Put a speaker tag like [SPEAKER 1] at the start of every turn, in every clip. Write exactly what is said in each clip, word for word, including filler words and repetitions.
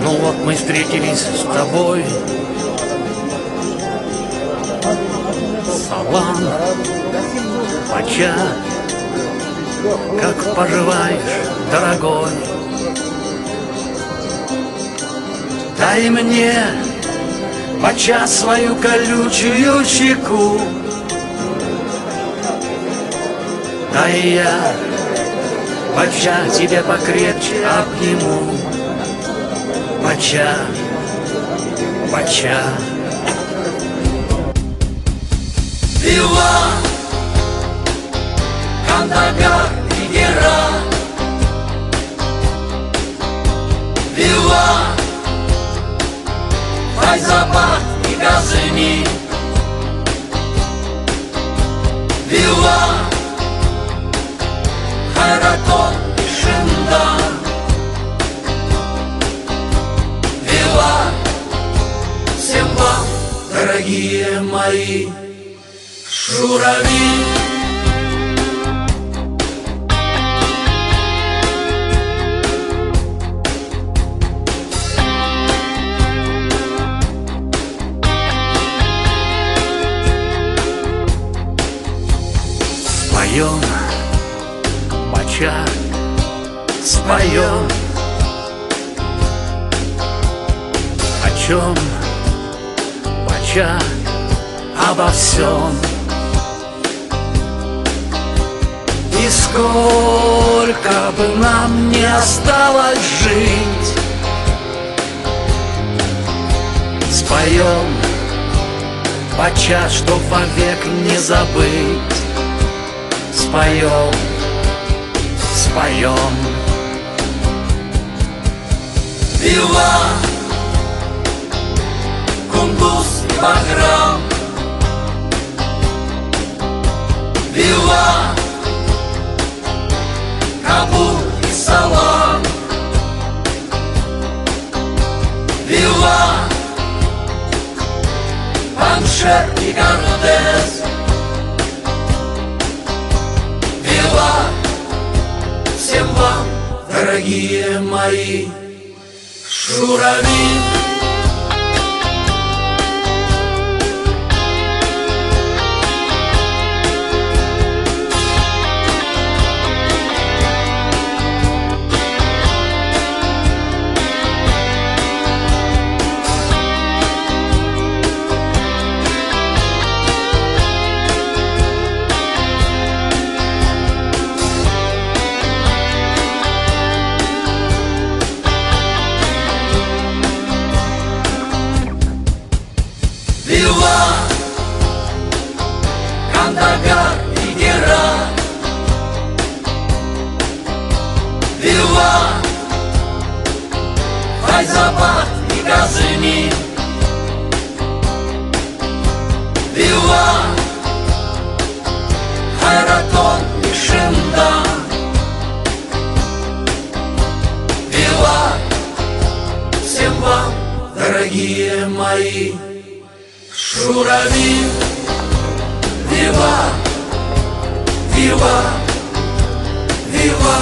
[SPEAKER 1] Ну вот мы встретились с тобой. Салам, Пача, как поживаешь, дорогой? Дай мне, Пача, свою колючую щеку. Дай я, Пача, тебе покрепче обниму. Пача, Пача.
[SPEAKER 2] Вива, Кандагар и Герат. Вива, Файзабад и Газни. Вива, Хайратон и Шиндан. Вива, всем вам, дорогие мои журавли.
[SPEAKER 1] Споем, Пача, споем. О чем, Пача? Обо всем. И сколько бы нам не осталось жить, споем, Пача, чтоб вовек не забыть. Споем, споем.
[SPEAKER 2] Вива, Кундуз и Баграм. Вива, Кабул и Салам. Вива, Паншер и Гардес. Вива, всем вам, дорогие мои журавли. Вива, Кандагар и Герат. Вива, Файзабад и Газни. Вива, Хайратон и Шиндан. Вива, всем вам, дорогие мои журавли. Вива, вива, вива.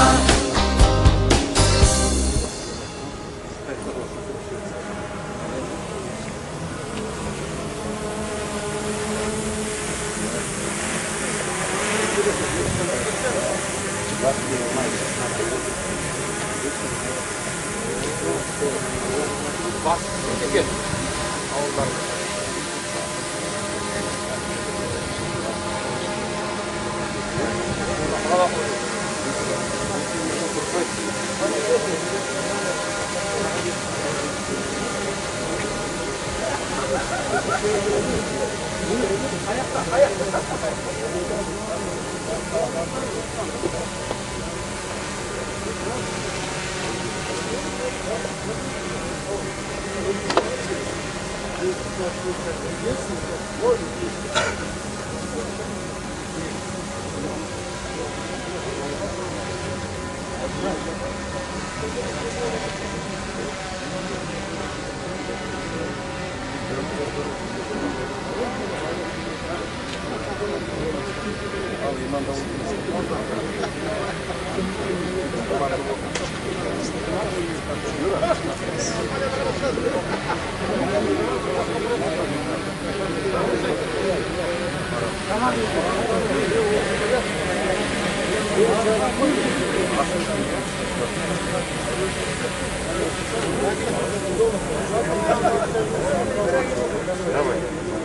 [SPEAKER 3] Thank you. Давай.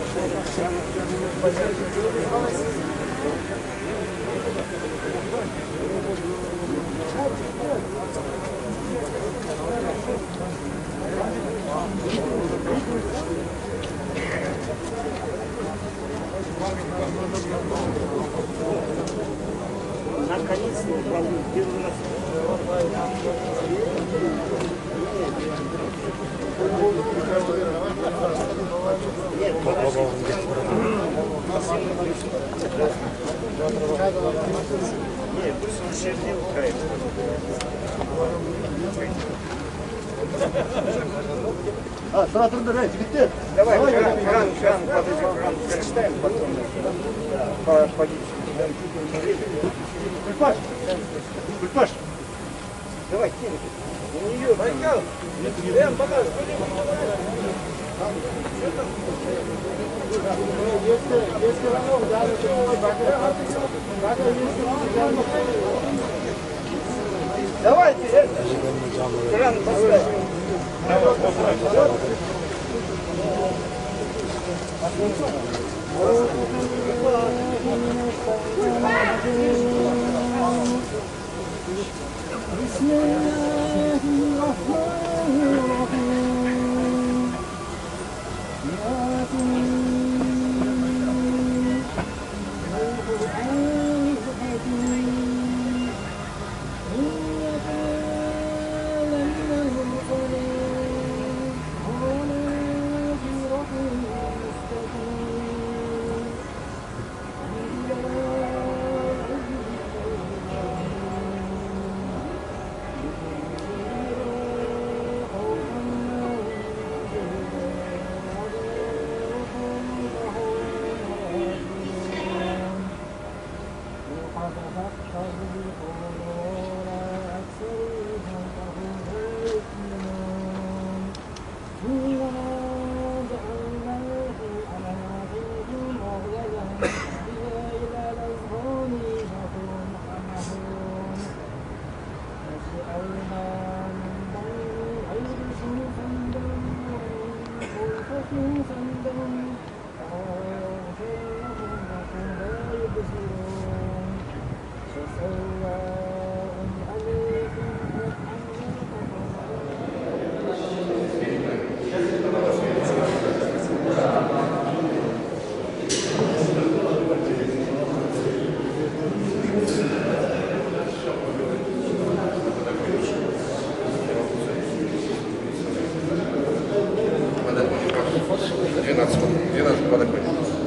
[SPEAKER 4] Наконец-то управлю первый раз. Нет, попробовал. Нет, пусть он еще не укает.
[SPEAKER 5] А, сразу набирайте, bitti.
[SPEAKER 4] Давай, кран, кран, кран, под этим кран прочитаем потом. По, по
[SPEAKER 5] Кульпаш! Кульпаш!
[SPEAKER 4] Давай, кинь. У нее. Майкал! Лен, показывай. Давайте, это. Кран поставь.
[SPEAKER 3] двенадцать подоконников.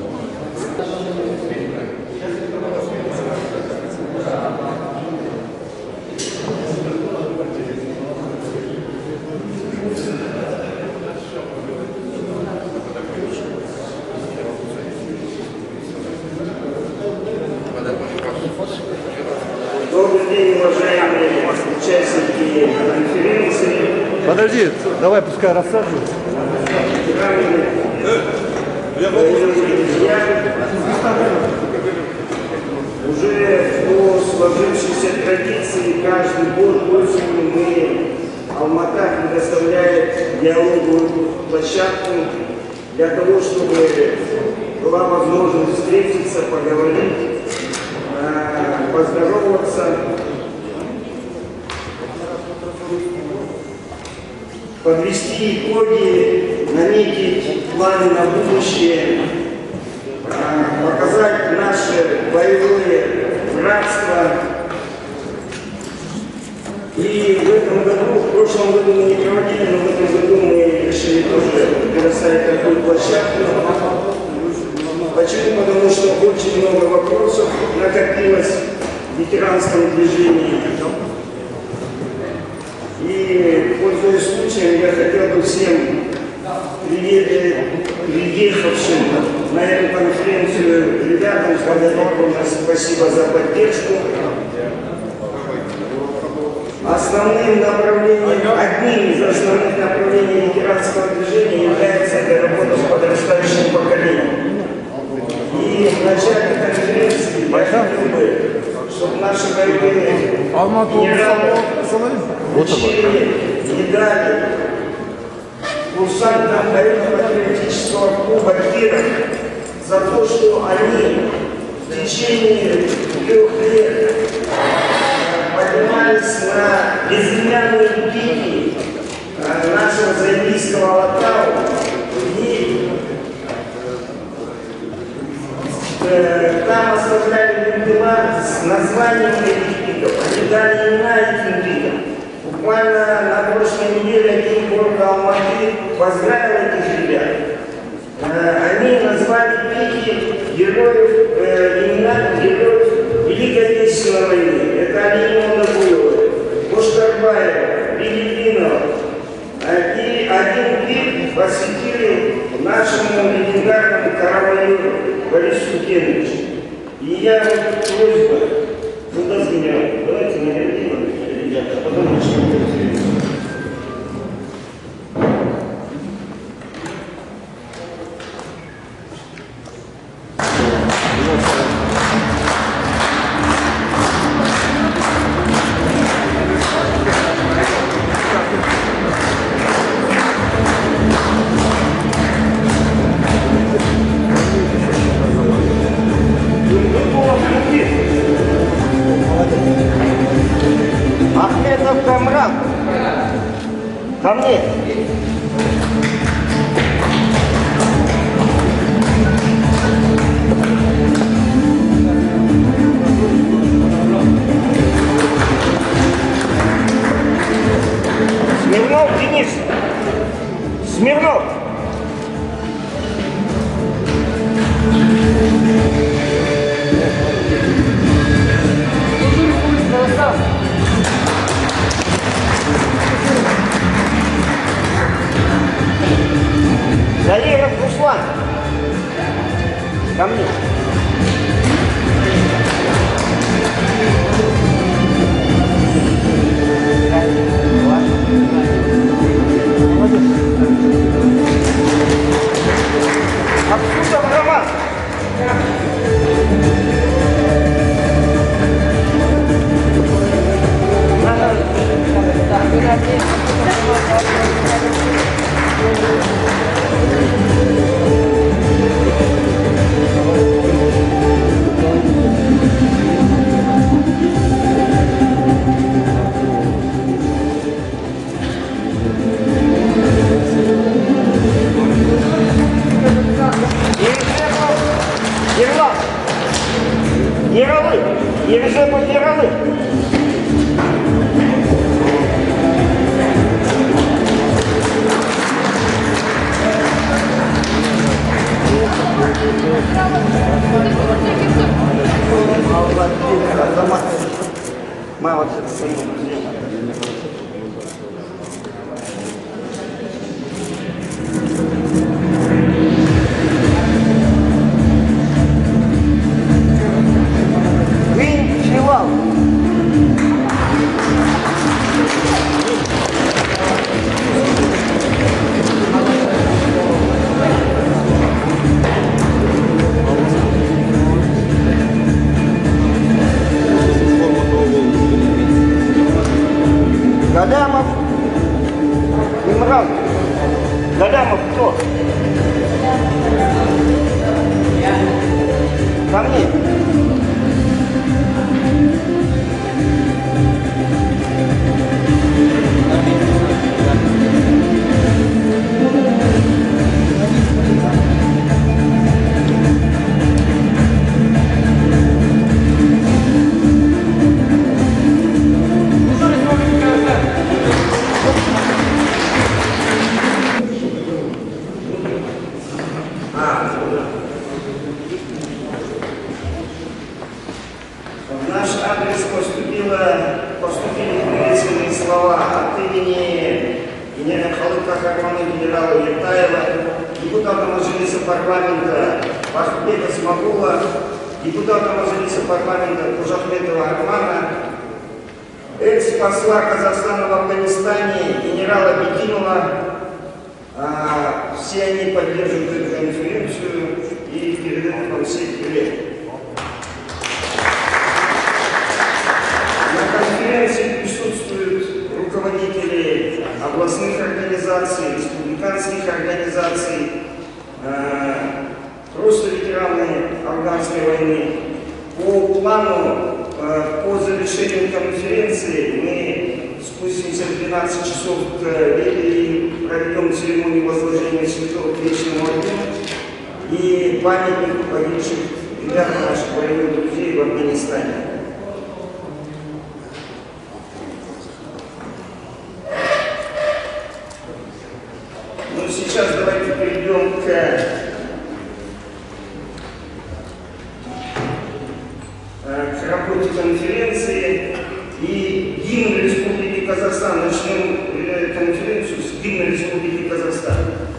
[SPEAKER 4] Добрый день, уважаемые участники конференции.
[SPEAKER 5] Подожди, давай пускай рассаживаются.
[SPEAKER 4] Уже по сложившейся традиции каждый год осенью мы, Алмата предоставляет диалоговую площадку для того, чтобы была возможность встретиться, поговорить, поздороваться, подвести итоги, наметить планы на будущее, показать наше боевое братство. И в этом году, в прошлом году мы не проводили, но в этом году мы решили тоже предоставить такую площадку. Почему? Потому что очень много вопросов накопилось в ветеранском движении. И, пользуясь случаем, я хотел бы всем приехавшим на эту конференцию ребятам сказать огромное спасибо за поддержку. Основным направлением, одним из основных направлений ветеранской
[SPEAKER 5] Алматы
[SPEAKER 4] Вот медали курсантам военно-патриотического клуба «Киров» за то, что они в течение трех лет поднимались на безымянные пики нашего заимийского Алтау и э, там оставляли дела с названием этих пиков. Они дали имена этим пикам. Буквально на прошлой неделе один город Алматы поздравил этих ребят. Э, они назвали пики героев, э, имена героев Великой Отечественной войны. Это Алина Нагуева, Кошкарбаева, Билибинова. И один пик посвятили нашему легендарному каравайору Борису Кеновичу. И я вот просьба, куда меня, давайте на один, ребята, потому что... Ахмедов Камран, ко мне. Смирнов Денис. Смирнов. Зариров Руслан. Ко мне. Абсурдов Роман. Яровы! Ережепов Яровы! Мало все-таки. Гадамов Имран. Гадамов кто? Ко мне. В наш адрес поступило, поступили приветственные слова от имени Халыка Хармана генерала Ертаева, депутата Мажилиса парламента Бахтбека Смагула, депутата Мажилиса парламента Кужахметова Армана, экс-посла Казахстана в Афганистане генерала Бекимова. А, все они поддерживают эту конференцию и передают вам все привет. На конференции африканских организаций, просто ветераны афганской войны. По плану, по завершению конференции мы спустимся в двенадцать часов к Левии и проведем церемонию возложения цветов к вечному огню и памятник погибших ребят наших военных друзей в Афганистане. Ну, сейчас давайте перейдем к к работе конференции и гимн Республики Казахстан. Начнем конференцию с гимна Республики Казахстан.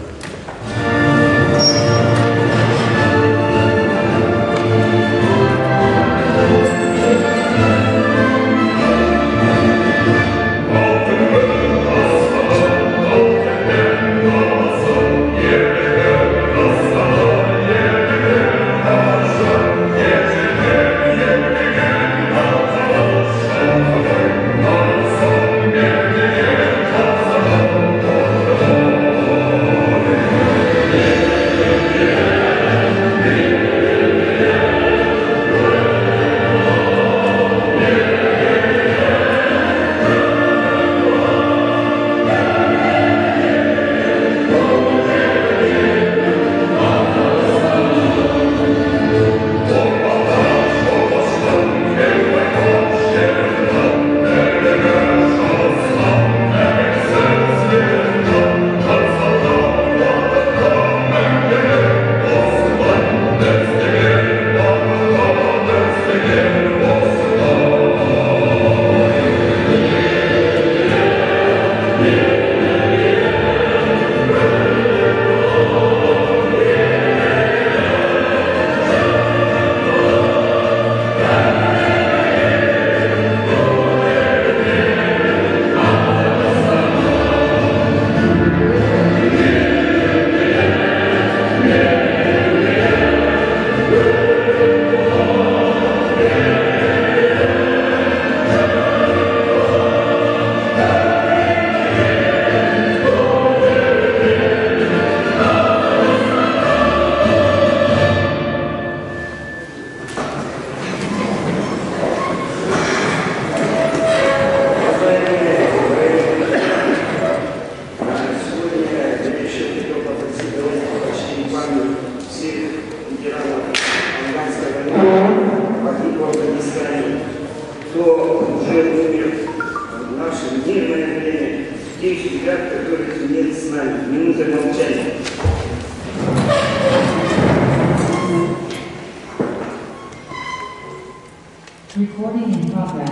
[SPEAKER 6] Recording in progress.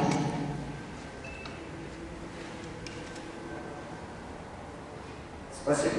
[SPEAKER 4] Спасибо.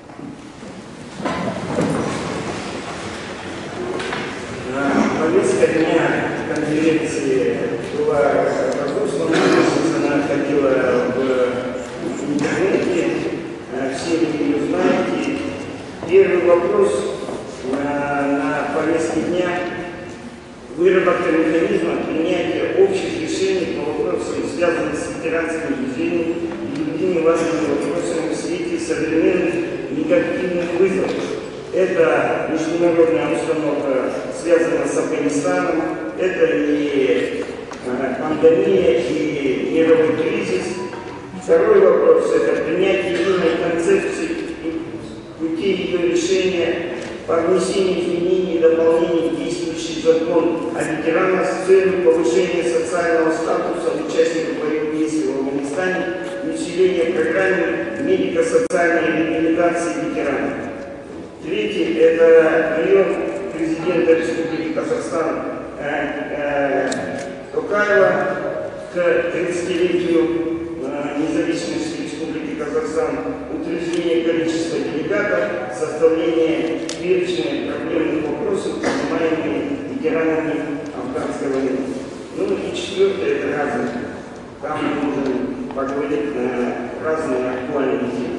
[SPEAKER 4] Повестка дня конференции была разослана, она ходила в интернете, все вы ее знаете. Первый вопрос на, на повестке дня – выработка механизма принятия общих решений по вопросам, связанным с ветеранским движением и другими важными вопросами в свете современных негативных вызовов. Это международная обстановка, связанная с Афганистаном, это и э, пандемия, и мировой кризис. Второй вопрос – это принятие единой концепции и пути ее решения по внесению изменений и дополнений в действующий закон о ветеранах с целью повышения социального статуса участников боевых действий в Афганистане и усиления программы медико-социальной реабилитации ветеранов. Третий – это прием президента Республики Казахстан э, э, Токаева к тридцатилетию э, независимости Республики Казахстан, утверждение количества делегатов, составление перечня проблемных вопросов, поднимаемых ветеранами афганской войны. Ну и четвертое – это разные. Там мы можем поговорить на разные актуальные темы.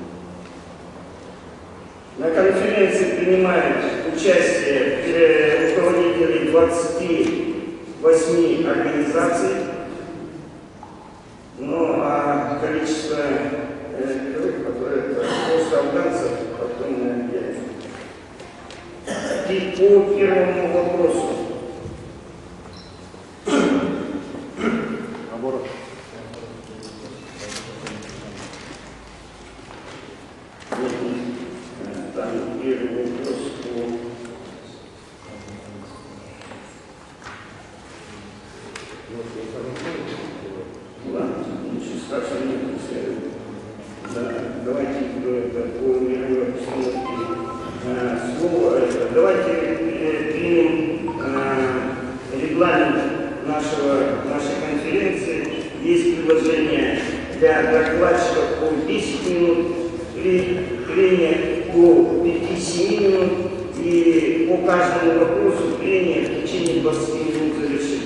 [SPEAKER 4] На конференции принимают участие руководители двадцати восьми организаций, ну а количество, э, которые просто афганцы, по первому вопросу.
[SPEAKER 5] Наоборот.
[SPEAKER 4] Там первый вопрос по... Ладно, ничего страшного нет. Да, давайте по мировой обстановке слово. Давайте примем регламент нашего, нашей конференции. Есть предложение для докладчиков по десять минут, прения по пяти-семи минут и по каждому вопросу прения в течение двадцати минут завершить.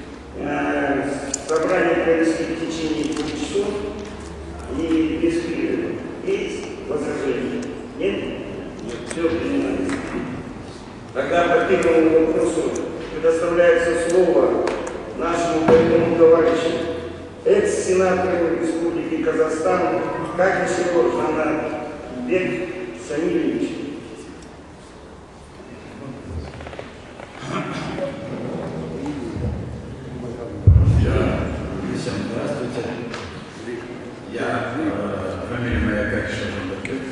[SPEAKER 4] Собрание провести в течение двух часов и без перерыва. Есть возражения? Нет? Нет. Все принимается. Тогда по первому вопросу предоставляется слово нашему боевому товарищу, экс-сенатору Республики Казахстан Кадышеву Жанатбек Самильевичу.
[SPEAKER 7] Всем здравствуйте. Я, э, фамилия моя Кадышев Жанатбек.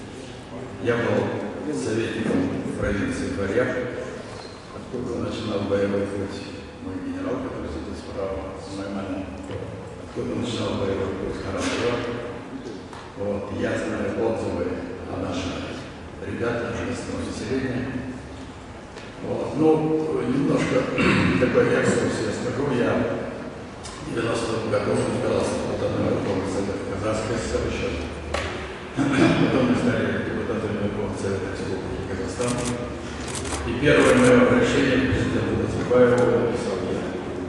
[SPEAKER 7] Я был советником в провинции Фарьяр, откуда начинал боевой путь мой генерал, который сидит справа, Сулейман, откуда начинал боевой путь Харамбур. Вот, я знаю отзывы о наших ребятах, о местном населении. Вот. Ну, немножко такой экскурс я скажу. Я в девяностом году избирался депутатом Верховного Совета Казахской ССР еще. Потом мы стали депутатами Верховного Совета Республики Казахстан. И первое мое обращение к президенту Назарбаеву написал я.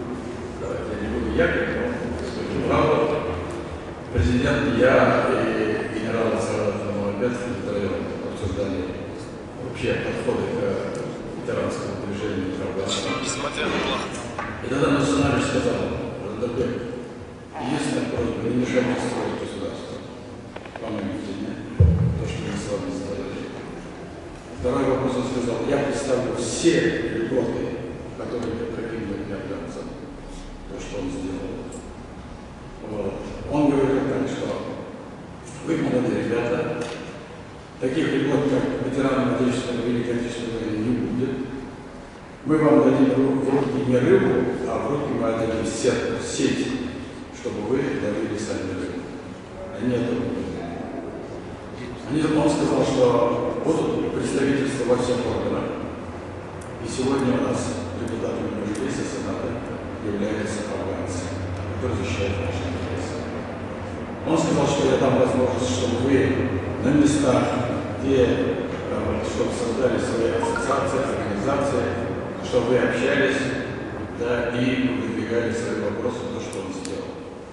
[SPEAKER 7] Я не буду якать, но скажу правду. Президент, я и генерал Сарат Намалбет втроем обсуждали вообще подходы к ветеранскому движению в Афганистане. И тогда Националь сказал: Жанатбек, единственная просьба, не мешайте строить государство. Помогите мне, то, что мы с вами сделали. Второй вопрос он сказал: я представлю все льготы, которые необходимы для афганцев, то, что он сделал. Вот. Он говорил так, что вы, молодые ребята, таких льгот, как ветеранам Отечественной Великой Отечественной войны, не будет. Мы вам дадим в руки не рыбу, а в руки мы отдадим сетку, сеть, чтобы вы ловили сами рыбу. Они это будут. Они, он сказал, что будут представительства во всех органах. И сегодня у нас депутатами Мажилиса Сената являются афганцы, которые защищают наши интересы. Он сказал, что я дам возможность, чтобы вы на местах, где, чтобы создали свои ассоциации, организации, чтобы вы общались, да, и выдвигали свои вопросы, то, что он сделал.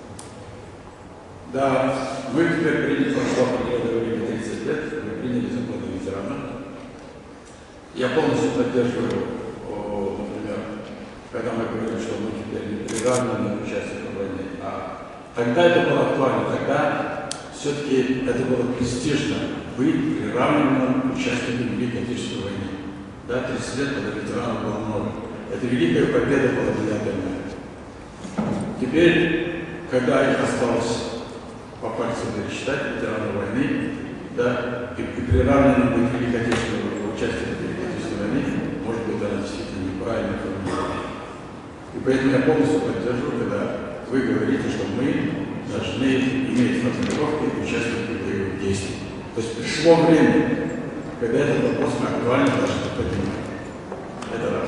[SPEAKER 7] Да, мы теперь приняли, прошло определенное тридцать лет, мы приняли закон о ветеранах. Я полностью поддерживаю, о, например, когда мы говорили, что мы теперь не приравнены участникам войны, а тогда это было актуально, тогда все-таки это было престижно быть приравненным участником Великой Отечественной войны. Да, тридцать лет, когда ветеранов было много. Это великая победа была девятая мая. Теперь, когда их осталось по пальцам пересчитать, ветераны войны, да, и, и приравненным быть Великой Отечественной, участником Великой Отечественной войны, может быть, она действительно неправильно формулирована. И поэтому я полностью поддерживаю, когда вы говорите, что мы должны иметь формулировки участников боевых действий. То есть пришло время, когда этот вопрос мы актуально должны поднимать. Это раз.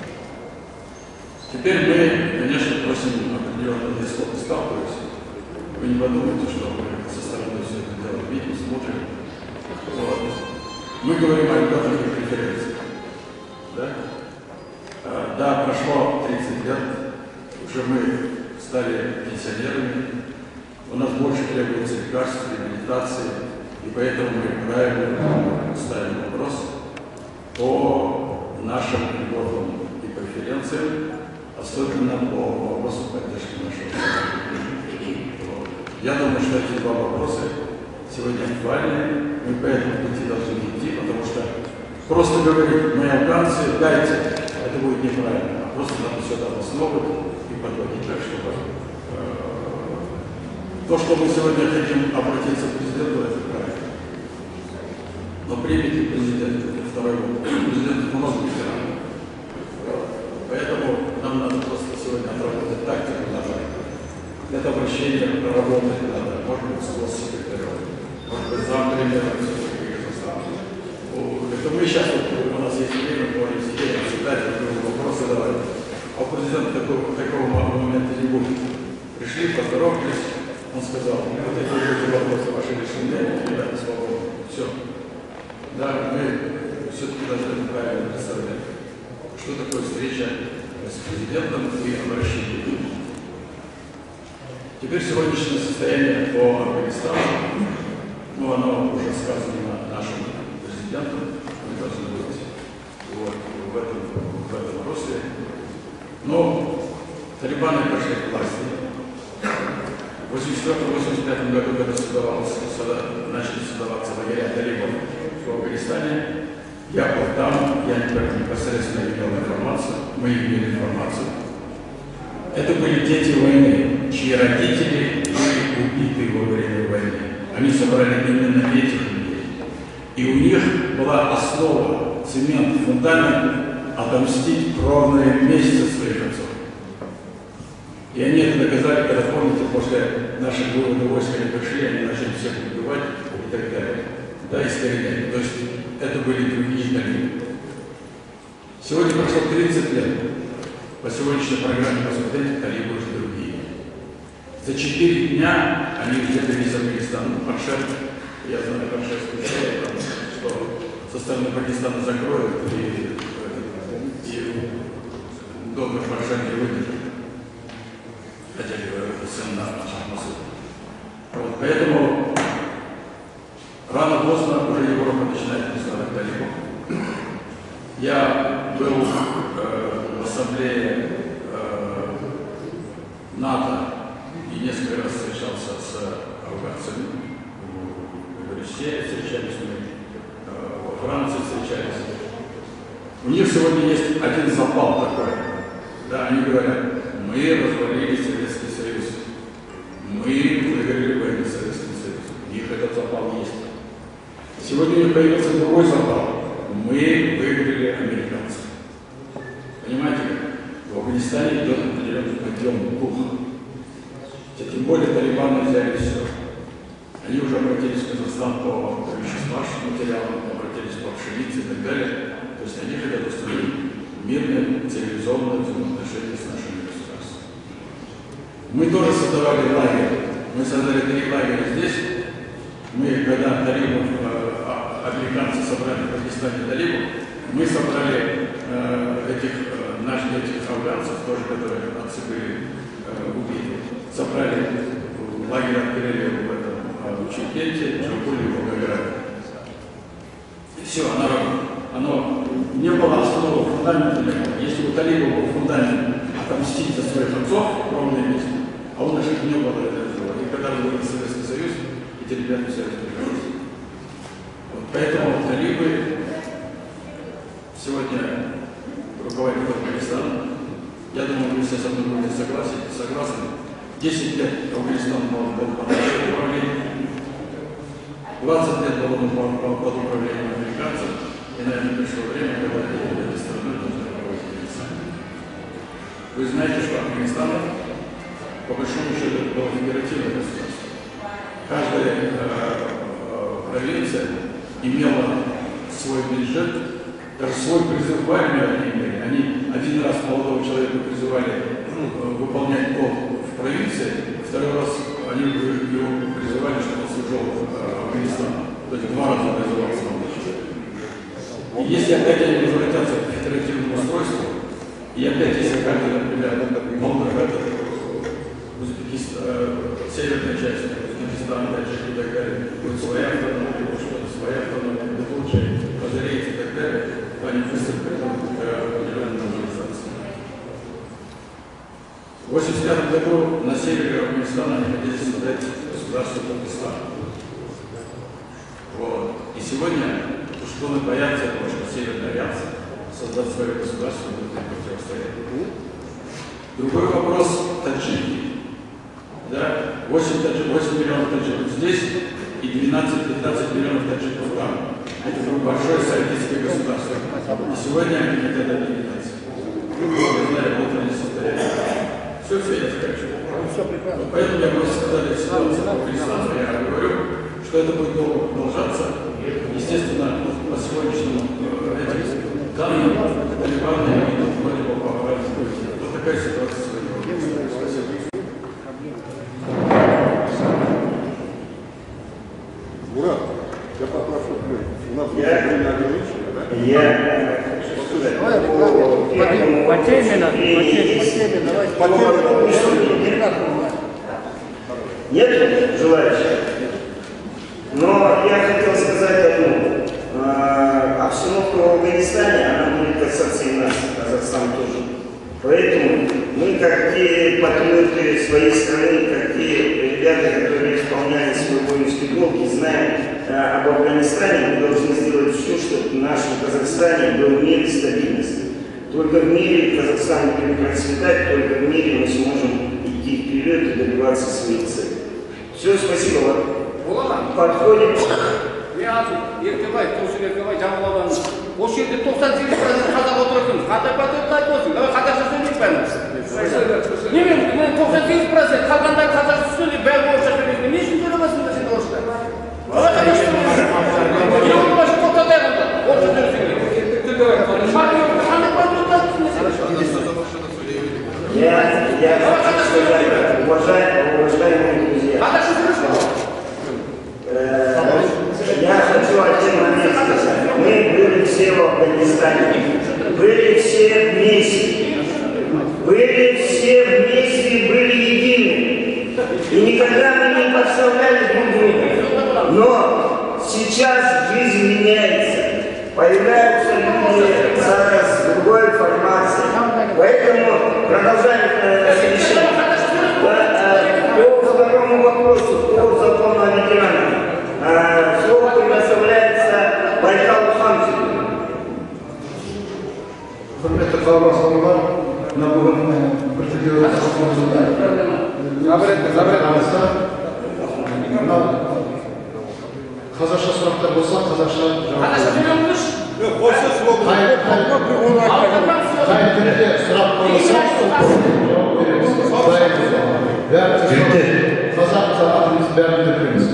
[SPEAKER 7] Теперь мы, конечно, просим определенных исход и сталкиваемся. Вы не подумайте, что мы со стороны все это дело видим, смотрим. Вот. Мы говорим о льготных преференциях. Да? А, да, прошло тридцать лет, уже мы стали пенсионерами, у нас больше требуется лекарств, реабилитации. И поэтому мы правильно ставим вопрос по нашим льготам и преференциям, особенно по вопросу поддержки нашего страны. Я думаю, что эти два вопроса сегодня актуальны, мы по этому пути должны идти, потому что Просто говорить, мы афганцы, дайте, это будет неправильно. А просто надо все это обосновывать и подводить так, чтобы э, то, что мы сегодня хотим обратиться к президенту, это правильно. Но примите президента, это второй год. Президент много ветеранов. Поэтому нам надо просто сегодня отработать тактику, надо это обращение проработать надо, может быть, с госсекретарем, может быть, зампремьера Казахстана. Это мы сейчас, вот, у нас есть время, говорим, сидеть, обсуждать, вопросы давать. А у президента такого, такого момента не будет. Пришли, поздоровались, он сказал, вот эти люди вопросы ваши решены, ребята, свободны. Все. Да, мы все-таки должны правильно представлять, что такое встреча с президентом и обращение. Теперь сегодняшнее состояние по Афганистану, ну, оно уже сказано нашим президентом, мы должны быть вот, в, этом, в этом русле. Но талибаны пришли к власти. В восемьдесят четвёртом — восемьдесят пятом году, когда создавалось, начали создаваться лагеря талибов в Афганистане, я был там, я непосредственно имел информацию, мы имели информацию. Это были дети войны, чьи родители были убиты во время войны. Они собрали именно этих людей. И у них была основа, цемент, фундамент отомстить кровные мести своих отцов. И они это доказали, когда, помните, после наших выводов войск они пришли, они начали всех убивать и так далее. Да, искоренять. То есть это были другие талибы. Сегодня прошло тридцать лет. По сегодняшней программе, посмотрите, талибы уже другие. За четыре дня они взяли из Афганистана Паншер. Я знаю, Паншер сказал, что со стороны Пакистана закроют и, и долго Паншер не выдержит. Хотели сын на Масуд. Вот, поэтому рано-поздно уже Европа начинает признавать талибов. Я был э, в ассамблее э, НАТО и несколько раз встречался с афганцами в Брюсселе, встречались мы, э, во Франции встречались. У них сегодня есть один запал такой. Да, они говорят, мы развалили Советский Союз, мы выиграли войну с Советским Союзом. У них этот запал есть. Сегодня у них появился другой запал. Мы выиграли американцев. Понимаете, в Афганистане идет определенный подъем духа. Тем более талибаны взяли все. Они уже обратились в Казахстан по вещественным материалам, обратились по пшенице и так далее. То есть они хотят установить мирные, цивилизованные взаимоотношения с нашими государствами. Мы тоже создавали лагерь. Мы создали три лагеря здесь. Мы, когда талибов, американцы собрали в Пакистане талибов, мы собрали э, этих, э, наших этих афганцев, тоже, которые отцы были э, убиты, собрали в лагерь, открыли в этом э, в Чимкенте, Джамбуле и Волгограде. И все, оно, оно не было основы, фундамента не было. Если у талибов был фундамент отомстить за своих отцов в ровное место, а у наших не было этого. И когда мы были в Советский Союз, эти ребята все разбежались. Поэтому талибы сегодня руководят Афганистаном. Я думаю, вы все со мной будете согласны. согласны. десять лет Афганистан был под нашим управлением. двадцать лет был под управлением американцев. И, наверное, пришло время, когда эти страны должны руководить сами. Вы знаете, что Афганистан, по большому счету, это было федеративное государство. Каждая э, э, провинция имела свой бюджет, даже свой призыв в армию они имели. Они один раз молодого человека призывали ну, выполнять долг в провинции, второй раз они его призывали, чтобы он служил в Афганистане. То есть два раза призывался молодой человек. И если опять они возвратятся к федеративному устройству, и опять если каждый, например, Молдова, Узбекистан, северная часть Узбекистана, и так далее, будет своя автономия, что-то своя автономия, будет лучше позареть и так далее, то они быстро придут к определенной нормализации. В восемьдесят пятом году на севере Афганистана они хотели создать государство Пакистан. Вот. И сегодня Шпионы боятся того, что Северная Альянс создаст свое государство и будет противостоять. Другой вопрос – таджики. Да? восемь миллионов таджиков здесь и двенадцать-пятнадцать миллионов таджиков там. Это большое советское государство. И сегодня они хотят объединяться. Я знаю, вот они состоят. Все, все, я скажу. Поэтому я просто сказали ситуацию по Афганистану. Я говорю, что это будет долго продолжаться. Естественно, по сегодняшнему этим данным Талибаны идут вроде бы по правильному пути. Вот такая ситуация сегодня. Спасибо.
[SPEAKER 5] Мурат, я попрошу, у нас время ограничено, да?
[SPEAKER 4] Я
[SPEAKER 5] По теме надо, по теме, давайте. По теме,
[SPEAKER 4] нет желающих? Но я хотел сказать одно. Обстановка в Афганистане, она будет касаться и нас, Казахстан тоже. Поэтому мы, как те патриоты своей страны, как те ребята, которые исполняли свой воинский долг и знаем об Афганистане, мы должны сделать все, чтобы в нашем Казахстане был мир и стабильность. Только в мире Казахстан будет процветать, только в мире мы сможем идти вперед и добиваться своих целей. Все, спасибо. Подходим.
[SPEAKER 8] Я Еркебай, Тосын Еркебай, Жамбылдан. Осы жерде тоқсан сегіз процент қазақ отыратын. Қандай патриот айтып давай қазақша сөйлейік бәріміз. Немен, мен тоқсан сегіз процент қалғандар қазақша сөйлейіп, бәрі орысша сөйлейді. Не үшін сөйлемесіңдер сен орысша? Қалай қазақша сөйлейді? Не оны башы тоқтатай қылды? Орысша сөйлесеңдер. Қандай патриот айтып
[SPEAKER 4] Я, я хочу сказать, уважаемые друзья.
[SPEAKER 8] Қазақша сөйлесіңдер.
[SPEAKER 4] Я хочу один момент сказать. Мы были все в Афганистане, были все вместе, были все вместе и были едины. И никогда мы не подставляли друг друга. Но сейчас жизнь меняется. Появляются люди с другой формацией. Поэтому продолжаем совещание. По второму вопросу, по закону о ветеранах. Слово предоставляется Байкалу Хамзину.
[SPEAKER 9] Құрметті қауымдастар, мына бүгін біртіндеп қазақша сұрақтар болса, қазақша қай тілде сұрақ болса, қазақ сағатымыз бәрін білеміз.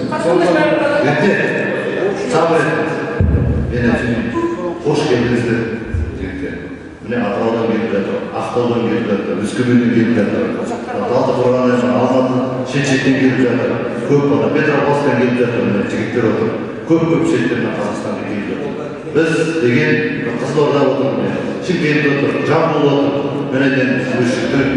[SPEAKER 10] Сабыр етіңіз. Қош келдіңіздер, жігіттер. Міне Атыраудан келіп жатыр, Ақтаудан келіп жатыр, Өскеменнен келіп жатыр, Талдықорғаннан, Алматы, шет-шеттен келіп жатыр, көп бала, Петропавловскан келіп жатыр, жігіттер отыр. Көп-көп шеттерден Қазақстанға келіп жатыр. Біз деген Қызылорда отыр, Шымкент отыр, Жамбыл отыр. Менен өшіктер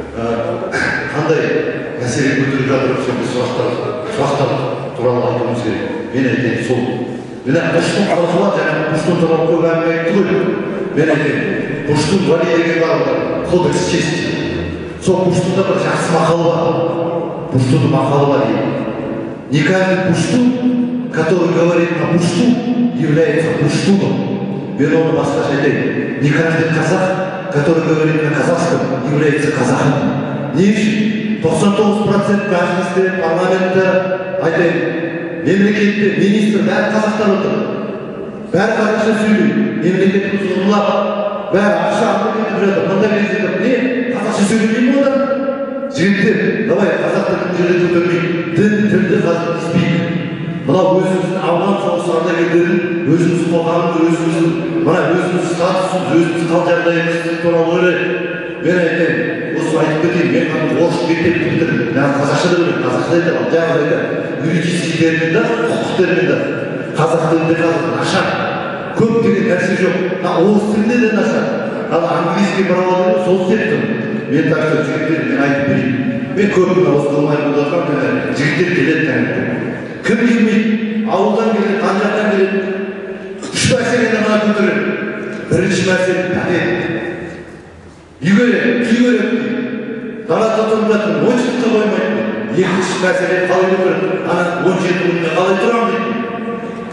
[SPEAKER 10] қандай мәселе көтеріп жатыр, біз сұрақтар туралы айтуымыз керек. Мен айтайын сол. Мен Пуштун қалқыла және Пуштун туралы көп әңгіме айтты ғой. Мен айтайын, Пуштун вали деген бар, кодекс чести. Сол Пуштунда бір жақсы мақалы бар. Пуштунда мақалы бар дейді. Не каждый пуштун, который говорит на пушту, является пуштуном. Мен оны басқаша айтайын. Не каждый казах, который говорит на казахском, является казахом. Не үшін? тоқсан тоғыз процент мәжілісте, парламентте айтайын. Мемлекетте министр бәрі қазақтар отыр. Бәрі қазақша сөйлейді. Мемлекетті ұзғылап, бәрі ақша алып кетіп жатыр. Мында кездер не? Қазақша сөйлемейді ме одан? Жігіттер, давай қазақтың жерде көтермейік. Дін, тілді қазақ іспейік. Мына өзіміздің ауған соғыс ардагерлерін, өзіміз қоғамды, өзіміздің, мына өзіміз статусымыз, өзіміз қал жағдайымыз туралы ойлайық. Мен айтайын, осы айтып кетейін, мен қандай орыс мектеп бітірдім. Мен қазақша да білемін, қазақша да айтамын, жаңағы айтамын. Юридический терминде, құқық терминде, қазақ тілінде қазір нашар. Көп деген нәрсе жоқ. Орыс тілінде де нашар. Ал английский правода сол істеп тұр. Мен так что жігіттер, мен айтып берейін. Мен көбін осы қылмай болдырған, жігіттер келеді тәңірді. Кім келмейді? Ауылдан келеді, қан жақтан келеді. Үш мәселені ғана көтереді. Бірінші мәселе пәтер. Үй керек, күй керек дейді. Далада тұрып жатыр, ойыншыққа қоймайды. Екінші мәселе қалай көтереді? Ана он жеті күнде қалай тұрамын дейді.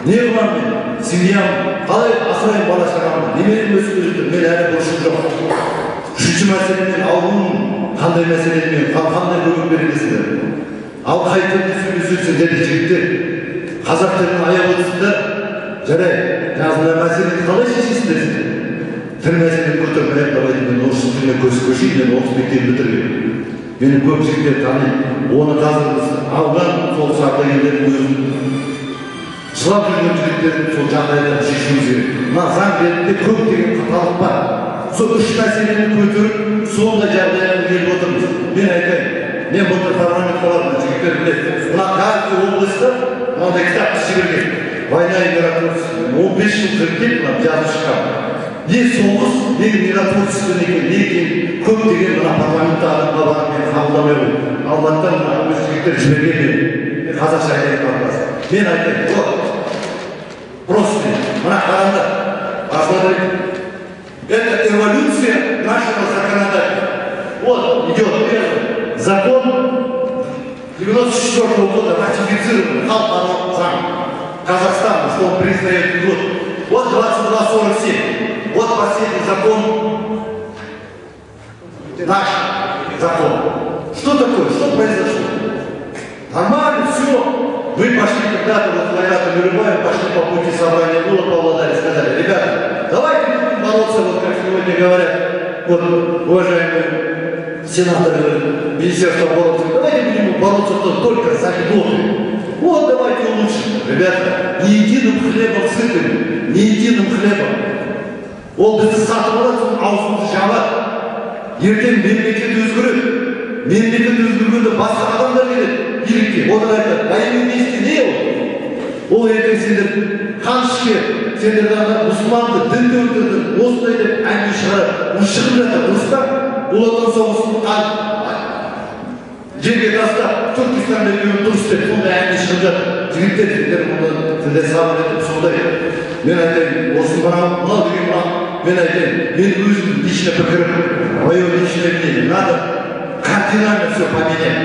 [SPEAKER 10] Не қыламын мен? Семьям, қалай асыраймын бала шағамды? Немерем өсіп жүрді, мен әлі бұрышым жоқ. Үшінші мәселемен ауылым қандай мәселемен, қандай көмек бересіздер? Ал қайтып сөйлесесің деді жігіттер. Қазақ тілін аяқ өтсіңдер, жарай, жазында мәселені қалай шешесіңдер? Тіл мәселені көтеріп аяқтабайды, мен орыс тіліне көшейін, мен орыс мектебін бітіргенмін. Мені көп жігіттер таниды. Оны қазір біз алған сол ардагерлердің өзін жылап жүрген жігіттердің сол жағдайларын шешуіміз керек. Мына заң ретінде көп деген қаталық бар. Сол үш мәселені көтеріп, сондай жағдайларға келіп отырмыз. Мен айтайын, мен былтыр парламентке бардым, жігіттер біледі. Мына каждый облыста мынандай кітапты жіберген. Война и миротворчество. он бес жыл зерттеп мына жазып шыққан. Не соғыс, не миротворчество екен, не екен көп деген мына парламентте адамға барып мен қабылдамай қойдым. Алматыдан мына өз жігіттер жіберген мен. Қазақша айтайын қалмасын. Мен айтайын, вот, просто, мына қараңдар, посмотрите. Это эволюция нашего законодательства. Вот идет первый закон девяносто четвёртого года, ратифицированный халықаралық заң Казахстана, что он признает год. Вот двадцать два сорок семь. Вот последний закон, наш закон. Что такое? Что произошло? Нормально, все. Мы пошли когда-то, вот Лайрата Мирубаева, пошли по пути собрания было, Павлодаре, сказали, ребята, давайте будем бороться, вот как сегодня говорят, вот уважаемые сенаторы Министерства обороны, давайте будем бороться только за льготы. Вот давайте улучшим. Ребята, не единым хлебом сытым, не единым хлебом. Ол бізді сатып алады, соның аузымызды жабады. Ертең мемлекет өзгереді. Мемлекет өзгергенде басқа адамдар келеді. Билікке. Олар айтады, военный действие не ол? Ол ертең сендер қан ішкен, сендер мұсылманды, дінді өлтірді, осындай деп әңгіме шығарады. Бұл шығып жатыр, дұрыс па? Бұл отан соғысын жерге тастап, Түркістанда екеуін дұрыс деп, сондай әңгіме шығып жатыр. Жігіттер, сендер мұны сендер сабыр етіп, сондай. Мен айтайын, осы мынау деген мынау, мен айтайын, мен өзім лично пікірім, мое личное мнение, надо кардинально все поменять.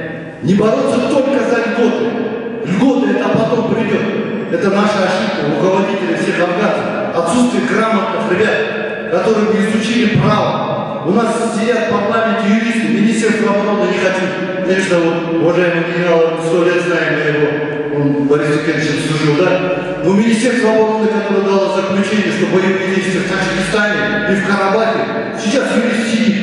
[SPEAKER 10] Не бороться только за льготы. Льготы это потом придет. Это наша ошибка, руководители всех афганцев. Отсутствие грамотных ребят, которые не изучили право. У нас сидят в парламенте юристы, Министерство обороны не хотят. Конечно, вот, уважаемый генерал, сто лет знаем его, он Борис Викторович служил, да? Но Министерство обороны, которое дало заключение, что боевые действия в Таджикистане и в Карабахе, сейчас юрист сидит.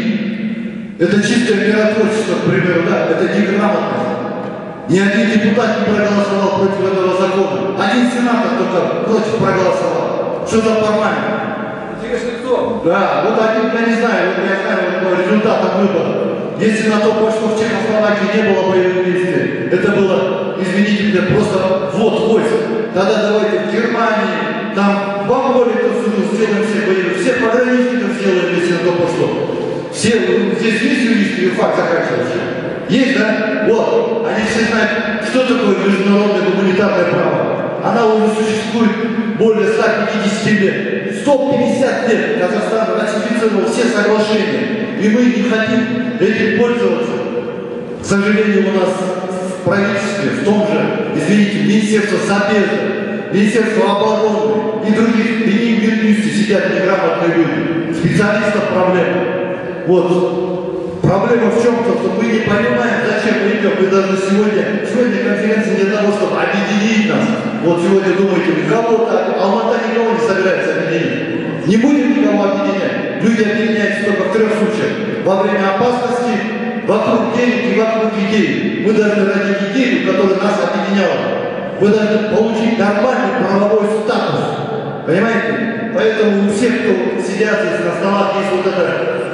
[SPEAKER 10] Это чистое миротворчество, к примеру, да? Это неграмотность. Ни один депутат не проголосовал против этого закона. Один сенатор только против проголосовал. Что за парламент?
[SPEAKER 8] Интересно, кто?
[SPEAKER 10] Да, вот один, я не знаю, вот я знаю вот результат от выбора. Если на то пошло в Чехословакии не было боевых действий, это было, извините меня, просто ввод войск. Тогда давайте в Германии, там в Монголии сделаем все боевые, всех пограничников сделаем, если на то пошло. Все, здесь есть юристы, юрфак заканчивался. Есть, да? Вот, они все знают, что такое международное гуманитарное право. Она уже существует более ста пятидесяти лет. сто пятьдесят лет Казахстан ратифицировал все соглашения. И мы не хотим этим пользоваться. К сожалению, у нас в правительстве, в том же, извините, Министерство Собеса, Министерство обороны и других, и не в Минюсте сидят неграмотные люди. Специалистов проблема. Вот. Проблема в чем-то, что мы не понимаем, зачем мы идем. Мы даже сегодня, сегодня конференция не для того, чтобы объединить нас. Вот сегодня думаете, никого-то, Алмата никого не собирается объединить. Не будем никого объединять. Люди объединяются только в трех случаях. Во время опасности, вокруг денег и вокруг идей. Мы должны ради идеи, которая нас объединяла, мы должны получить нормальный правовой статус. Понимаете? Поэтому у всех, кто сидят здесь на столах, есть вот это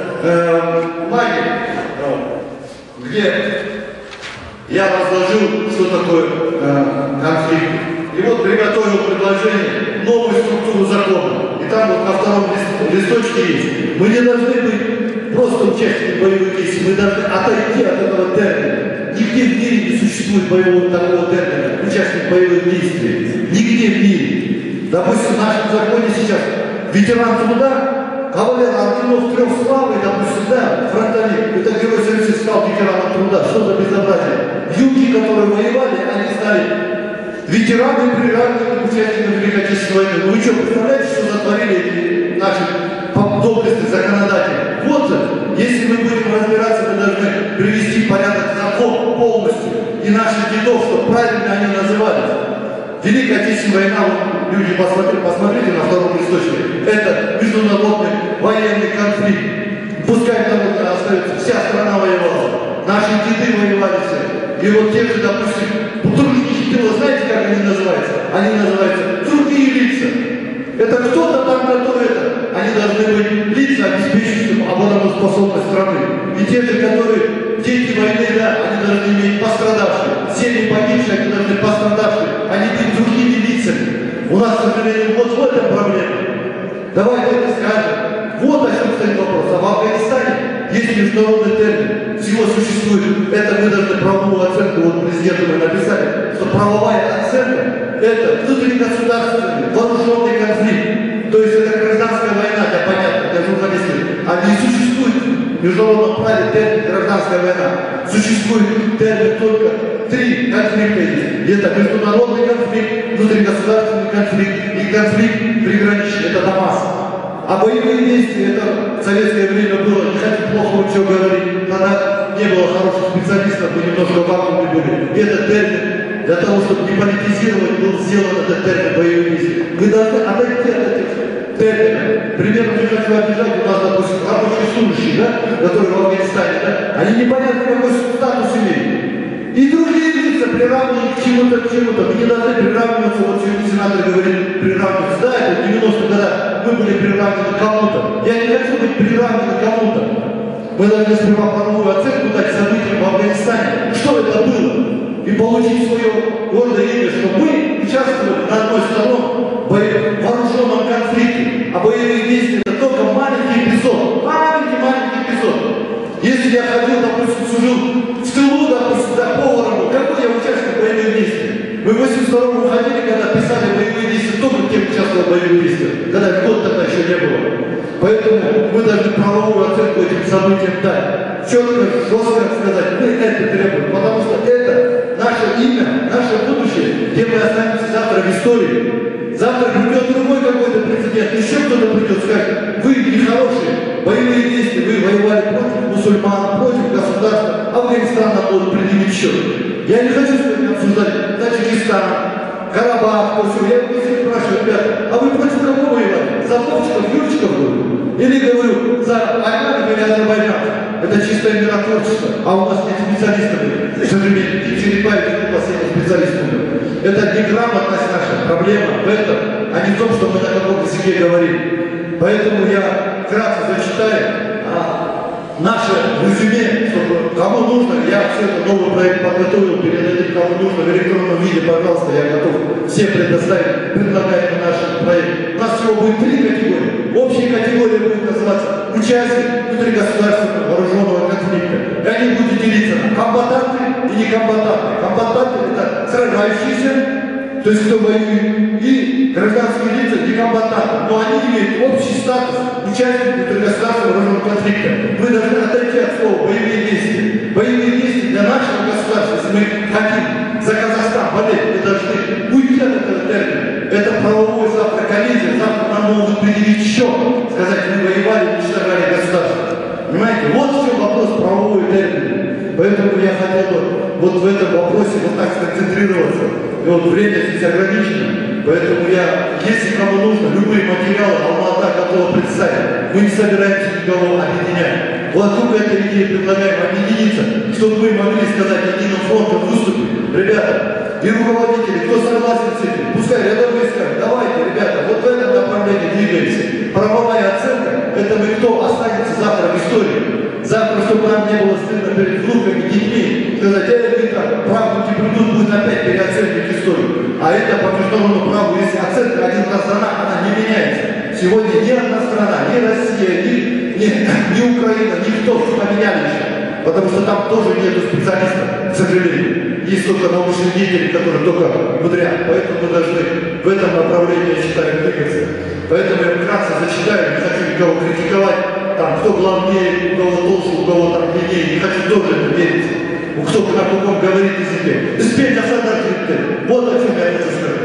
[SPEAKER 10] бумаги, где я разложил, что такое э, конфликт. И вот приготовил предложение, новую структуру закона. И там вот на втором листочке есть. Мы не должны быть просто участниками боевых действий, мы должны отойти от этого термина. Нигде в мире не существует боевого такого термина, участник боевых действий. Нигде в мире. Допустим, в нашем законе сейчас ветеран труда, кавалер орденов трех славы, допустим, да, фронтовик, это герой Советского стал ветераном труда, что за безобразие. Юнги, которые воевали, они стали ветераны приравнивают участников Великой Отечественной войны. Ну вы что, представляете, что затворили эти наши доблестные законодатели? Вот это. Если мы будем разбираться, мы должны привести в порядок закон полностью. И наших дедов, чтобы правильно они назывались. Великая Отечественная война, вот люди посмотрите, посмотрите на втором листочке. Это международный военный конфликт. Пускай народ остается, вся страна воевала. Наши деды воевали все. И вот те же, допустим, тружники тыла, знаете, как они называются? Они называются другие лица. Это кто-то там, который это. Они должны быть лица, обеспечивающие обороноспособность страны. И те же, которые дети войны, да, они должны иметь пострадавшие. Семьи погибшие, они должны пострадавшие. Они быть другими лицами. У нас, к сожалению, вот в этом проблема. Давайте это скажем. Вот о чем стоит вопрос. А в Афганистане есть международный термин. Всего существует. Это мы должны правовую оценку, вот президенту мы написали, что правовая оценка – это внутригосударственный вооруженный конфликт. То есть это гражданская война, для понятно, для журналистов. А не существует в международном праве термин гражданская война. Существует термин только три конфликта есть. И это международный конфликт, внутригосударственный конфликт и конфликт приграничный. Это Дамаск. А боевые действия, это в советское время было, не хочу плохо ничего говорить, тогда не было хороших специалистов, мы немножко в вакууме были. Этот термин, для того, чтобы не политизировать, был сделан этот термин боевые действия. Мы должны отойти от этих терминов. Примерно, не хочу обижать, у нас, допустим, рабочие служащие, да, которые в Афганистане, да, они непонятно какой статус имеют. И другие лица приравнивают к чему-то, к чему-то. Мы не должны приравниваться, вот сегодня сенатор говорит, приравниваться. Да, это в девяностых годах мы были приравнены к кому-то. Я не хочу быть приравнены к кому-то. Мы должны сперва правовую оценку дать событиям в Афганистане. Что это было? И получить свое гордое имя, что мы участвовали на одной стороне в вооруженном конфликте. А боевые действия это только маленький эпизод. Маленький-маленький эпизод. Если я ходил, допустим, служил в тылу, допустим, за поваром, какой я участник боевых действий? Мы в восемьдесят втором уходили, когда писали боевые действия, только тем участвовал в боевых действиях, когда год тогда еще не было. Поэтому мы должны правовую оценку этим событиям дать. Четко, жестко сказать, мы это требуем, потому что это наше имя, наше будущее, где мы останемся завтра в истории. Завтра придет другой какой-то президент, еще кто-то придет сказать, вы нехорошие, боевые действия, вы воевали против мусульман, против государства, Афганистан нам будут предъявить счет. Я не хочу сегодня обсуждать Таджикистан, Карабах, то все. Я всех спрашиваю, ребята, а вы против кого воевали? За Вовчиков, Юрчиков были? Или, говорю, за Армянов или Азербайджан? Это чистое миротворчество, а у нас нет специалистов, к сожалению, и Черепаев, и последний специалист умер. Это неграмотность наша проблема в этом, а не в том, что мы на каком языке говорим. Поэтому я вкратце зачитаю а, наше резюме, чтобы кому нужно, я все это новый проект подготовил, передадим кому нужно в электронном виде, пожалуйста, я готов всем предоставить, предлагаем наш проект. У нас всего будет три категории. Общая категория будет называться участник внутригосударственного вооруженного конфликта. И они будут делиться на комбатанты и некомбатанты. Комбатанты это сражающиеся, то есть кто воюет, и гражданские лица некомбатанты. Но они имеют общий статус участников внутригосударственного вооруженного конфликта. Мы должны отойти от слова боевые действия. Боевые действия для нашего государства, если мы хотим за Казахстан болеть, мы должны уйти от этого термина. Это правовой завтра коллизия, завтра нам могут предъявить счет, сказать, мы воевали, уничтожали государство. Понимаете, вот в чем вопрос правовой термина. Поэтому я хотел бы вот в этом вопросе вот так сконцентрироваться. И вот время здесь ограничено. Поэтому я, если кому нужно, любые материалы Алмата готова представить. Мы не собираемся никого объединять. Вокруг этой идеи предлагаем объединиться, чтобы мы могли сказать единым фронтом выступить. Ребята, и руководители, кто согласен с этим, пускай рядовые скажут, давайте, ребята, вот в этом направлении двигаемся. Правовая оценка, это мы кто останется завтра в истории. Завтра, чтобы нам не было стыдно перед внуками, детьми, сказать, э, не так, правду не придут, будет опять переоценивать историю. А это по международному праву, если оценка один раз дана, она не меняется. Сегодня ни одна страна, ни Россия, ни, ни, ни Украина, никто не поменяли еще. Потому что там тоже нету специалистов, к сожалению. Есть только научные деятели, которые только мудрят. Поэтому мы должны в этом направлении, я считаю, двигаться. Поэтому я вкратце зачитаю, не хочу никого критиковать. Там, кто главнее, у кого толще, у кого там длиннее, не хочу тоже это верить. кто на каком говорит языке. Успеть осадать это. Вот о чем я хочу сказать.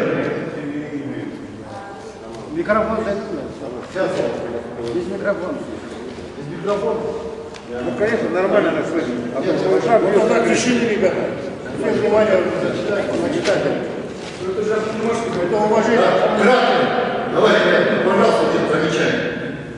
[SPEAKER 9] Микрофон дайте. Сейчас. Есть микрофон. Есть микрофон. Ну, конечно, нормально так слышно. А то шаг бьет так решили, ребята. Все внимание на читателя. Это же это уважение.
[SPEAKER 10] Кратко. Давайте, пожалуйста, замечание.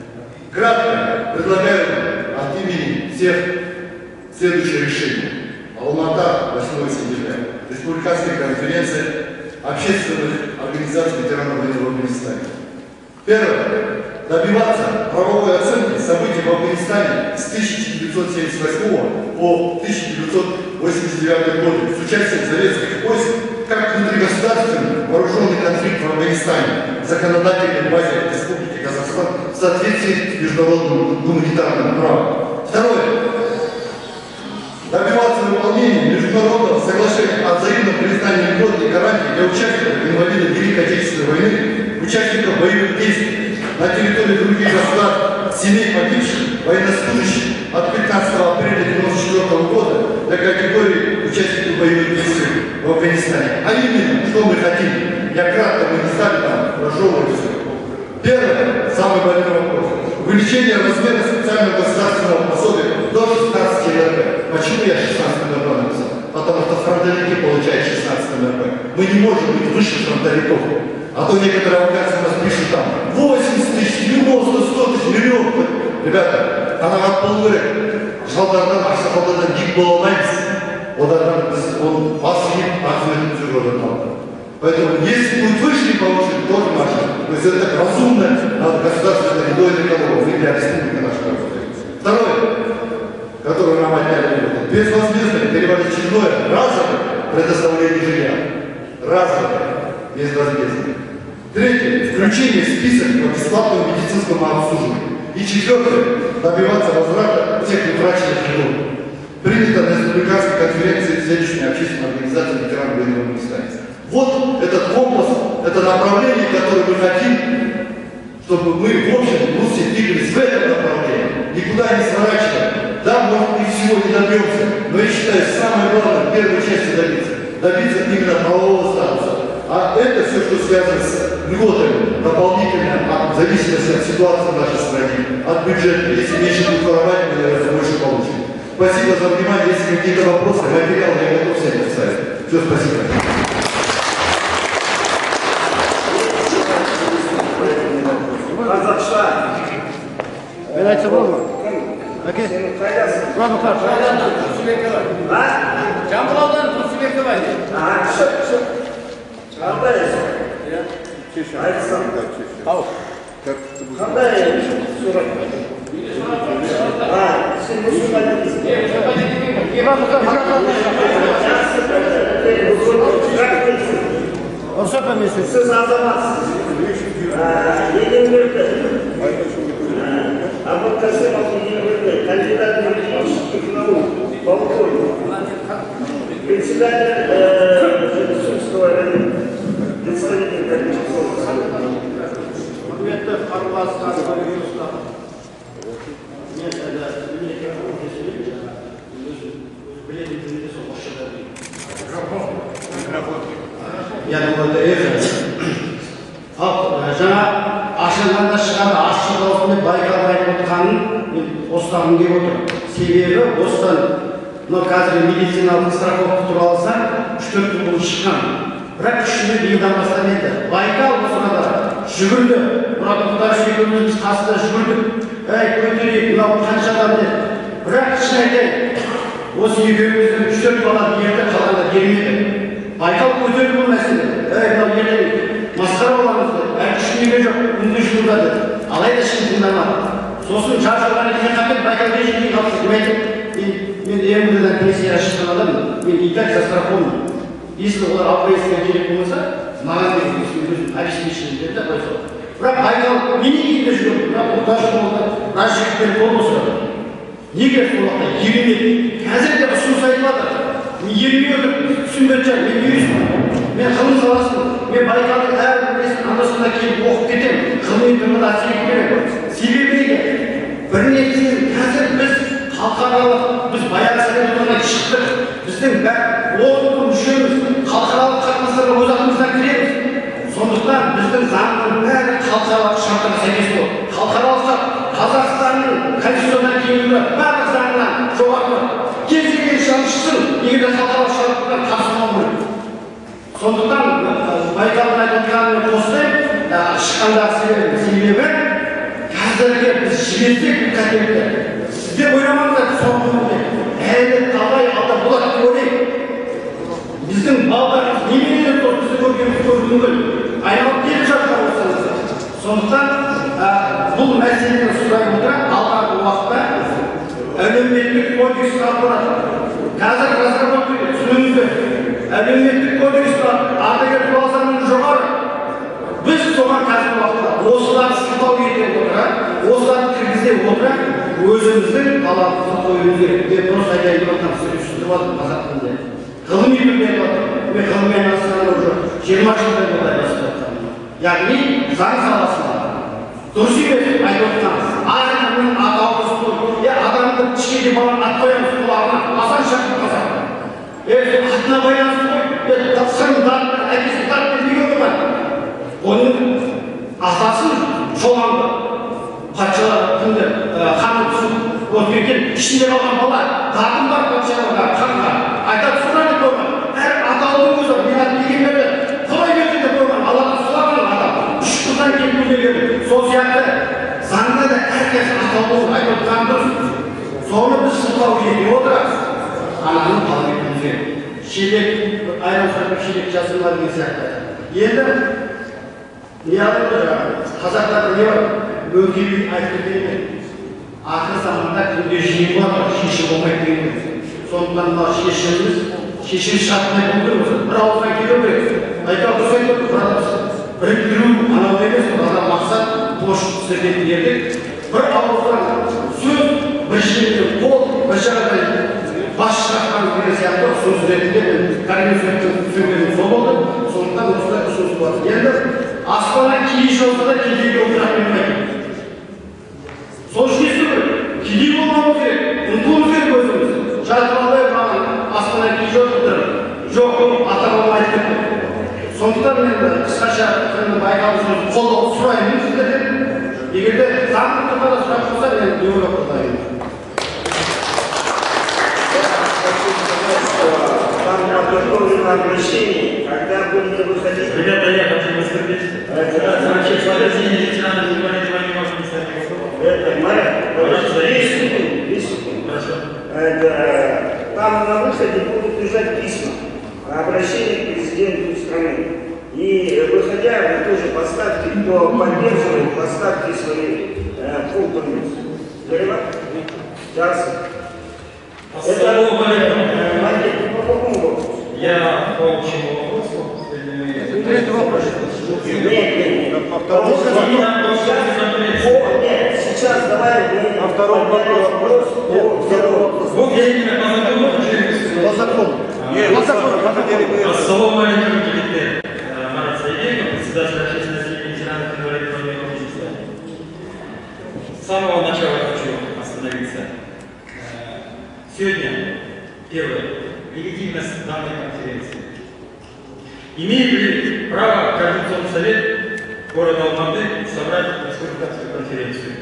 [SPEAKER 10] Кратко предлагаю от имени всех следующее решение. Алмата, восьмого сентября. Республиканская конференция общественных организаций ветеранов войны в Афганистане. Первое. Добиваться правовой оценки событий в Афганистане с тысяча девятьсот семьдесят восьмого по тысяча девятьсот восемьдесят девятый год с участием советских войск как внутригосударственный вооруженный конфликт в Афганистане в законодательной базе Республики Казахстан в соответствии с международным гуманитарным правом. Второе. Добиваться выполнения международного соглашения о взаимном признании льгот и гарантий для участников инвалидов Великой Отечественной войны, участников боевых действий на территории других государств, семей погибших военнослужащих от пятнадцатого апреля девяносто четвёртого года для категории участников боевых действий в Афганистане. А именно, что мы хотим? Я кратко, мы не стали там разжевывать все. Первое, самый больной вопрос. Увеличение размера специального государственного пособия до шестнадцати эр пэ. Почему я шестнадцать эр пэ написал? Потому что фронтовики получают шестнадцать эр пэ. Мы не можем быть выше фронтовиков. А то некоторые афганцы у нас пишут там восемьдесят тысяч, девяносто, сто тысяч, миллион. Ребята, она от полвек. Шалдардан, Аксахалдардан, гик болмаймыз. Одардан біз, он басылып, ақылетін жүргізіп алды. Поэтому, если будет выше, повышен, тоже можно. То есть это разумно, надо государственная рядовая экономика, для республики наша государства. Второе, которое нам отняли, безвозмездное, переводочное, разовое предоставление жилья. Разовое, безвозмездное. Третье, включение в список по бесплатному медицинскому обслуживанию. И четвертое, добиваться возврата всех утраченных льгот. Принято на республиканской конференции следующей общественной организации ветеранов войны в Афганистане. Вот этот компас, это направление, которое мы хотим, чтобы мы в общем русле двигались в этом направлении, никуда не сворачивая. Да, может быть, всего не добьемся, но я считаю, самое главное в первой части добиться, добиться именно правового статуса. А это все, что связано с льготами, дополнительно, от зависимости от ситуации в нашей стране, от бюджета. Если меньше будет воровать, мы, наверное, больше получим. Спасибо за внимание. Если какие-то вопросы, материалы я готов всем представить. Все, спасибо.
[SPEAKER 4] Казахстан.
[SPEAKER 9] Belajsa bo'lma. Aka. Ravon qarshi.
[SPEAKER 4] Ha?
[SPEAKER 8] Jambulovdan Tursunbekova.
[SPEAKER 4] Ha, chiq, chiq. Qanday? Aytsan.
[SPEAKER 5] Ау.
[SPEAKER 4] Qanday surat? Ha, sen bu suratni siz azamatsınız. Yenilmekte. Абу Касимов Yenilmekte. Кандидат юридических наук. Полковник. Председатель Медицинского представителя Медицинского
[SPEAKER 9] Құрметті қаруласқан ұйымдар. Мен әлі мемлекеттік кеңесте білетін тілінде сол орысша дейді. Микрофон. Микрофон. Я думаю, это верно. Жаңа ашылғанда шығады, ашық даусымен Байкал айтып отырғанын мен осыған келіп отырмын. Себебі осыдан мына қазір медициналық страховка туралы заң үш төрт жыл бұрын шыққан. Бірақ үш жыл биылдан бастап еді. Байкал осыған жүгірді. Мұрат Құдайберген екеуміз қасында жүгірдік. Әй, көтерейік, мынау қанша адам деді. Бірақ шын айтайын, осы екеуміздің үш төрт бала ерді, қалғанда бермеді. Байкал көтерді бұл мәселе. Әй, мынау ертең масқара боламыз деді. Әй, күшінеге жоқ, үнді жылда деді. Алайда шын тыңдамады. Сосын шаршалған екен қапет, Байкал режимге қалыпты деп айтып, мен эм вэ дан пенсияға шыққан адаммын, мен и так застрахован. Если олар алпайсыға керек болмаса, маған деген өзім обеспечение берді, қойса. Бірақ Байкал неге кейде жүрген? Бірақ ұлташы болды, біраз жігіттер қол босады. Неге солақта ермеді? Қазір де ұсыныс айтылады. Мен ермей отыр, түсінбеді, мен юристпін. Мен ғылым саласымын. Мен Байкалдың әрбір нәрсесін анда-санда келіп оқып кетемін. Ғылыми тұрғыда әсер керек. Себебі неге? Бір нәрсені қазір біз халықаралық, біз баяғы советтерден шықтық. орынды мүшеміз, халықаралық қатынастарға өз атымыздан кіреміз. Сондықтан біздің заңның бәрі халықаралық шарттарға сәйкес болады. Халықаралық шарт Қазақстанның конституциясынан кейінгі барлық заңынан жоғары. Кез келген шамшысын егер халықаралық шарттарға қатыспау керек. Сондықтан Байкалдың айтылғанымен қосылып, шыққандағы себебі қазіргі біз жіберсек қателікті. Сіздер ойламаңыздар соңғы әлі талай алда болады деп ойлаймын. Біздің балаларымыз неменелер болды, бізді көргеніміз көргеніміз айналып келіп жатқан болсаңыздар. Сондықтан бұл мәселені сұрай отырып, алдағы уақытта әлеуметтік кодекс қабылданады. Қазір разработка түсініңіздер. Әлеуметтік кодекс ардагер туралы заңның жоғары. Біз соған қазір уақытта осыларды сылтау ете отырып, осыларды кіргізе отырып, өзіміздің талабымызды қоюымыз керек. Мен просто айтайын деп отырмын, сіздер түсіндіріп алдым қазақ тілінде. Ғылыми түрде айтып отырмын. Мен ғылыми айналысқаным уже жиырма жылдай болды айналысып отырмын. Яғни заң саласында дұрыс емес айтып отырмыз. Адамның атауы я адамды кішкене баланы ат қоямыз, құлағына асан шақырып қазақ. Атына байланысты қой, сырымдар, әкесі тартып неге қоймайды? Оның атасын шоланды. Патшалар күнде қанын түсіп өткен ішінде қалған бала датын бар патшаларға, қанға айтады сұра деп қойған. Әр атаудың өзі мен деген берді, қалай берді деп қойған. Аллаға сұлаған адам үш жылдан кейін берді. Сол сияқты заңда да әркез атаудың айтып отырған дұрыс. Соны біз сылтау ете отырамыз. Ананың талап етуіміз керек. Шелек, айран сұрап шелек жасырма деген сияқты. Енді қазақтарда не бар? Мөңкеби айтып деген ақыр заманда күнде жиын бар, шешім болмайды деген. Сондықтан мына шешіміміз, шешім шартына болдырмыз. Бір ауыздан келу керек. Айтау дұрыс айтып отырмыз. Біріктіру анау емес, бұларда мақсат қош сіздерден бердік. Бір ауыздан сөз, бір жерде қол, бір жағдай бас шығарған деген сияқты сөз ретінде конвенцияның сөйлемі сол болды. Сондықтан осылай ұсыныс болады. Енді аспаннан кедей жолда да кедейге отыратын болмайды. Сол үшін есту керек. Кедей болмауымыз керек, ұмтылуымыз керек өзіміз. Жатырмалай маған аспаннан кедей жол отырып, жоқ ол ата-бабам айтып кетті. Сондықтан мен қысқаша Байкалдың сөзін қолдауды сұраймын сіздерден. Егер де заңды тұрғыда сұрақ болса, мен дөуір қолдаймын.
[SPEAKER 4] Вам подготовлено обращение, когда будете выходить...
[SPEAKER 11] Ребята, я хочу выступить. Вообще, смотрите, ветераны не говорите, вы не можете писать.
[SPEAKER 4] Это моя... десять секунд, десять секунд.
[SPEAKER 11] Хорошо.
[SPEAKER 4] Там на выходе будут лежать письма, обращение к президенту страны. И выходя, вы тоже поставьте, кто поддерживает, поставьте свои подписи. Поняла? Сейчас. Это по какому вопросу?
[SPEAKER 11] Я по общему вопросу.
[SPEAKER 4] Третий вопрос. Нет, нет, нет. Нет, сейчас давай мы
[SPEAKER 5] на втором вопросе.
[SPEAKER 11] Вот я именно по закону хочу
[SPEAKER 5] по закону.
[SPEAKER 11] По закону. По слову маленькому комитету. Марат Саидеев, председатель общественной семьи ветеранов инвалидов военного общества. С самого начала хочу остановиться. Сегодня, первое, легитимность данной конференции. Имеет ли право Координационный совет города Алматы собрать республиканскую конференцию?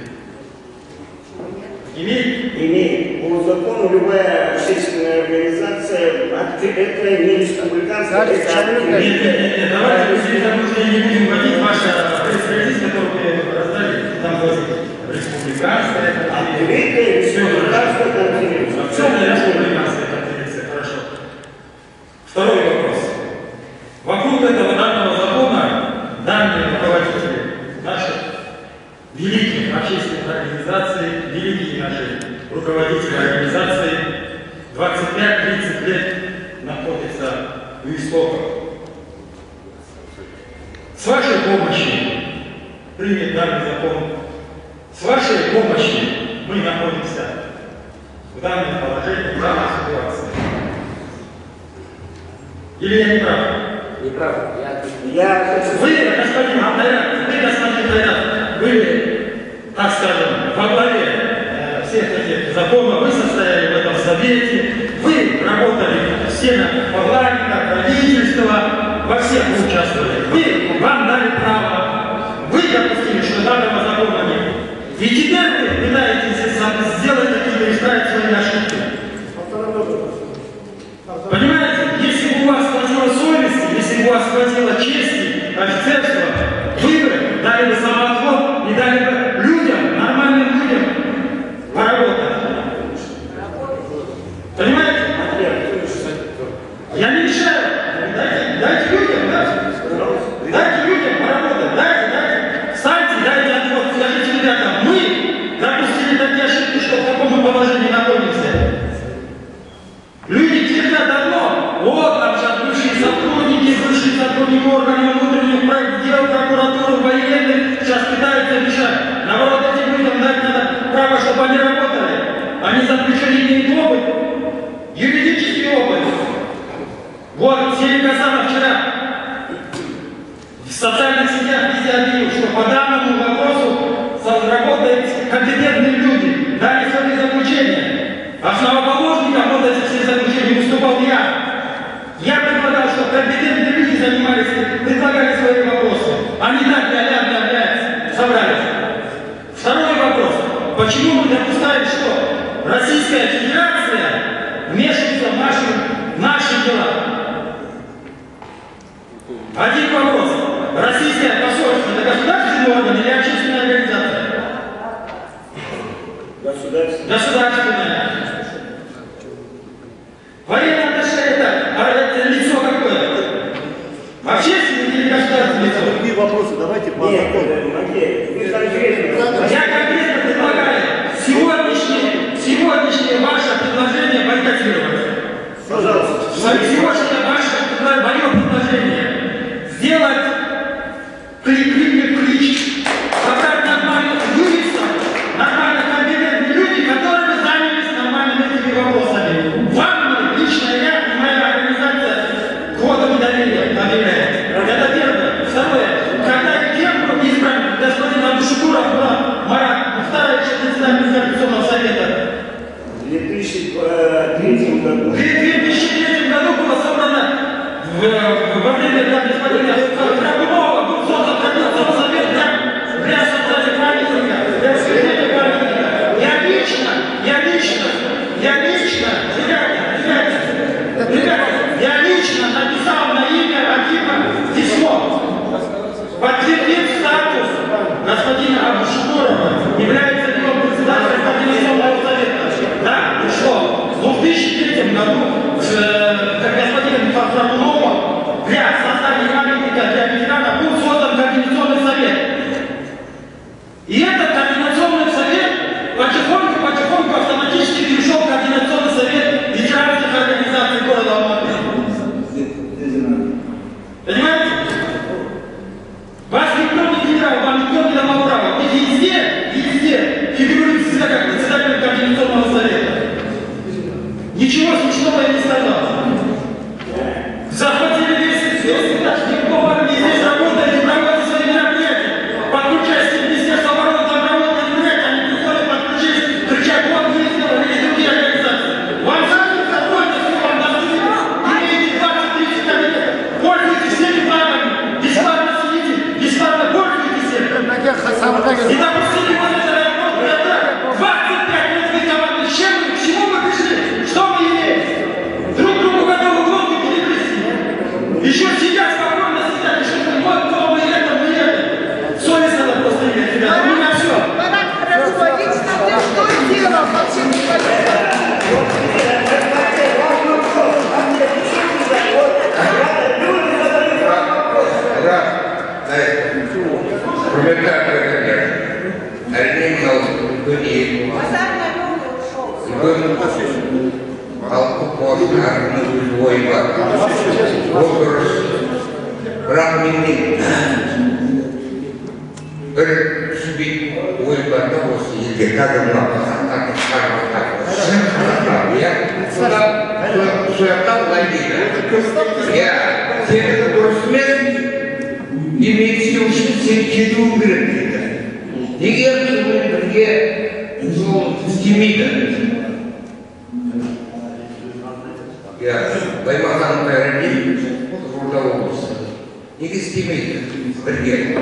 [SPEAKER 11] Имеет?
[SPEAKER 4] Имеет. По закону любая общественная организация, это не республиканская, это
[SPEAKER 11] открытая. Нет, нет, нет, давайте мы здесь, потому что не будем вводить ваше пресс-релиз, который вы раздали, там будет республиканская конференция.
[SPEAKER 4] Открытая республиканская конференция.
[SPEAKER 11] Все это республиканская конференция, хорошо. Второй вопрос. Вокруг этого данного закона данные руководители наших великих общественных организаций, великие наши руководители организаций двадцать пять тридцать лет находятся у истоков. С вашей помощью принят данный закон. С вашей помощью мы находимся в данном положении, в данной ситуации. Или я не прав?
[SPEAKER 4] Не прав. Я хочу...
[SPEAKER 11] Вы, господин Абдайрат, вы, господин Абдайрат, вы, так скажем, во главе э, всех этих законов, вы состояли в этом совете, вы работали с все на парламентах, правительства, во всех вы участвовали. Вы, вам дали право, вы допустили, что данного закона нет. И теперь вы пытаетесь сделать какие-то, исправить свои ошибки. Понимаете, если бы у вас хватило совести, если бы у вас хватило чести, офицерства, вы бы дали бы самоотвод и дали бы людям, нормальным людям поработать. Понимаете? Я не мешаю. Дайте, дайте людям, да? Дайте людям поработать, дайте, дайте. Встаньте, дайте отвод, скажите, ребята, мы допустили такие ошибки, что в каком мы положении находимся. Люди твердят одно, вот там сейчас бывшие сотрудники, бывшие сотрудники органов внутренних дел, прокуратуры, военных, сейчас пытаются решать. Наоборот, этим людям дать надо право, чтобы они работали. Они заключили имеют опыт, юридический опыт. Вот, Сергей Касанов вчера в социальных сетях везде объявил, что по данному вопросу работают компетентные люди, дали свои заключения. Основоположником вот этих всех заключений выступал я. Я предлагал, чтобы компетентные люди занимались, предлагали свои вопросы. Они так ля-ля-ля-ля собрались. Второй вопрос. Почему мы допускаем, что Российская Федерация вмешивается в наши, наши дела? Один вопрос. Российское посольство — это государственный орган или общественная организация? Государственная. Государственная. Военное отношение это, а это лицо какое? Общественное или государственное лицо?
[SPEAKER 5] Другие вопросы давайте по закону.
[SPEAKER 11] Я конкретно предлагаю сегодняшнее, сегодняшнее ваше предложение бойкотировать. Пожалуйста. Сегодняшнее ваше мое предложение сделать клик-клик-клич, собрать нормальных юристов, нормальных компетентных людей, которые занялись нормальными этими вопросами. Вам лично я и моя организация кодом доверия объявляет. Это первое. Второе. Когда кем избран господин Абдушукуров Марат, вторая председатель Конституционного совета.
[SPEAKER 4] В две тысячи третьем году.
[SPEAKER 11] В две тысячи третьем году было собрано в, во время для господина Драгунова был создан Конституционный совет для, для создания памятника, для освещения памятника. Я лично, я лично, я лично, ребята, ребята, ребята, я лично написал на имя Акима письмо. Подтвердив статус господина Абдушукурова, является ли он председателем Координационного совета. Да, и что? В две тысячи третьем году как господин Фарфранова для создания памятника для ветерана был создан Координационный совет. И этот Координационный совет потихоньку-потихоньку автоматически перешел в Координационный совет ветеранских организаций города Алматы. Понимаете? Вас никто не генерал, вам никто не давал права. Вы везде, везде фигурируете себя как председатель Координационного совета. Ничего смешного я не сказал. Захватили весь весь этаж, никто в армии здесь работает и проводит свои мероприятия. Подключаясь к Министерству обороны, там работают мероприятия, они приходят, подключились, кричат, вот вы сделали, или другие организации. Вам сами какой-то все вам доступно, имеете двадцать-тридцать кабинетов, пользуйтесь всеми правами, бесплатно сидите, бесплатно пользуйтесь всем. И допустили вот это двадцать пять лет выкованы, с чем вы, к чему вы пришли? Что вы имеете? Друг другу готовы глотку перегрызти. Еще сидят спокойно, сидят, еще вот то мы это, мы это. Совесть надо просто иметь, ребята. У меня все.
[SPEAKER 12] Хорошо, лично ты что делал? Вообще не понятно.
[SPEAKER 2] Rahmini bersebut wibah terus ini kagak melakukan apa ya sudah sudah tahu lagi ya saya bersmet имеете учитель берете dia dia ну стимида ya неге істемейді бірге?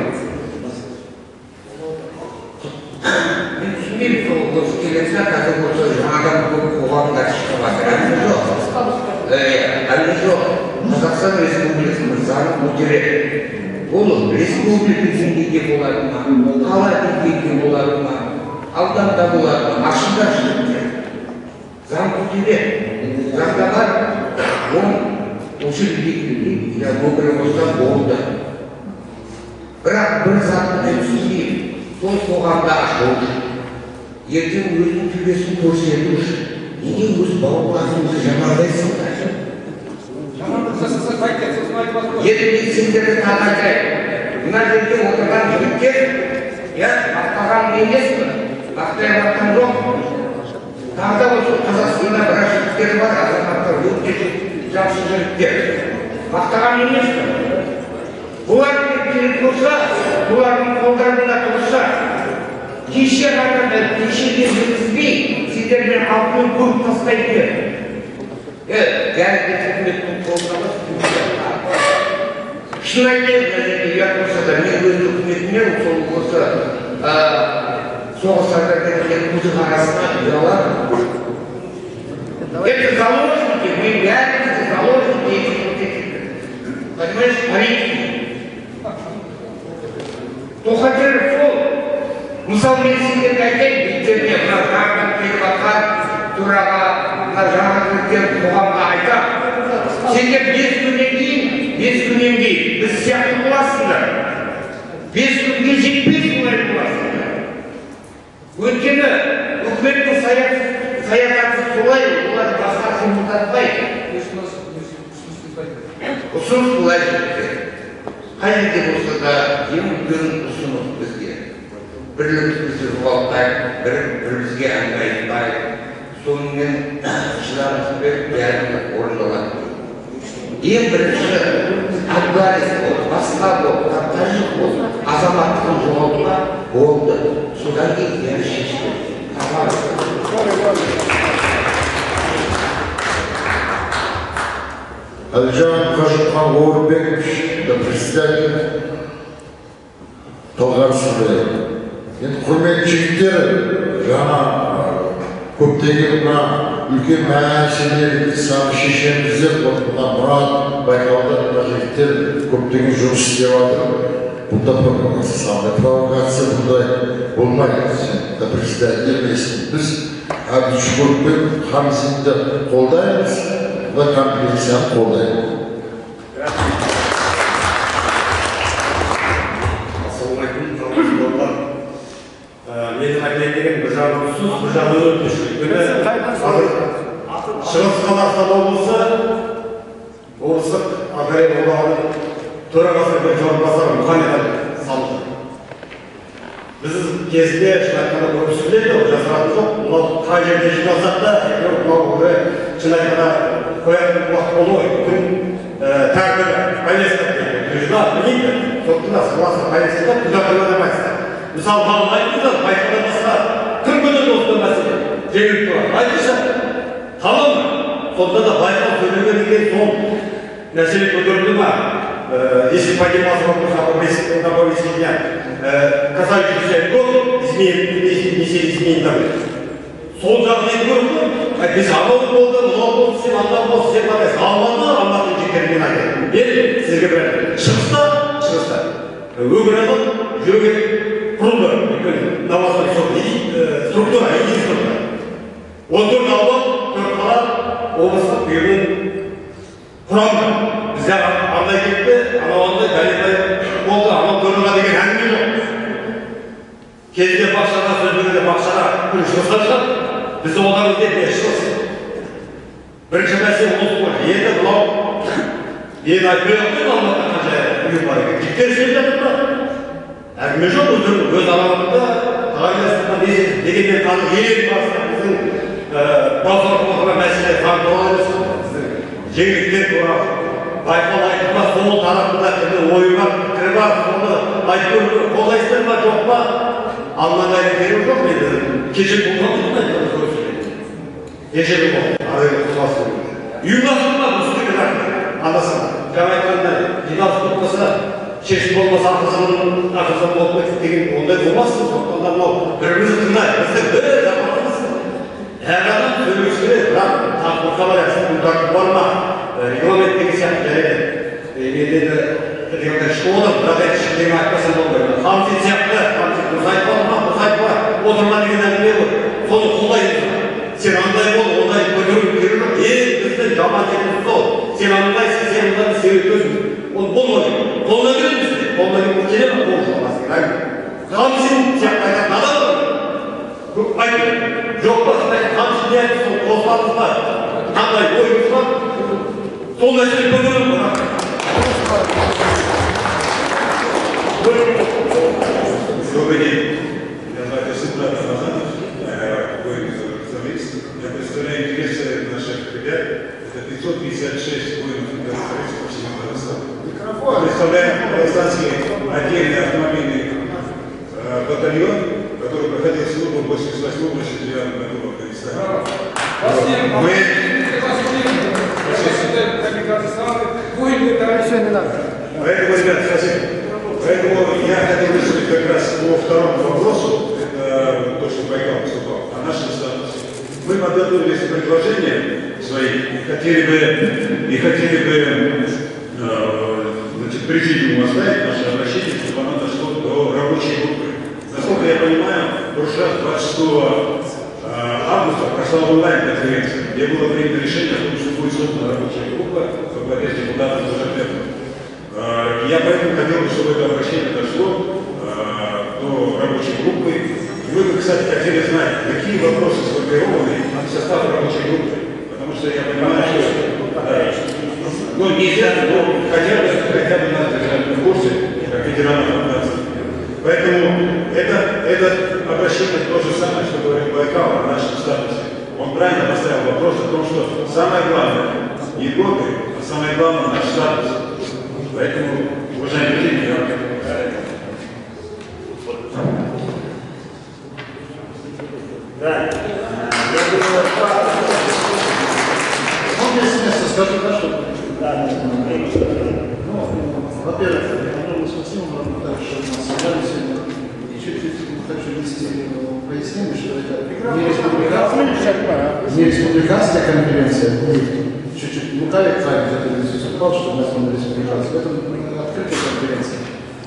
[SPEAKER 2] Мен түсінбеймін, сол осы келесі қазір осы жаңадан көп қоғамдар шығып жатыр. Әлі жоқ. Әлі жоқ. Қазақстан Республикасының заңы көтереді. Ол республика деңгейде болады ма, қала деңгейде болады ма, ауданда болады ма, ашында жүреді. Заң көтереді. Заңда бар, ол осы бекітілген, я өкілі болса болды. Бірақ бір затты түсінбеймін. Сол қоғамда ашу үшін, ертең өзінің төбесін көрсету үшін, неге өз бауырларыңызды жамандайсыңдар? Енді сендерді тағайдайды. Мына жерде отырған жігіттер, мақтаған емеспін, мақтай жатқан жоқ. Тағы да осы Қазақстанда біраз жігіттер бар, азаматтар өте жақсы жігіттер. Мақтаған емеспін. Бұлар керек болса, бұлардың қолдарында тұрса, кеше ғана кешеге жүргізбей, сендермен алтын көріп тастайды. Бәрі үкіметтің қолдауы шын айтайын, ұят болса да, мен өз үкіметіне сол осы соғыс ардагерлердің көзі арасына ұялады. Это заложники, мы бәрімізді заложники етіп. Понимаешь, политики. Тоқатеров сол, мысалы мен сендерге айтайын, беттеріне мына заңдан келіп атқан тураға, мына жаңа жігіттер қоғамға айтам. Сендер бес күннен кейін, бес күннен кейін біз сияқты боласыңдар. Бес күнге жетпес олай боласыңдар. Өйткені үкіметтің саясаты солай, олар басқа қимылдатпайды. Ұсыныс былай жігіттер. Қай жерде болса да ең үлкен ұсыныс бізге. Бірлігімізді жоғалтпайық, бір-бірімізге әңгіме айтпайық. Сонымен шыдамсызбен бәрі орындалады. Ең бірінші аграрис бол, басқа бол, тажик бол, азаматтығын жоғалтуға болды. Содан кейін бәрі шешті.
[SPEAKER 13] Әлжан Қажыққан Орынбекович, председатель Талғарсынды. Енді құрметті жігіттер, жаңа көптеген мына үлкен мәселелерді саны шешеміздер, мына Мұрат байқауда мына жігіттер көптеген жұмыс істеп жатыр. Бұнда самдай провокация бұндай болмайды. Председатель емессің. Біз Әбдішкөрпен Хамзинді қолдаймыз, бұлай конференцияны қолдаймыз.
[SPEAKER 14] Менің айтайын деген бір жағы ұсыз, бір жағы өтіш. Шығыс Қазақстан облысы, облыстық агрария одағының төрағасы бір орынбасары Мұхамедов салды. Біз кезінде шын айтқанда көп сөйлейді, жасыратын жоқ. Мынау қай жерде жиналсақ та, мынау шын айтқанда қоятын уақыт болу ғой. Күн тәртібі, повестка дейді. Жүзді білмейді. Сондықтан да сырласы повестка түзетуге адамайсыздар. Мысалы, маған айтыңыздар, байқадан басқа кім көтерді осыдан мәселе? Жеңіліп тұрады. Айтыңызшы, қалау ма? Сонда да байқау сөйлеген екен сол мәселе көтерілді ма? Если поднимался вопрос о повестке касающийся год, внесение изменений таблицы. Сол жағдайды көріп, біз амалы болды, мынау болды, сен анда болды, сен қадайсың. Алматы, Алматы жектерінен айтады. Мен сізге бір айтайын. Шығыста, шығыста. Өңір адам жүрген құрылды. Өйткені намазға структура, ең структура. он төрт аудан, төрт қала, облыстық ұйымның құрамы. Бізде андай кетті, анау андай дәлелбай болды, анау көрінға деген әңгіме жоқ. Кезінде бақшаға сөз бергенде бақшаға күн шығыстан шығады. Бізді одан іздеп не шығыс. Бірінші мәселе осы болды. Енді бұлау енді айтпай отыр Алматыда қанша ұйым бар екен. Жіктер сөйлеп жатыр ма? Әңгіме жоқ, өз аламында тағайындасынан дегенмен қазір ең басты біздің базар болған мәселе заң туралы емес. Жеңілдіктер туралы. Байқау айтылма, сол тарапында кімді ойы бар, пікірі бар, соны айтып қолдайсыздар ма, жоқ па? Алмандай керегі жоқ, енді кеше болған айтып кеше болған, арайда құласы. Ұйымдастырма, бұл сүрген артында. Андасында. Жаңа айтқанда, жиналыс топтаса, честь болмаса ақылсыз ақылсыз болып кетті деген ондай болмасын. Сондықтан да мынау бірімізді тыңдайық. Біздің бір жамағатымыз әр адам сөйлеуі керек, бірақ тақырыпқа байланысты күн тәртібі бар ма? Регламент деген сияқты жарайды. Енді регламент шығып отыр, бірақ енді ішіндегі айтпасам болмайды. Хамзин сияқты, Хамзин дұрыс айтпады ма, дұрыс айтпа, отырма деген әңгіме ғой. Соны қолдаймыз. Сен андай бол, ондай көтеру керек. Ең біздің жаман жеріміз сол. Сен андайсың, сен андайсың, сен өтесің. Ол болмайды. Қолына келеміз бе? Қолына келеміз келе ме? Қол жалғасы. Хамзин сияқты айтатын адам көп айтты. Жоқ па, Хамзин не айтты, сол қосыламыз ба? Қандай ойымыз бар? Сол нәрсені көтереміз ба?
[SPEAKER 15] Добрый день. Меня зовут Сидоров Рамазанов, воин журналист. Я представляю интересы наших ребят. Это пятьсот пятьдесят шесть воинов советского по всему Казахстану. Представляем казахстанский отдельный автомобильный э, батальон, который проходил службу в восемьдесят восьмом — восемьдесят девятом году в Афганистане. Мы... Поэтому, ребята, спасибо. Поэтому я хотел выступить как раз по второму вопросу, это то, что Байкал выступал, о нашем статусе. Мы подготовили предложения свои и хотели бы, и хотели бы э, значит, президиуму оставить наше обращение, чтобы оно дошло до рабочей группы. Насколько я понимаю, в прошлый раз, двадцать шестого августа, прошла онлайн-конференция, где было принято решение о том, что будет создана рабочая группа во главе с депутатом Зажатевым. Я поэтому хотел бы, чтобы это обращение дошло э, до рабочей группы. Мы бы, кстати, хотели знать, какие вопросы сформированы в состав рабочей группы. Потому что я понимаю, что да, ну, нельзя, но хотя бы, хотя бы нас держать в курсе, как ветеранов афганцев. Поэтому это, это обращение то же самое, что говорит Байкал о нашем статусе. Он правильно поставил вопрос о том, что самое главное не годы, а самое главное наш статус. Поэтому, уважаемые коллеги, я
[SPEAKER 9] Да. Я думаю, можно с места скажу, да, что? Да. Ну, во-первых, огромное спасибо вам, что мы собрались сегодня. И чуть-чуть хочу внести пояснение, что это не республиканская, не республиканская конференция. Чуть-чуть лукавит Файк, который здесь выступал, что у нас на республиканской. Это открытая конференция.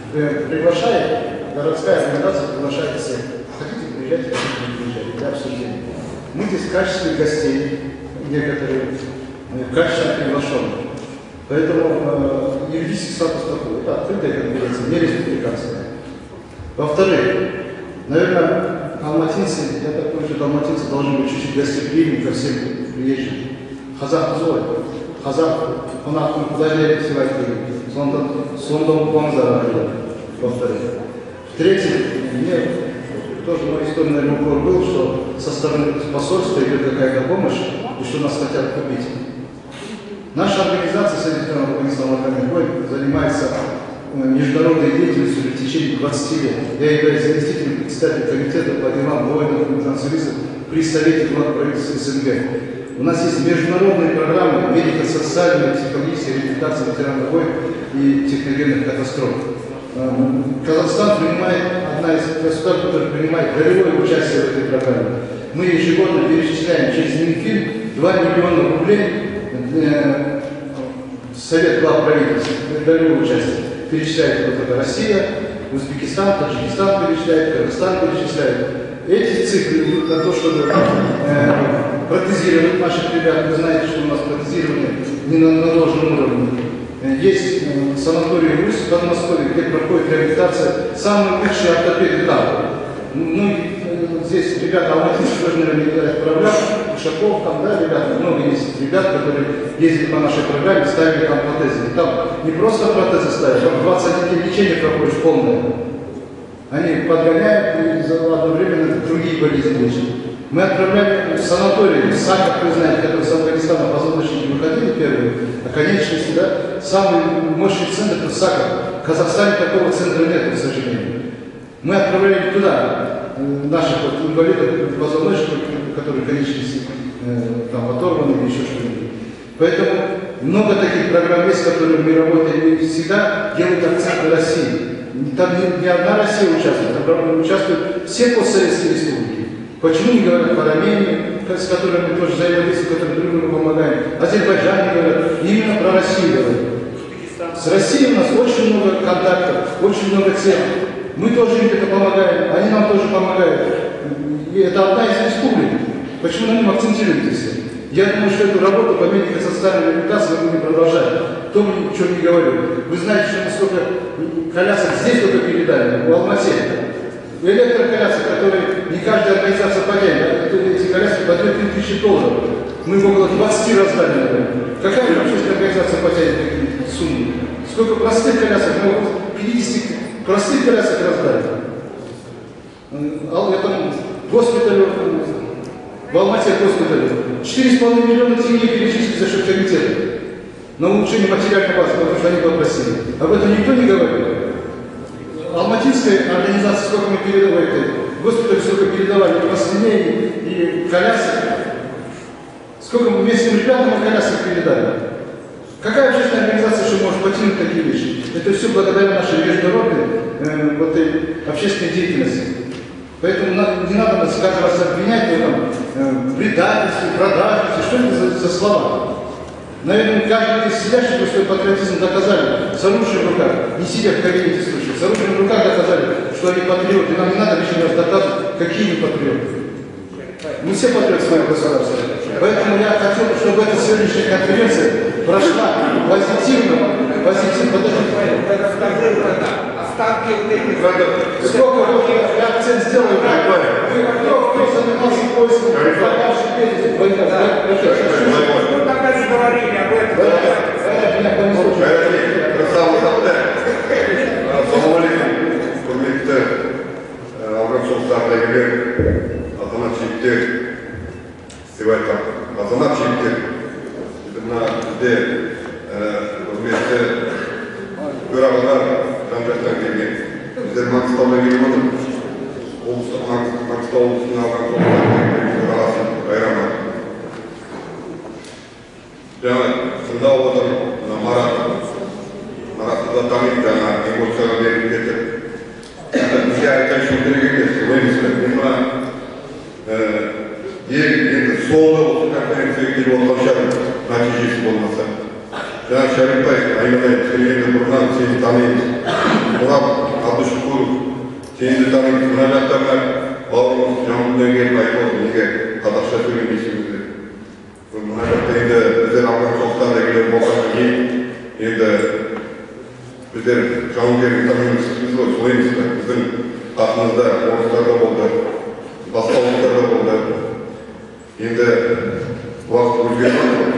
[SPEAKER 9] Приглашает, городская организация приглашает всех. Хотите, приезжайте, хотите, не приезжайте, для обсуждения. Мы здесь в качестве гостей, некоторые, в качестве приглашенных. Поэтому э, юридический статус такой. Это открытая конференция, не республиканская. Во-вторых, наверное, алматинцы, я так понимаю, что алматинцы должны быть чуть-чуть гостеприимны ко всем приезжим. Қазақ зой, қазақ қонақтың құда жерді деп айтты. Сонда қуаңыздар ақылы. Во-вторых. В-третьих, мне тоже мой история, наверное, упор был, что со стороны посольства идет какая-то помощь, и что нас хотят купить. Наша организация Соединенных Афганистан занимается международной деятельностью в течение двадцати лет. Я являюсь заместителем председателя комитета по делам воинов и националистов при Совете глав правительства СНГ. У нас есть международные программы медико-социальной, психологической реабилитации ветеранов войн и техногенных катастроф. Казахстан принимает, одна из государств, которая принимает ролевое участие в этой программе. Мы ежегодно перечисляем через Минфин два миллиона рублей э, Совет глав правительств, ролевое участие. Перечисляет вот это Россия, Узбекистан, Таджикистан перечисляет, Кыргызстан перечисляет. Эти цифры идут на то, чтобы э, протезировать наших ребят. Вы знаете, что у нас протезирование не на, на должном уровне. Есть э, санаторий РУС в Подмосковье, где проходит реабилитация самых лучших ортопедов там. Ну, э, здесь ребята алматинцы тоже, наверное, не отправляют. Ушаков, там, да, ребята, много есть ребят, которые ездили по нашей программе, ставили там протезы. И там не просто протезы ставят, там двадцать один день лечения проходишь полное. Они подгоняют и за одно время другие болезни лечат. Мы отправляем в санаторий, САК, как вы знаете, который с Афганистана позвоночники выходили первые, а конечности, да, самый мощный центр это САК. В Казахстане такого центра нет, к сожалению. Мы отправляем туда наших вот инвалидов, позвоночников, которые конечности э, там оторваны или еще что-нибудь. Поэтому много таких программ есть, которые мы работаем, и всегда делают акцент на России. Там не, не одна Россия участвует, там участвуют все постсоветские республики. Почему не говорят по Армении, с которой мы тоже взаимодействуем, с которой друг другу помогаем? Азербайджане говорят, именно про Россию говорят. С Россией у нас очень много контактов, очень много тем. Мы тоже им где-то помогаем, они нам тоже помогают. И это одна из республик. Почему на нем акцентируетесь? Я думаю, что эту работу по медико-социальной реабилитации мы будем продолжать. Кто бы ничего не говорил. Вы знаете, что мы сколько колясок здесь только передали, в Алмате. Электроколясок, которые не каждая организация потянет. Эти коляски по две тысячи долларов. Мы около двадцати раздали, наверное. Какая общественная организация потянет такие суммы? Сколько простых колясок? Мы около пятидесяти простых колясок раздали. А это госпиталь, в Алмате госпитале. четыре с половиной миллиона тенге перечислили за счет комитета. На улучшение материальной базы, потому что они попросили. Об этом никто не говорит. Алматинская организация, сколько мы передавали, госпиталь сколько передавали, и простыней, и колясок. Сколько мы местным ребятам колясок передали. Какая общественная организация, что может потянуть такие вещи? Это все благодаря нашей международной э, вот, общественной деятельности. Поэтому не надо нас каждый раз обвинять в этом э, предательстве, продажности. Что это за, за слова? Наверное, каждый из сидящих, кто свой патриотизм доказали с оружием в руках, не сидя в кабинете слушая, с оружием в руках доказали, что они патриоты. Нам не надо лишний раз доказывать, какие мы патриоты. Мы все патриоты своего государства. Поэтому я хотел, чтобы эта сегодняшняя конференция прошла позитивно. Позитивно. Сколько вот я акцент сделаю, кто занимался поиском пропавших без
[SPEAKER 4] Ну тогда не говорили об этом.
[SPEAKER 3] Ассаламу алейкум, құрметті алған соғыстарда келген азамат жігіттер, деп айтам, азамат жігіттер. Мына бізде құрметті төрағалар жан-жақтан келген. Біздер Маңғыстаудан келіп отырмыз. Облыстық Маңғыстау облысының алған соғыстарда төрағасы Байрамат. Жаңа тыңдап отыр, Марат. Маратты да таниды, жаңа эмоцияға беріп кетіп. Бізге айта үшін керек емес, ойымызды. Мен мына ең енді соңғы осы конференцияға келіп отырған шығар, нәтижесі болмаса. Жаңа Шәріпбай, айналайын, сен енді бұрыннан сені танимыз. Мұрат Абдышқұров, сені де танимыз. Мына жақтарына бауырымыз Жамбылдан келіп айтып отыр, неге қазақша сөйлемейсіңіз деп. Мына жақта енді біздер алған соғыстарда келіп болғаннан кейін енді біздер жауынгерлік танымымыз ғой, солаймыз да. Біздің қасымызда орыстар да болды, басқа ұлттар да болды. Енді уақыт өзгерді.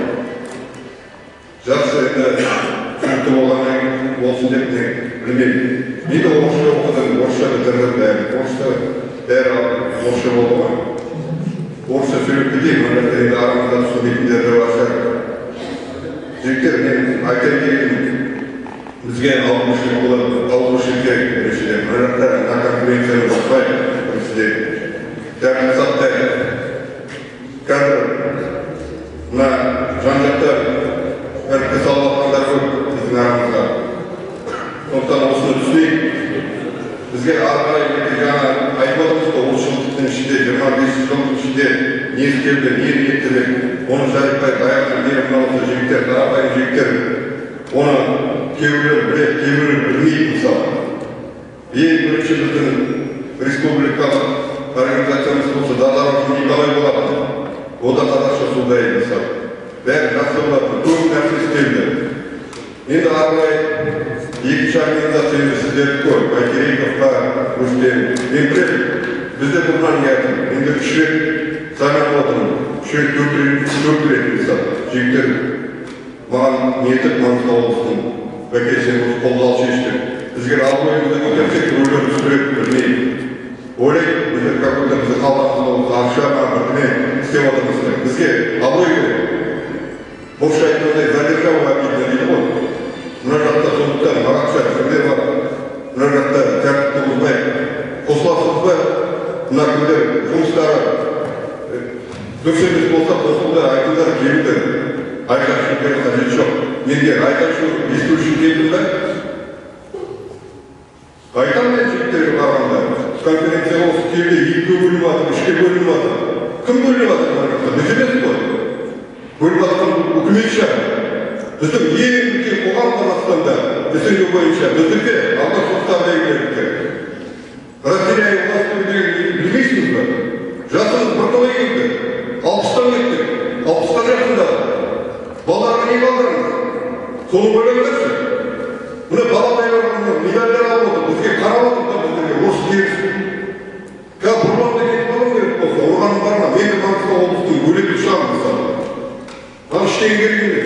[SPEAKER 3] Жақсы енді түсінікті болғаннан болсын деп білмеймін. Мен де орысша оқыдым, орысша бітірдім бәрі. Орысша бәрі орысша болды ғой. Орысша сөйлеп кетейін, онда енді арамызда түсінбейтіндер де бар шығар. Жігіттер, мен айтайын дегенім, бізге алғышылық болады, алғышылық керек біріншіден. Мына жақта мына конференцияны баспай, біріншіден. Тәртіп сақтайық. Қазір мына жан-жақта әріпке салып жатқандар көп біздің арамызға. Сондықтан осыны түсінейік. Бізге ары қарай жаңа айтып отырмыз ғой, отыз жылдықтың ішінде, жиырма бес жылдың ішінде не істелді, не ниеттілік, оны Шәріпбай аяқтан бері мына осы жігіттер, қарапайым жігіттер, оны кейбіреулер біледі, кейбіреулер білмейді мысалы. Ең бірінші біздің республикалық организациямыз болса, Дағдаров Николай болады. О да қазақша сөйлейді мысалы. Бәрі жақсы болады, көп нәрсе істелді. Енді ары қарай екінші организацияны сіздерді көп, Байтерековқа, Рүстем. Мен білемін, бізде бұрыннан ертім. Енді күшірек сайман отырмын, күшірек төрт рет мысалы. Жігіттер маған нетіп, Маңғыстау облысының бәкесен осы қолдау шештік. Бізге абыройымызды көтерсек, рөлер түсірек білмейді. Ойлайды, біздер какой-то бізді қалдамыз ақша бірдеме істеп отырмыз. Бізге абырой керек. Боқша айтқандай задержава обидно дейді ғой. Мына жақта сондықтан Марақша кімдер бар, мына жақта тәртіпті бұзбай, қосыласыз ба, мына кімдер жұмыстары дұрыс емес болса, қосылдар, айтыңдар, келіңдер, айқашы беру қажет жоқ. Менде айташы есту үшін келдім да. Айтам мен жігіттерге барғанда, конференция осы келді, екіге бөлініп жатыр, үшке бөлініп жатыр. Кім бөлініп жатыр барғанда? Біз емес қой. Бөлініп жатқан үкімет шығар. Біздің ең үлкен қоғам Қазақстанда, түсіну бойынша біздікі алға соқтарда егерді. Разделяя власть деген білмейсіңіз бе? Жасымыз бірталай келді, алпыстан кеттік, алпысқа жақында. Балаларға не қалдырыңыз? Соны бөліңдерші. Мына баладай барғанда медальдар алып отыр, бізге қарап отыр, біздерге орыс керіс. Қазір бұрманды кетіп қалам керек болса, ұрғаным бар ма? Мен де Маңғыстау облыстың бөлек ұшағым мысалы. Маған іштен керек емес.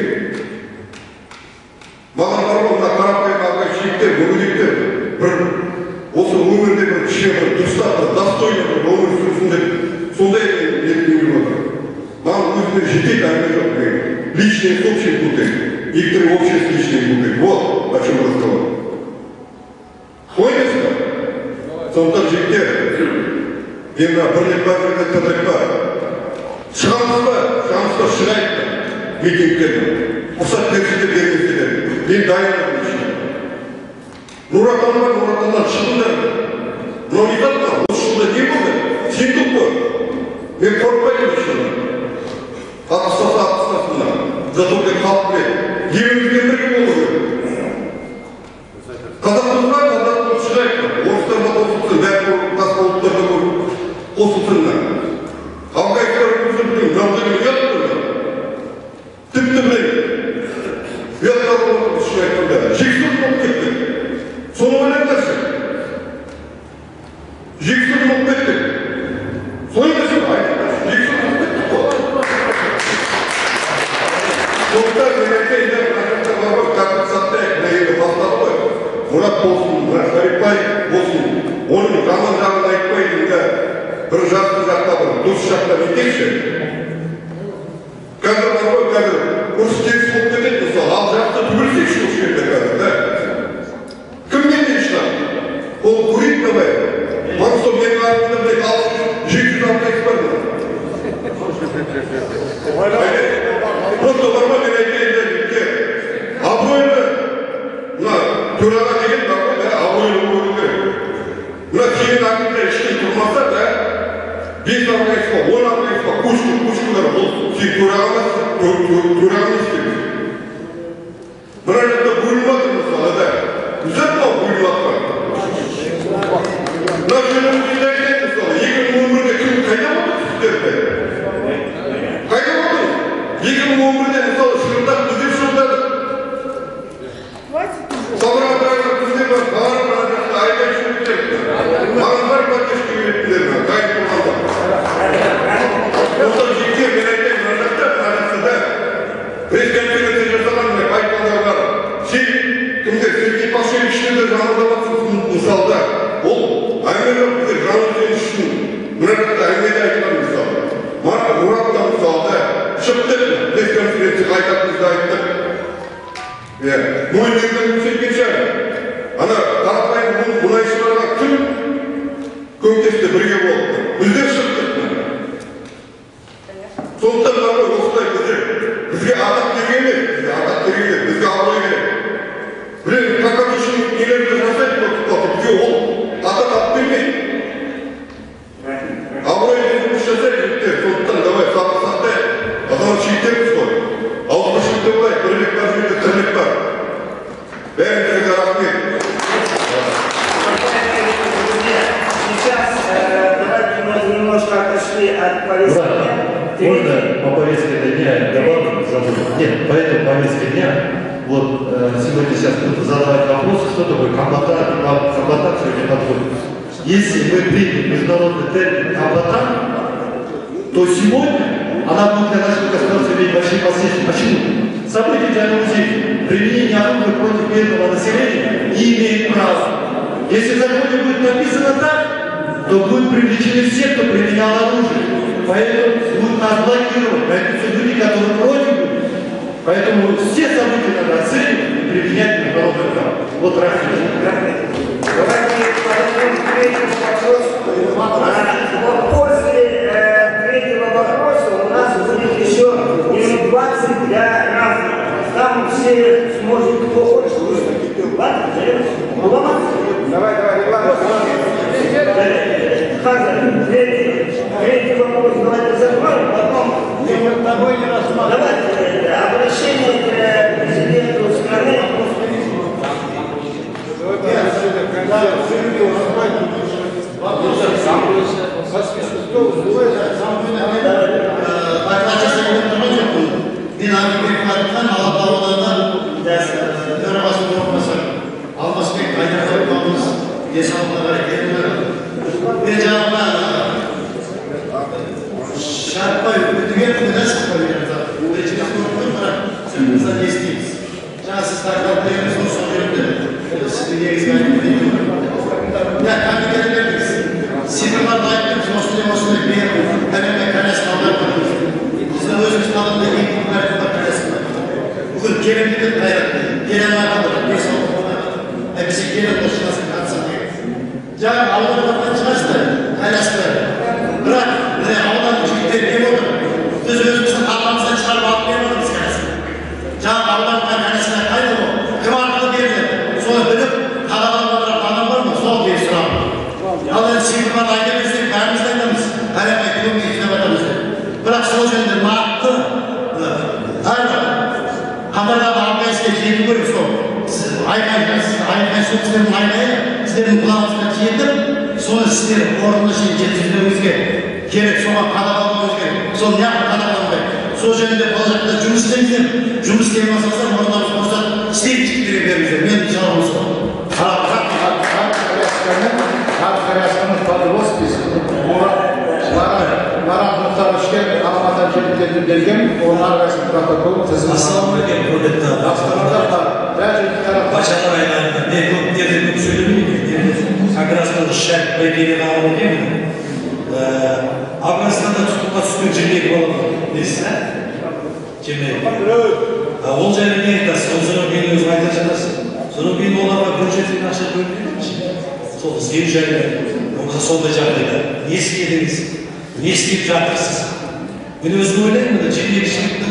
[SPEAKER 3] Маған бар ғой, мына қарапайым ағай шектер, мүгедектер, бір осы өмірде бір кішкене бір дұрыстап, достойны бір өмір сүрсін деп, сондай ниетпен отыр. Маған өзіме жетейді әңгіме жоқ, мен личный с общим путем, некоторые общие с личным путем. Вот о чем разговор. Поняли что? Сондықтан жігіттер, мен мына бірлік бар, бірлік тірлік бар. Шығамыз ба? Шығамыз ба шығайық та митингтерді. Рұқсат берсіздер бермесіздер. Мен дайынмын үшін. Нұр Отан бар, Нұр Отаннан шығыңдар. Мынау не айтады ма? Осы жылда не болды? Сендік қой. Мен қорықпаймын үшін. Атқыстаса атқыстасына. Зато мен халық біледі. Елімізбен бірге болу керек. Қазақстан бар, Қазақстан шығайық та. Орыстарда қосылсын, бәрі басқа ұлттарда қосылсынlar. Афганистан өздерінің мынау ұят қойды. Тіпті білейін. Ұяттар болатын үшін айтқанда. Жексіз болып кеттік. Соны ойлаңдаршы. Жексіз болып кеттік. Сойыңдаршы ма? Жексіз болып кеттік қой. Сондықтан мен айтайын, қажеттер бар ғой, кәпір саттайық, мына енді бастады ғой. Мұрат болсын, мұрат Шарипбай болсын. Оның жаман жағын айтпайды, бір жақты жақта бір дұрыс жақта етекші. Қазір бар ғой, қазір ұрыс теріс болып кетеді, мысалы, ал жақта түгілсекші осы жерде қазір, да? Кім менен шығады? Ол көрейік давай. Маңғыстау менің артымда білек алты жүз, жеті жүз алтайыз бар ма? Просто бар ма мен айтайын да жігітке. Абыройды, мына төраға деген бар ғой, да, абыройды болу керек. Мына сенің артында ештеңе тұрмаса, да, бес ағайсыға, он ағайсыға, көшкі, көшкілер, ол сен төрағамыз, төрағамыз істеміз. Мына жақта бөлім атыр мысалы, да, үзет мынау бөлім атыр. Мына жөнімізді айтайын мысалы, екі мың он бірде кім қайда болды сіздерді? Қайда болды? екі мың он бірде мысалы шырылдап біздер шырылдадық. Сабыр атырайға біздер бар, бар, бар жақта айдай шырылдап. Маған бар пәтешке келетіндер ме? Қайын тұрғанда. Осыдан жіктер мен айтайын, мына жақта, мына жақта да. Пресс-конференция жасаған мен айтқандар бар. Сен кімдер Сергей Пашевичтерді жаңылдаватсың мысалда. Ол әңгіме жоқ біздер жаңылден үшін. Мына жақта әңгімеде айтқан мысалы. Мана Мұратта мысалда шықты пресс-конференцияға айтатынымызды айттық. Мойындерден көрсеткен шығар. Ана қарапайым мұнайшыларға кім көмектесті бірге болды? Біздер шықтық. Сондықтан бар ғой осылай біздер. Бізге атақ керек емес, бізге атақ керек емес, бізге абырой керек. Білем, прокатушының нелерді жасайды болып, бізге ол атақ ат бермейді. Абырой деген жұмыс жасайды жігіттер. Сондықтан давай сабыр сақтайық. Азамат шектеріміз ғой. Ауызбіршілікте болайық, бірлік бар жерде тірлік бар. Бәріңізге рахмет.
[SPEAKER 4] Сейчас давайте мы немножко отошли от повестки дня.
[SPEAKER 10] Можно по повестке дня добавить? Нет, по этой повестке дня, вот сегодня сейчас кто-то задавать вопросы, кто такой комбатант, комбатант сегодня подходит. Если мы примем международный термин комбатант, то сегодня она будет для нашего государства иметь большие последствия. Почему? События Джанузии, применение оружия против мирного населения не имеет права. Если в законе будет написано так, то будут привлечены все, кто применял оружие. Поэтому будут нас блокировать, поэтому все люди, которые против будут. Поэтому все события надо оценивать и применять международное право. Вот раз.
[SPEAKER 4] Давайте подойдем к третьему вопросу. После третьего вопроса у нас будет еще минут двадцать для разных. третий, третий вопрос давайте закроем, потом давайте обращение к президенту страны.
[SPEAKER 9] Ben Ahmet Fark'tan Alabala'dan Törabası Doğmasın Almasbek Kaynaklar Bağımız Hesaplara geldiler. Ben cevabına şartma ödügen kuduna sıkabiliriz. Bu için korktum bırak. Sırtınızdan geçtiğimiz. Şanssız taklatlarımız o soruyordu. Sizin yeriniz ben biliyorum. Ya kandidatı verdiniz. Sinirler layıklık sosyal emosyonel bir hemen mekanis kavramlar. Bizim Özbekistan'da ilk günler makinesinde. Bugün gelinlikler gayretli. Gelen ağabeyler, bir savunmalar. Hepsi gelin boşunasın katsın diye. Can Allah'tan çıkarsa, kaynaslar. Bırak, ne Allah'ın çocukları ne olur? Biz Özbekistan Allah'ımızdan çıkarıp atlayamadığımız kaynasın. Can Allah'ın kaynasına kaydı o. Kıvartılı bir yerine. Sonra bölüp, kalabalıklara kanal var mı? Sol diye sorar. Allah'ın sinirman ailemizdir, kayımızdan da biz. Hala bekliyorum ki içine bakamızdır. Bırak sol yönde maattı. Hala. Kamerada abdestle cihdi görür sol. Siz aynen, aynen çok sizlerin aynaya, sizlerin kulağınızda cihdim. Sonra sizlerin orada şey getirdiğimizge gerek, sonra kadağlamamız gerek. Sonra ne yapıp kadağlamamız sol yönde olacakta cümle istemizden, cümle isteyemezsizler, oradan olsa isteyip çıktırı verirler. Ben inşallah olsa. Hala, kalk, kalk, kalk, kalk, kalk, kalk, Marat Muhtar Işker, Almadan Çelikler'in belgem, onlar arasında protokol tezimi.
[SPEAKER 16] Assalamu alaikum, hürmetli abi. Başak aylarında ne yok diye de söylemeyeyim mi? Agras'ta şart belgeyle bağlı değil mi? Agras'ta tutukla sütün cimrilik olur. Neyse? Cimrilik. Olcayla ne eklersin? O zaman beni özüm aytacağız. Sonra beni onlara bölgetin aşağı bölgetin için. Sol ızgin jayla, yoksa solda jayla. Ne istediniz? Ne isteyip жатырсыз? Мен өзім ойлаймын, жемекшіліктің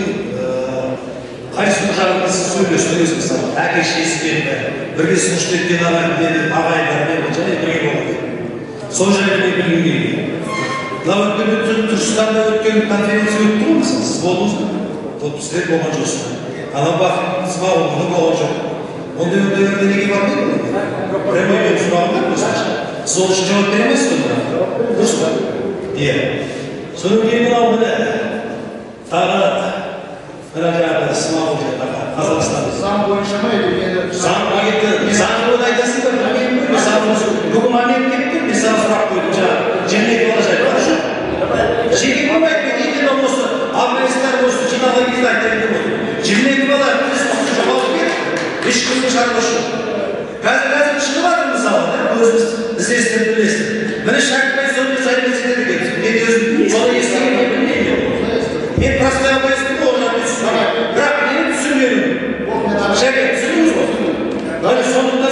[SPEAKER 16] қайсы жағында сіз сөйлесін өзіңіз. Әке шешесімен бірге жұмыс еткен ағайындармен және бірге болады. Сол жайлы мен білгім келеді. Мына өткен Түркістанда өткен конференция өтті ғой мысалы, сіз болдыңыз ба? Топ сіздер болған жоқсыздар. Ана бақытыңыз ба, оны болған жоқ. Ондай өндерде неге бармайды ғой? Прямой мен сұрағым бар осылайша. Сіз ол үшін жауап бере емессіз ғой? Дұрыс па? Иә. Содан кейін мынау міне тағы мына жаңағы Смағұл Қазақстан.
[SPEAKER 9] Заң бойынша ма еді?
[SPEAKER 16] Заң бойынша. Заң бойынша айтасың ба? Мысалы бүгін момент кетті, мен саған сұрақ қойдым жаңағы жемек болашақ. Хорошо? Жеке болмайды, мен именно осы абонесттер осы жинаған кезде айтайын деп отырмын. жиырма бала біз жоғалып кетті. Ешкімнің шаруасы жоқ. Қазір қазір шығып жатыр мысалы, өзіміз іздестіріп білесіз. Міне шәкіртпен сонымен сайтын екенсіз. Мен өзім соны естігенде білмеймін. Мен простой абайсың ғой, оны түсінемін. Бірақ менің түсінмедім. Шәкірт түсіндіңіз ғой? Сондықтан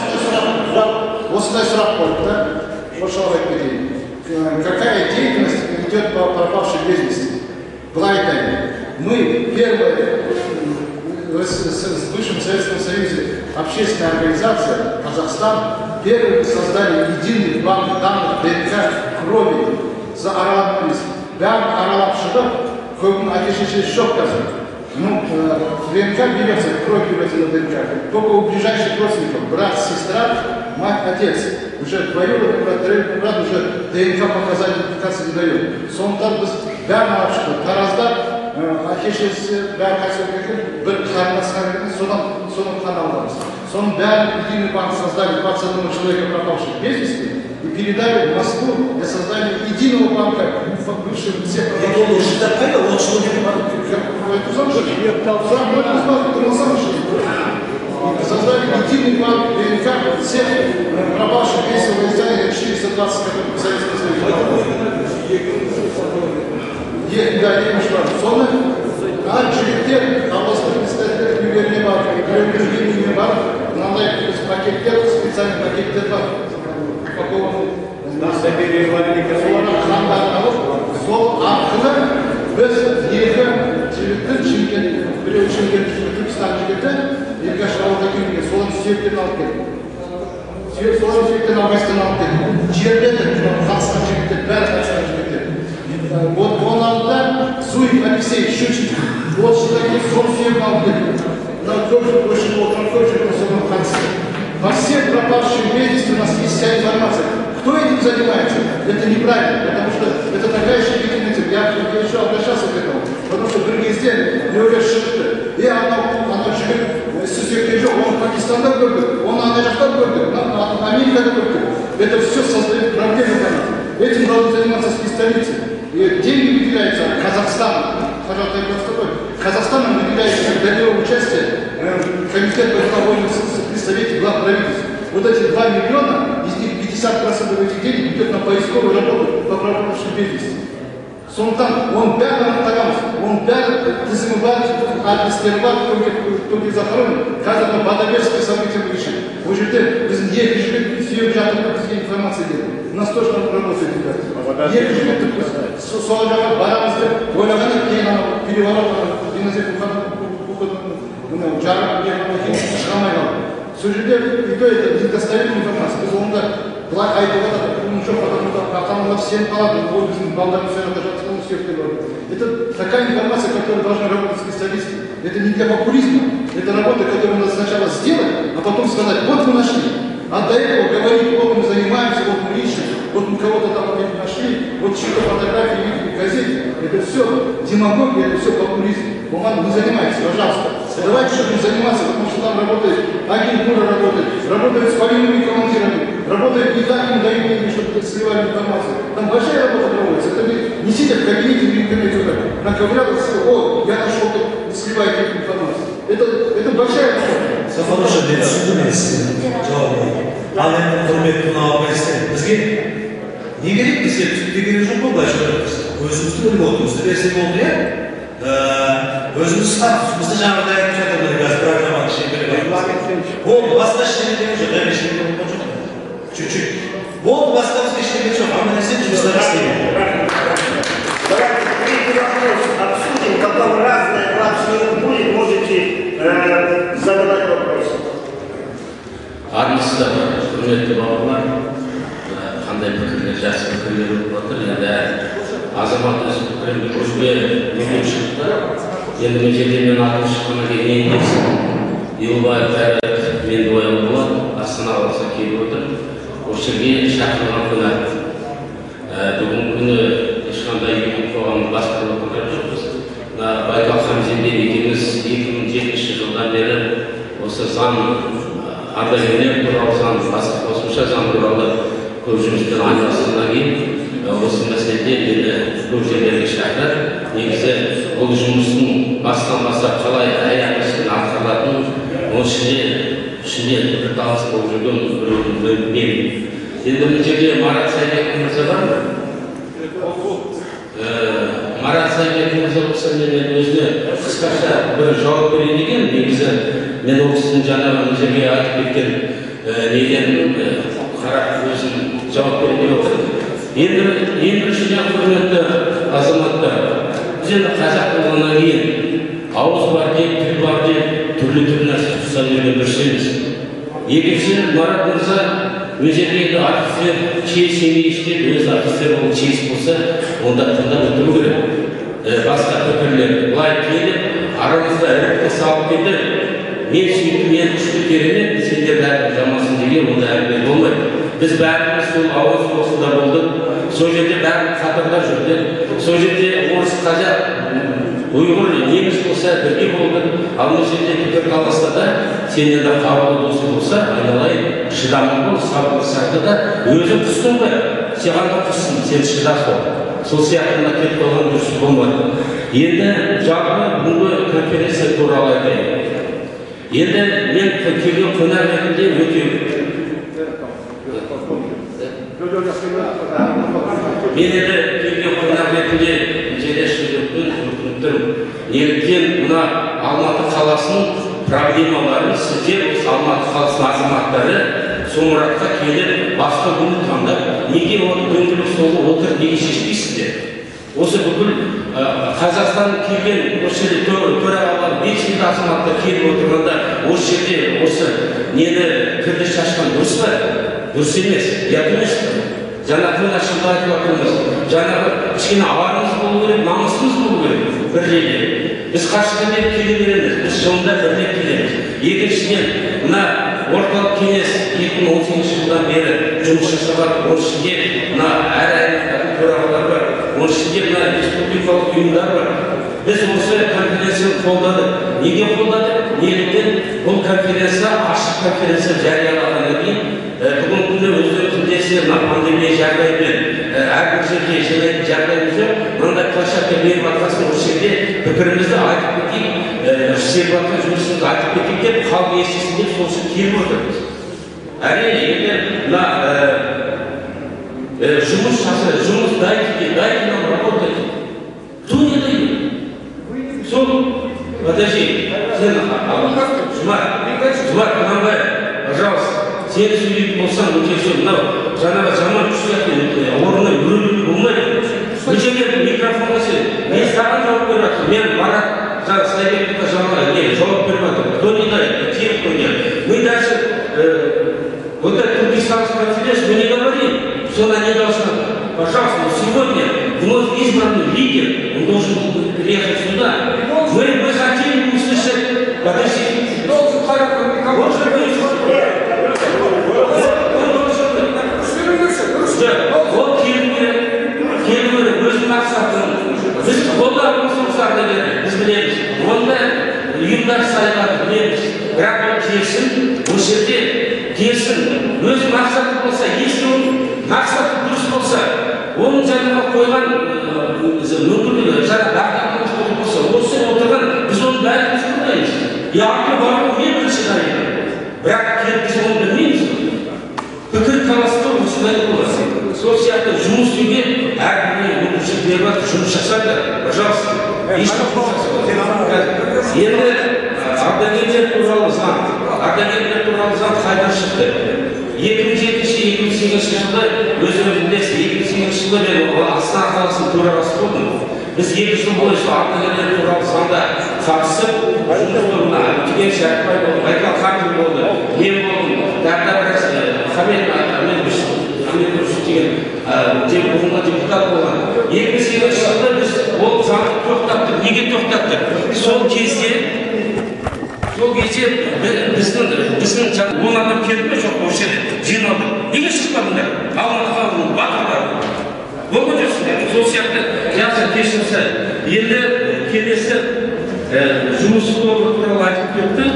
[SPEAKER 16] солай.
[SPEAKER 9] Осындай сұрақ қойды да, ошол айтып кетейін. Какая деятельность идет по пропавшей без вести? Былай айтайын. Мы первые в бывшем Советском Союзе общественная организация Казахстан первым создали единый банк данных ДНК крови за аралап плюс. Бәрін аралап шығып, көбінің әке-шешесі жоқ қазір. Ну, ДНК берется, кровь берется на ДНК. Только у ближайших родственников, брат, сестра, мать, отец. Уже двоюродный брат, троюродный брат уже ДНК показательницы не дает. Сондықтан біз бәрін алып шықтық. Таразда әке-шешесі бәрін қайсы бір қарындасқа берген, содан соның қан аламыз. Соның бәрін единый банк создали двадцать одного человека, пропавших без вести, и передали в Москву для создания единого банка бывшим всех пропавших.
[SPEAKER 16] Это уже такая, он что не банк?
[SPEAKER 9] Это сам же, сам можно банк, это сам же. Создали единый банк ДНК всех пропавших без вести, четыреста двадцать, которые в Советском Союзе. Да, не мешал. Соны, а жігіттер, областық представитель үйлеріне бар, үйлеріне бар, мынандай пакеттер, специальный пакеттер бар. Сол арқылы біз екі жігіттің Шымкент, біреу Шымкент, Түркістан жігіті, екі ауылда келген, солын сүйектен алып келді. Солын сүйектен Абайстан алып келді. жерлерде қатысқан жігіттер, бәрі қатысқан жігіттер. Вот оның алдында Зуев Алексей Щучев, отыз жылдан кейін сол сүйек алып келді. Мынау көп жыл көшіп отырған көп жігіттер соған қатысты. По всем пропавшим без вести у нас есть вся информация. Кто этим занимается? Это неправильно, потому что это такая щепетильная тема. Я еще обращался к этому, потому что другие сделали, не уже шықты. И она жігіт сүйекте жоқ, он Пакистанда көрді, он ана жақта көрді, Америкада көрді. Это все создает проблемы для нас. Этим должны заниматься специалисты. И деньги выделяются Казахстану. Пожалуйста, Казахстаном выделяется долевое участие комитет по экологии в совете глав правительства. Вот эти два миллиона, из них пятьдесят процентов этих денег идет на поисковую работу по пропавшим без вести. Сондықтан он бәрін анықтағанбыз, он бәрі тізімі бар, адрестері бар, көмек захоронен. Қазір мына Бадаберское событие бойынша. Ол жерде біздің екі жігіт сүйек жатыр, бізге информация берді. У нас тоже работает ребята. Екі жігіт сол жаққа барамыз деп ойлағаннан кейін анау переворот геноцид мынау жарып кейін шыға алмай қалды. Сол жерде и то это недостоверная информация. Біз онда былай айтып жатыр, оның жоқ, потому что ата-аналар сеніп қалады, ол біздің балдарымыз сояқта жатқан сүйектер бар. Это такая информация, которая должна работать специалисты. Это не для популизма. Это работа, которую надо сначала сделать, а потом сказать, вот мы нашли. А до этого говорить, вот мы занимаемся, вот мы ищем, вот мы кого-то там нашли, вот чьи-то фотографии видели в газете. Это все демагогия, это все популизм. Бумага не занимается, пожалуйста. Давайте, чтобы не заниматься, потому что там работает агентура, работает, работает с полевыми командирами, работает не так, им дают деньги, чтобы сливали информацию. Там большая работа проводится. Это не сидят в кабинете в интернете, наковырялся, о, я нашел тут, сливайте информацию. Это, это большая работа.
[SPEAKER 16] Сафаруша, мен түсіндім жауабын. Ал енді құрметті мынау байыстар, бізге не керек бізге түкте керек жоқ қой былайша айтқанда. Өзімізді біліп отырмыз, берсе болды, иә? Өзіміз статусымызды жаңағыдай айтып жатырмыз, қазір программаны шеңберіп. Болды, басқа ештеңе жоқ, дәл ештеңе болған жоқ. Чуть-чуть. Болды, басқа бізге ештеңе жоқ, ана нәрсе жұмыстар істейді.
[SPEAKER 4] Давайте третий вопрос обсудим, потом разные вообще будет, можете э, задавать вопросы.
[SPEAKER 17] Армысыздар, құрметті бауырлар, қандай пікірлер, жақсы пікірлер болып жатыр. Енді азамат өз пікірін көшуге мүмкін шықты. Енді мен жерде мен атым шыққаннан кейін не дейсің? Елубаев Қайрат менді ойлап болады, Астана қаласы келіп отыр. Осы жерге шақырылған күні бүгінгі күні ешқандай еңбек қоғамын басқарып отырған жоқпыз. Байкал Хамзембек екеуміз екі мың жетінші жылдан бері осы заң ардагерлер туралы заң, басқа қосымша заң туралы көп жұмыспен айналысқаннан кейін осы мәселеде мені көп жерлерге шақырып, негізі бұл жұмыстың бастан бастап қалай аяқ астынан атқарылатынын, оның ішінде ішінде пікірталас болып жүрген біреудің мен. Енді бұл жерде Марат Сайбек мырза бар ма? Марат Сайбек мырза болса мен өзіне қысқаша бір жауап берейін деген, негізі мен ол кісінің жаңағы бұл жерге айтып кеткен неден қарап өзін жауап бермей отыр. Енді біріншіден құрметті азаматтар, біз енді қазақ болғаннан кейін ауыз бар деп, тіл бар деп, түрлі-түрлі нәрсе ұста берген дұрыс емес. Екінші, Марат мырза өз жердегі офицер честь емейіш деп, өз офицер ол честь болса, онда тыңдап отыру керек. Басқа пікірлер былай келіп, арамызда ірікті салып кетіп, мен сүйікті, мен күшті керемет, сендер бәрін жамасын деген, онда әңгіме болмайды. Біз бәріміз сол ауыз соғысында болдық, сол жерде бәрін қатарда жүрдік, сол жерде орыс, қазақ, ұйғыр, неміс болса бірге болдық. Ал бұл жерде пікірталаста да сен енді қабылы досы болса, айналайын, шыдамың бол, сабырлы сақты да, өзің құстың ба, саған да құстың, сен шыдас бол. Сол сияқтында кетіп қалған дұрыс болмады. Енді жалпы бүгінгі конференция туралы айтайын. Енді мен келген қонақ ретінде өте мен енді келген қонақ ретінде жерде шындықпен өкініп тұрмын. Неліктен мына Алматы қаласының проблемаларын сіздер Алматы қаласының азаматтары Соңыратқа келіп, басқа күні таңдап, неге оны дөңгелек столы отыр, неге шешпейсіздер? Осы бүкіл Қазақстан келген осы жерде төрағалар белсенді азаматтар келіп отырғанда, осы жерде осы нені кірді шашқан дұрыс па? Дұрыс емес, ұят емес пе? жаңағы мына шынды айтып жатырмыз, жаңағы кішкене аварымыз болу керек, намысымыз болу керек бір жерде. Біз қашықтан бері келе береміз, біз жылында бір рет келеміз. Екіншіден, мына орталық кеңес екі мың он сегізінші жылдан бері жұмыс жасаған, оның ішінде мына әр аймақтардың төрағалары бар, оның ішінде мына республикалық ұйымдар бар. Біз осы конференцияны қолдадық. Неге қолдадық? Неліктен бұл конференция ашық конференция жариялағаннан кейін бүгінгі күні өздеріңізде мына пандемия жағдайымен әрбір жерде жинайтын жағдайымыз жоқ. Мынандай площадка беріп жатқасын осы жерде пікірімізді айтып кетейік, істеп жатқан жұмысымызды айтып кетейік деп халық естісін деп сол үшін келіп отырмыз. Әрине, егер мына жұмыс жасайды, жұмыс дайте, дайте нам работать. Кто не дает? Сол, подожди, Жумар, Жумар, Құнанбай, пожалуйста, сен сөйлейтін болсаң, өте сөз, мынау жаңағы жаман күшті орнына өрілуге болмайды. Бұл жерде микрофонға сен, мен саған жауап беріп жатырмын, мен Марат, жаңағы Сайбековқа жауап беріп жатырмын. Кто не дает, тех, кто нет. Мы даже, вот этот туркестанский конференц, мы не говорим, что она не должна быть. Пожалуйста, сегодня вновь избранный лидер, он должен был приехать сюда. Мы, мы хотели услышать, подожди, должен вот келгені өзінің мақсатын біз қолдарымыз жұмыстарды біз білеміз, ондай ұйымдар сайлады білеміз, бірақ ол келсін, осы жерде келсін, өз мақсаты болса, ешкім мақсаты дұрыс болса, оның жаңағы қойған мүмкіндігі, жаңағы бағдарламасы болса, осы отырған біз оның бәрін қолдаймыз. Яғни бару мен бірінші дайын, бірақ келіп біз оны білмейміз. Пікір таластау осындай болады. Сол сияқты жұмыс істеуге әрбіріне мүмкіншілік беріп жатыр, жұмыс жасайды. Пожалуйста. Енді ардагерлер туралы заң, ардагерлер туралы заң қайдан шықты? екі мың жетінші екі мың сегізінші жылы өздеріңіз білесіз, екі мың сегізінші жылы мен Астана қаласының төрағасы болдым. Біз екі жыл бойы сол ардагерлер туралы заңда қатысып, жұмыс тобына Тіген Шәріпбай болды, Байкал Хамин болды, мен болдым, Дәрдабрас Хамет Амин Дұршын деген бұғынға депутат болған. екі мың сегізінші жылда біз ол заңды тоқтаттық. Неге тоқтаттық? Сол кезде Сол кезде біздің жаңағы он адам келді ме жоқ, осы жерде жиналды. Неге шықпадыңдар? Алматы қаласының батырлары. Болды жүрсіңдер. Сол сияқты жақсы кешірсе, енді келесі жұмыс тобы туралы айтып кетті.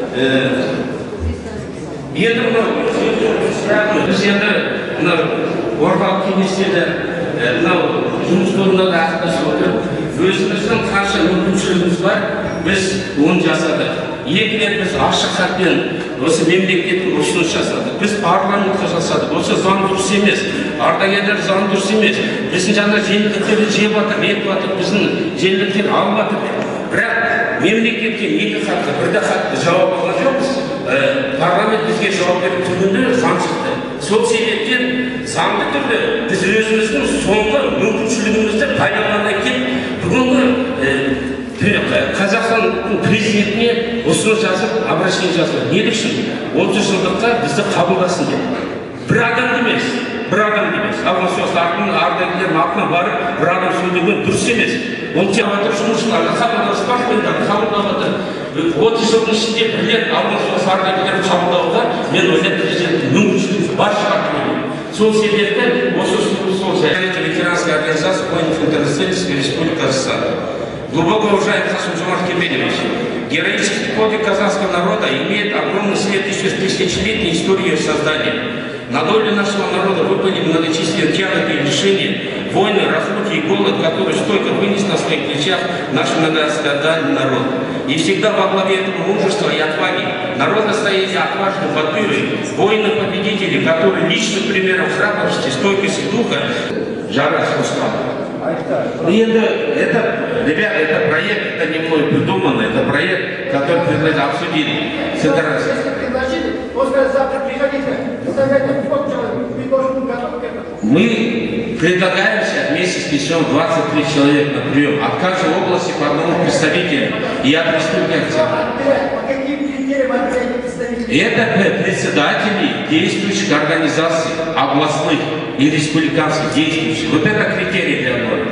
[SPEAKER 17] Енді мынау біз енді мынау орталық кеңестерде мынау жұмыс тобында да ақылдасып отырып, өзіміздің қанша мүмкіншілігіміз бар, біз оны жасадық. Екі рет біз ашық хатпен осы мемлекеттің ұсыныс жасадық. Біз парламентке жасадық. Осы заң дұрыс емес, ардагерлер заң дұрыс емес. Біздің жаңа жеңілдіктерді жеп жатыр, етіп жатыр, біздің жеңілдіктер алып жатыр. Бірақ мемлекетке екі хатты, бірде хатты жауап алған жоқпыз. Парламент бізге жауап беріп тұрғанда заң шықты. Сол себептен заңды түрде біз өзіміздің соңғы мүмкіншілігімізді пайдалана келіп, бүгінгі Қазақстан президентіне ұсыныс жазып, обращение жазып, не үшін? отыз жылдыққа бізді қабылдасын деп. Бір адам емес, бір адам емес. Алған соғыс ардагерлердің атына барып, бір адам сөйлеген дұрыс емес. Ол тек отыр жұмысшыларды қабылдаспақпендерді қабылдап отыр. отыз жылдың ішінде бір рет алған соғыс ардагерлерді қабылдауға мен ойлап президенттің мүмкіншілігі бар шығар деп. Сол себепті осы сол ветеранская организация воинов Интернациональной Республики Казахстан. Глубоко уважаемый Касым-Жомарт Кемелевич, героический подвиг казахского народа имеет огромный след еще с тысячелетней истории ее создания. На долю нашего народа выпали многочисленные тяготы и лишения, войны, разлуки и голод, который стойко вынес на своих плечах наш многострадальный народ. И всегда во главе этого мужества и отваги народа стояли отважные батыры, воины-победители, которые личным примером храбрости, стойкости духа жара спускали. Это, это, ребята, это проект, это не мной придумано, это проект, который предложили, обсудили. Мы предлагаемся вместе с письмом двадцать три человека на прием. От каждой области по одному представителю и от республики. Это председатели действующих организаций областных. и республиканский, действующий. Вот это критерий для нормы.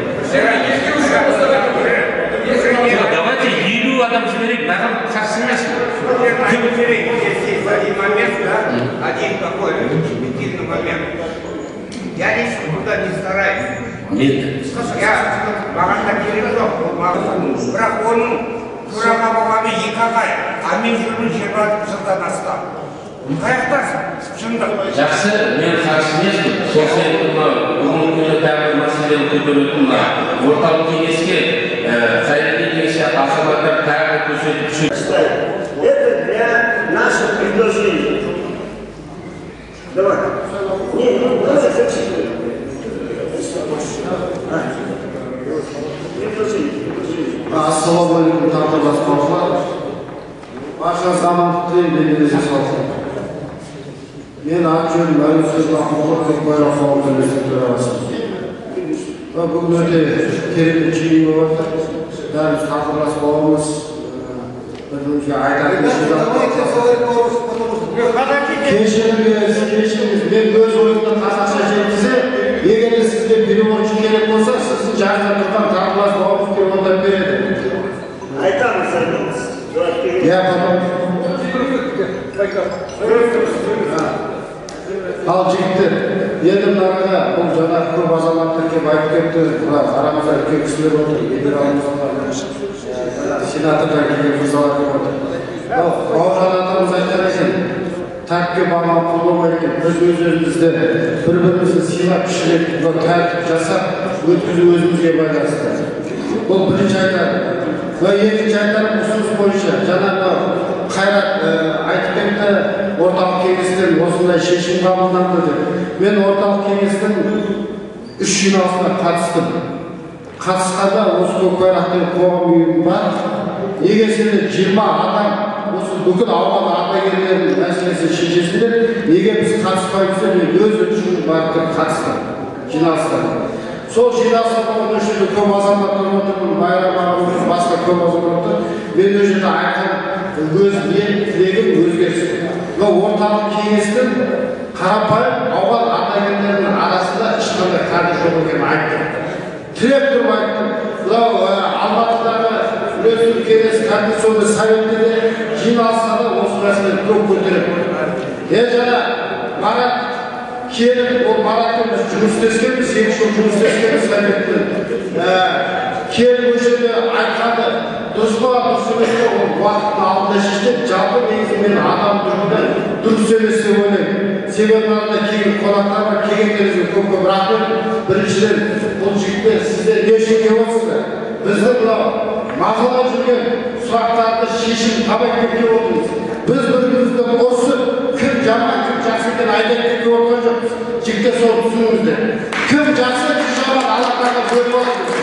[SPEAKER 17] Давайте елу адам жіберейік, маған қарсы емес.
[SPEAKER 2] Есть один момент, да? Один такой субъективный момент. Я лично туда не стараюсь.
[SPEAKER 17] Нет.
[SPEAKER 2] Я маған да керек жоқ, бірақ оның тураға болғаны екі ағай, а мен жүрмін жиырма жылдан астам. Қаяқтасың, шындық.
[SPEAKER 17] Жақсы, мен қарсы емеспін. Сол себепті мынау бүгінгі күні тағы мәселені көтеретін мына орталық кеңеске Қайырбек кеңеске азаматтар тағы көрсетіп түседі.
[SPEAKER 4] Это для наших предложений. Давай. Не, ну давай зачем?
[SPEAKER 9] Ассалаумағалейкум, тағдырлас бауырлар. Баршаңызға амандық тілеймін, дегеніңізге салсын. Мен аты-жөнім Әуезов Ақмолов Көкбайрақ қауым кеңесінің төрағасы. Бүгін өте керемет жиын болып жатыр. Бәріміз тағдырлас бауырымыз, бір-бірімізге айтатын кешіріңіз, кешіріңіз. Мен өз ойымды қазақша жеткізіп, егер де сізге переводчик керек болса, сіздің жанында тұрған тағдырлас бауырымыз переводтап береді.
[SPEAKER 4] Айтамыз, айтамыз.
[SPEAKER 9] Я потом. Ал жігіттер, енді мынарға бұл жаңағы көп азаматтар келіп айтып кетті, мына арамызда үлкен кісілер отыр, генералымыз, сенатордан келген мырзалар келіп отыр. Бауыржан атамыз айтқан екен, тәкке баға қолдамай екен, біз өз-өзімізді бір-бірімізді сыйлап пішіріп, тәртіп жасап өткізу өзімізге байланысты. Бұл бірінші айтады. Екінші айтады, ұсыныс бойынша жаңағы Қайрат айтып кетті, орталық кеңестен осындай шешім қабылданды деп. Мен орталық кеңестің үш жиналысына қатыстым. Қатысқанда осы Көкбайрақтың қоғам ұйымы бар. Егер сендер жиырма адам осы бүкіл ауған ардагерлердің мәселесін шешесіңдер, егер біз қатыспаймыз, мен өз үшін барып қатыстым жиналыстарға. Сол жиналыс болған үшін көп азаматтар отырмын, Майрам ағамыз, басқа көп азаматтар. Мен өз жерде айтқан өз ниет тілегім өзгерсін. Орталық кеңестің қарапайым ауған ардагерлерінің арасында ешқандай қаржы жоқ екенін айттым. Тіреп тұрып айттым. Мынау Алматыдағы үлестіру кеңесі координационный советте де жиналысқа да осы мәселені көп көтеріп. Е жаңа Марат келіп, ол Маратпен біз жұмыс істескенбіз, екі жыл жұмыс істескенбіз советтен. Келіп осы жерде айтқанды дұрыс па, дұрыс емес пе, ол уақыттың алдында шешкен, жалпы негізі мен адам тұрғыда дұрыс емес деп ойлаймын. Себебі мынандай келген қонақтар бар, келгендеріңізге көп-көп рахмет. Біріншіден, бұл жігіттер сіздер не үшін келіп отырсыздар? Біздің мынау мақалап жүрген сұрақтарды шешім табайық деп келіп отырмыз. Біз бірімізді ұрысып, кім жаман, кім жақсы екенін айтайық деп келіп отырған жоқпыз. Жігіттер соны түсініңіздер. Кім жақсы, кім жаман Аллахтарға бөліп алыңыз.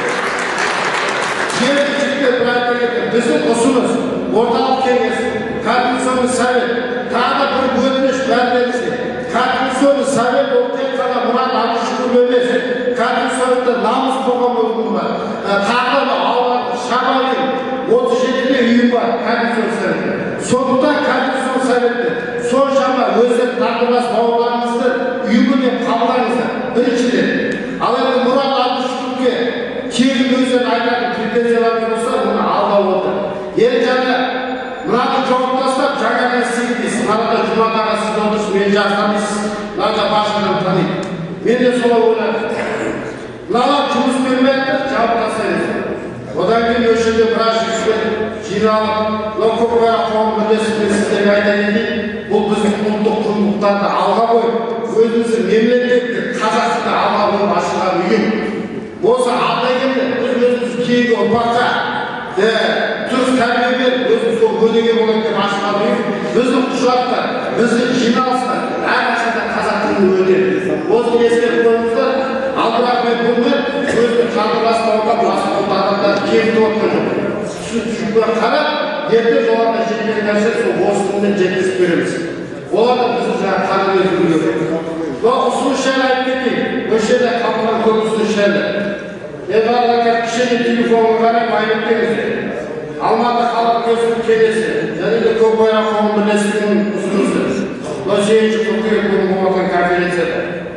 [SPEAKER 9] Біздің ұсыныс, орталық кеңес, координационный совет, тағы бір бөлініш бәрімізге. Координационный совет ол тек қана Мұрат Абдышүкір емес, координационный намыс қоғам ұйымы бар. Тағы аудан Шабайын отыз жетіде үйім бар, координационный совет. Сондықтан координационный советте соншама өздерін тағдырлас бауырларыңызды үйімі деп қабылдаңыздар. Біріншіден, ал енді Мұрат Абдышүкірге тегін өздерін айтатын претензиялар болса, оны алдап отыр. Енді жаңа мынаны жауып тастап, жаңадан істейік дейсіз. Мынада жұмадағы сіз отырсыз, мені жастамайсыз, мынада басшыдан таниды. Мен де солай ойладым. Мыналар жұмыс бермейді, жауып тастаймыз. Одан кейін осы жерде біраз жігіттер жиналып, мынау Көкбайрақ қауым бірлестігіне сіздерге айта кетейін, бұл біздің ұлттық құндылықтарды алға қойып, өзіміздің мемлекеттік қазақстықты алға қойып ашылған ұйым. Осы ардагерлер біз өзіміз кейінгі ұрпаққа дұрыс тәрбие беріп, өзіміз сол өнеге болады деп ашылған ұйым. Біздің құжаттар, біздің жиналыстар әрқашанда қазақ тілінде өтеді. Осыны ескеріп қойыңыздар, алдырақ мен бұнымен өзінің тағдырлас бауырлар басқа ұлт адамдарды кемітіп отырған жоқ. Түсінікпен қарап, ертең оларға жеткен нәрсе сол осы тілмен жеткізіп береміз. Олар да біздің жаңағы қадірлеп жүрген. Ұсыныс жайлы айтып кетейін. Осы жерде қабылданған көп ұсыныс жайлы. Енді арада кішкене телефонға қарап айтып келіңіздер. Алматы халық өсіп келесі, және де Көкбайрақ қауым бірлестігінің ұсынысы. Мынау сегізінші қыркүйек күні болған конференцияда.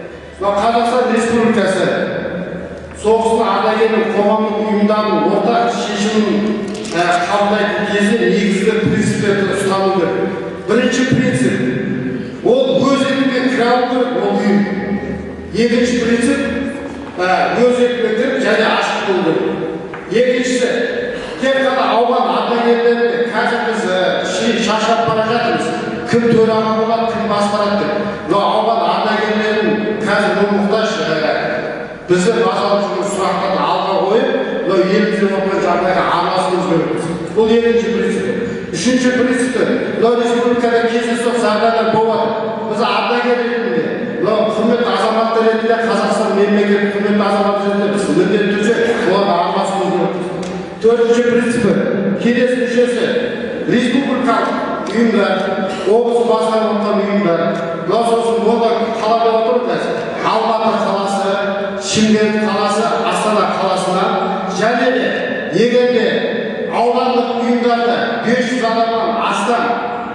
[SPEAKER 9] Қазақстан Республикасы соғыстың ардагері қоғамдық ұйымдарының ортақ шешімін қабылдайтын кезде негізгі принциптерді ұстану керек. Бірінші принцип ол өз еркімен кіре алу керек ол ұйым. Екінші принцип өз еркімен кіріп және ашық болу керек. Екіншісі тек қана ауған ардагерлерді қазір біз шашап бара жатырмыз. Кім төраға болады, кім басқарады деп. Но ауған ардагерлердің қазір бұл мұқтаж біздің базалық жүрген сұрақтарды алға қойып, но елімізде болған жағдайға араласуымыз керекпіз. Бұл екінші принцип. Үшінші принцип, но республикада кездейсоқ жағдайлар болады. Біз ардагер ретінде, но құрметті азаматтар ретінде Қазақстан мемлекеті құрметті азаматтар ретінде біз міндетті түрде оларға араласуымыз керекпіз. Төртінші принципі, кеңес мүшесі республикалық ұйымдар, облыс басқарып отырған ұйымдар, мынау сосын онда қалада отырмыз. Алматы қаласы, Шымкент қаласы, Астана қаласына және де егер де аудандық ұйымдарда бес жүз адамнан астам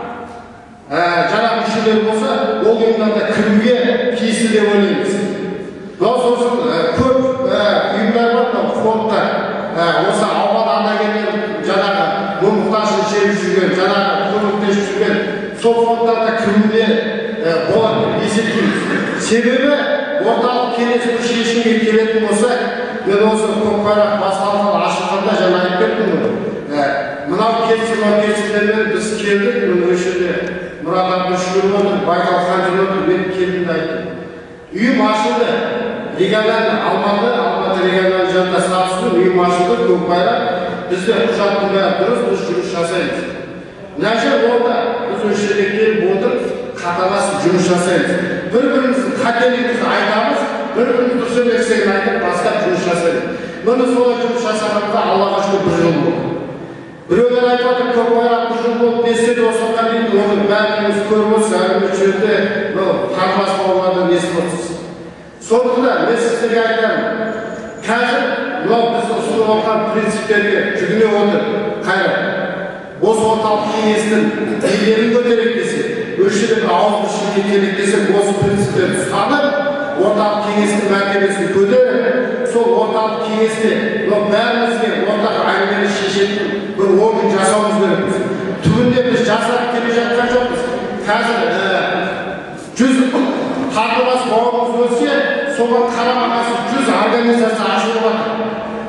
[SPEAKER 9] жаңа мүшелер болса, ол ұйымдарда кіруге тиісті деп ойлаймыз. Мынау сосын көп ұйымдар бар, фондтар. Осы ауған ардагерлер жаңағы бұл мұқтажын шеріп жүрген, жаңағы көмектесіп жүрген сол фондтарда кіруге болады есептейміз. Себебі орталық кеңестің шешімге келетін болса, мен осы көкбайрақ бас халқы ашылғанда жаңа айтып кеттім ғой. Мынау келісім келісімдермен біз келдік, мен осы жерде Мұрат Абдышүров отыр, Байкал Ханжин отыр, мен келдім айттым. Үйім ашылды. Региональный Алматы, Алматы региональный жанында статусының үйім ашылды, көкбайрақ. Бізде құжаттың бәрі дұрыс, біз жұмыс жасаймыз. Мына жер онда біз осы жерге келіп отырып, қаталасып жұмыс жасаймыз. Бір-біріміздің қателігімізді айтамыз, бір-біріміз дұрыс еместігін айтып, бастап жұмыс жасаймыз. Мұны солай жұмыс жасағанымызда Аллаға шүкір бір жыл болды. Біреулер айтып отыр, көкбайрақ бір жыл болып, бесте осыған дейін, оны бәріміз көріп отырсыз, әлеуметтік желіде қарбас бауырлардан естіп отырсыз. Сондықтан мен сіздерге айтамын, қазір мынау біз ұсынып отырған принциптерге жүгіне отыр. Қайрат, осы орталық кеңестің беделін көтерейік десе, осы жерде бір ауызбіршілікке келейік десе, осы принциптерді ұстанып, орталық кеңестің мәртебесін көтеріп, сол орталық кеңесте бәрімізге ортақ әңгімені шешетін бір орган жасауымыз керекпіз. Түбінде біз жасап келе жатқан жоқпыз. Қазір жүз қартыбас бауырымыз өлсе, соған қарама-қарсы жүз организация ашылып жатыр.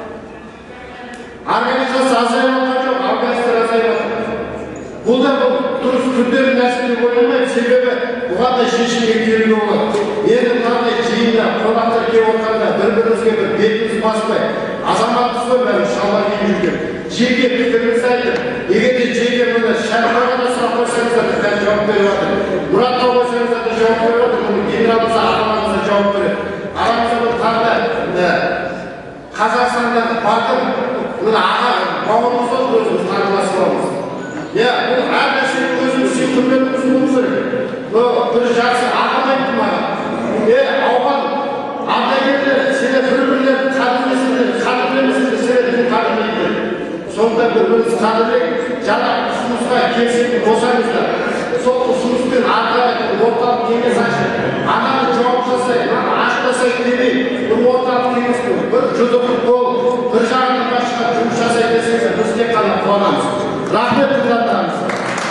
[SPEAKER 9] Организация азайып жатқан жоқ, организация азайып жатыр. Бұл да дұрыс күрделі нәрсе деп ойламаймын, себебі бұған да шешімге келуге болады. Енді мынандай жиында қонақтар келіп отырғанда бір-бірімізге бір бетіміз баспай, азаматпыз ғой бәрі шалбар киіп жүрген. Жеке пікіріңізді айтып, егер де жеке мына Шәріпаға да сұрақ қойсаңыздар да қазір жауап беріп жатыр. Мұратқа қойсаңыздар да жауап беріп жатыр. Бұны генералымызға, ағаларымызға жауап береді. Арамызда тағы да Қазақстандағы батыр, мына аға бауырымыз ғой өзіміз қарындас бауырымыз. Иә, бұл әр нәрсені өзіміз үшін құрметіміз болу керек. Бір жақсы ақыл айтты маған. Е, ауған ардагерлер, сені бір-бірлерді қадірлесіңдер, қадірлемесіңдер, сені бір қадірлейді. Сонда бір-біріңіз қадірлейік, жаңа ұсынысқа келісетін болсаңыздар, сол ұсыныспен ардагерлер орталық кеңес ашып, ананы жауап жасайық, ананы ашпасайық демей, бір орталық кеңеспен бір жұдырық болып, бір жағынан басқа жұмыс жасайық десеңіздер, біз тек қана қуанамыз. Рахмет тыңдардарыңыз.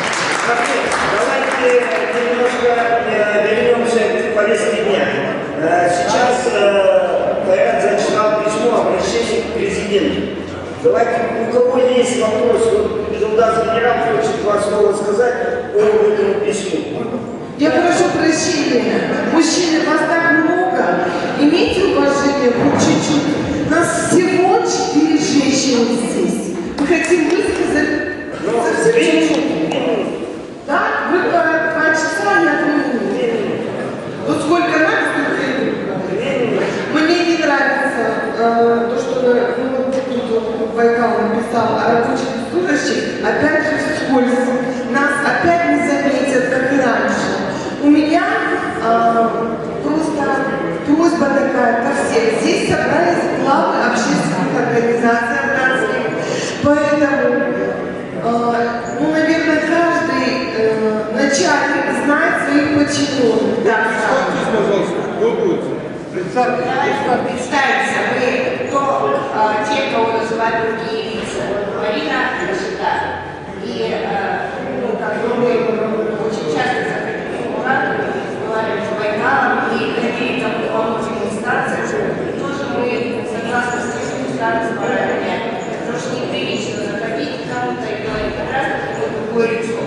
[SPEAKER 4] Давайте немножко вернемся к повестке дня. Сейчас Кайрат зачитал письмо, обращение к президенту. Давайте, у кого есть вопрос, вот Жилдас генерал хочет два слова сказать по этому письму.
[SPEAKER 12] Я прошу прощения, мужчины, вас так много, имейте уважение хоть чуть-чуть. Нас всего четыре женщины здесь. Мы хотим высказать совсем чуть-чуть. Да? Вы по два часа, я думаю. Вот сколько надо, столько и мне не нравится э, то, что ну, тут Байкал написал о рабочих служащих, опять же вскользь. Нас опять не заметят, как и раньше. У меня э, просто просьба такая ко всем. Здесь собрались главы общественных организаций афганских. Поэтому, э, ну, наверное, каждый э, начальник знает своих подчиненных. Да,
[SPEAKER 5] пожалуйста, кто будет?
[SPEAKER 18] Представиться, вы кто, а, те, кого называют другие лица. Марина Рашида. И а, ну, как бы мы очень часто заходили в Мурат, разговаривали с Байкалом и ходили там по многим инстанциям. Тоже мы согласны с тем, что инстанции пора менять. Потому что неприлично заходить кому-то и говорить, как раз таки другое лицо.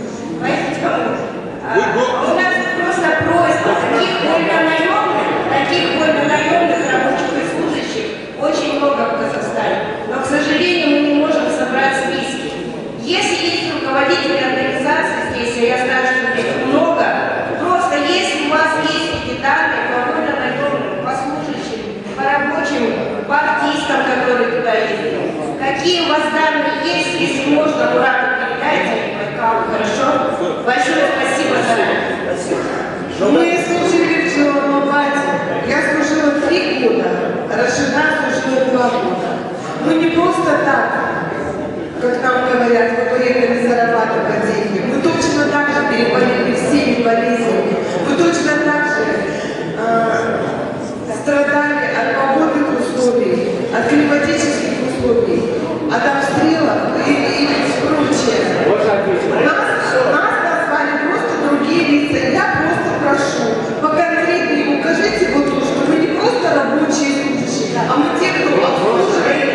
[SPEAKER 18] Поэтому а, у нас просто просьба таких больно наемных, таких больно наемных рабочих и служащих очень много в Казахстане. Но, к сожалению, мы не можем собрать списки. Если есть руководители организации здесь, а я знаю, что здесь много, просто если у вас есть эти данные по больно наемным, по служащим, по рабочим, по артистам, которые туда ездят, какие у вас данные есть, если можно, Мурату передайте, хорошо? Большое спасибо за это.
[SPEAKER 12] Мы служили в Джалалабаде. Я служила три года, Рашида служила два года. Мы не просто так, как нам говорят, мы поехали зарабатывать деньги. Мы точно так же переболели всеми болезнями. Мы точно так же э, страдали от погодных условий, от климатических условий, от обстрелов и, и прочее. Нас, нас назвали просто другие лица. Я просто прошу, поконкретнее укажите вот то, что мы не просто рабочие служащие, а мы те, кто обслуживает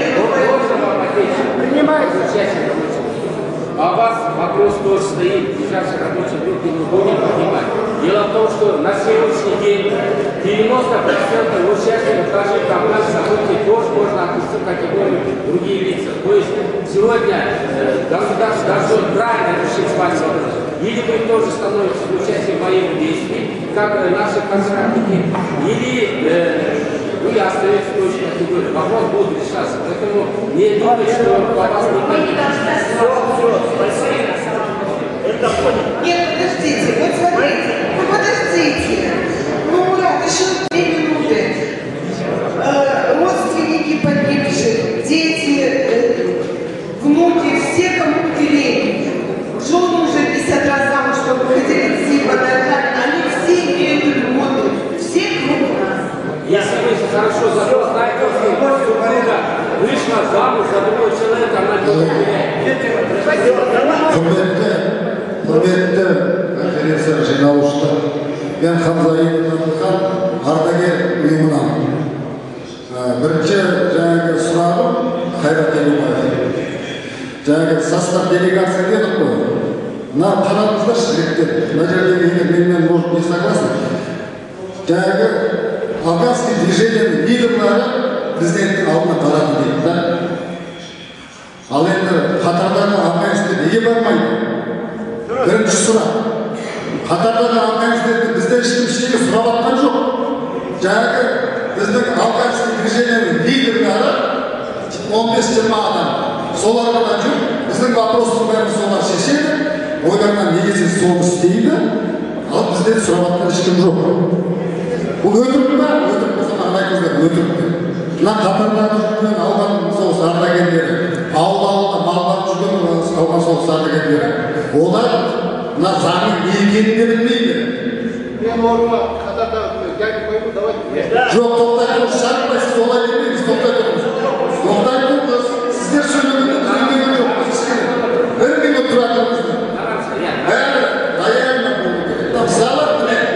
[SPEAKER 12] это.
[SPEAKER 8] Принимайте участие в рабочей группе. А у вас вопрос тоже стоит, в ближайшей рабочей группе не будем поднимать. Дело в том, что на сегодняшний день девяносто процентов участников нашей компании событий тоже можно отнести к категории другие лица. То есть сегодня э, государство должно правильно решить с вами вопрос. Или вы тоже становитесь участием боевых действий, как э, наши контрактники, или э, вы остаетесь в точной категории. Вопрос будет решаться. Поэтому не думайте, что по вас не пойдет.
[SPEAKER 12] Нет, подождите, вот смотрите, ну подождите. Ну, Мурат, еще две минуты. Э, родственники погибших, дети, э, внуки, все, кому потеряли. Жены уже пятьдесят раз замуж, чтобы выходили все подождать. Они все имеют льготы. Все круг нас.
[SPEAKER 8] Если вы хорошо запознаете, что супруга вышла замуж за другого человека, она не теряет.
[SPEAKER 13] Құрметті конференция жиналушылар, мен Хамза Иманхан ардагер ұйымынан. Бірінші жаңағы сұрағым Қайрат Елубаев. Жаңағы состав делегация дедік қой. Мына қараңыздаршы жігіттер, мына жердегі менімен может не согласны. Жаңағы афганский движениенің лидерлары президенттің алдына барады дейді да. Ал енді қатардағы афганистер неге бармайды? Бірінші сұрақ. Қатардағы афганистерді бізден ешкім ештеңе сұрап жатқан жоқ. Жаңағы біздің афганский движениенің лидерлары он бес жиырма адам. Солар ғана жүр. Біздің вопростың бәрін солар шешеді. Ойларынан неге сіз соны істейді? Ал бізден сұрап жатқан ешкім жоқ. Бұл өтірік па? Өтірік болса айтыңыздар, өтірік пе? Мына қатардағы жүрген ауған соғыс ардагерлері, ауыл-ауылда малдан жүрген ауған соғыс ардагерлері. Олар мына заңның не екенін де білмейді.
[SPEAKER 14] Мен орыма қатарда gəlіп қойдым, давайте.
[SPEAKER 13] Жоқ, тоқтай тұрыңыз, шарпайсыз, олай демейміз, тоқтай тұрыңыз. Тоқтай тұрыңыз, сіздер сөйлегенде сөйлеген жоқпыз. Бір минут тұра тұрыңыздар. Бәрі даярлап болу керек. Мысалы,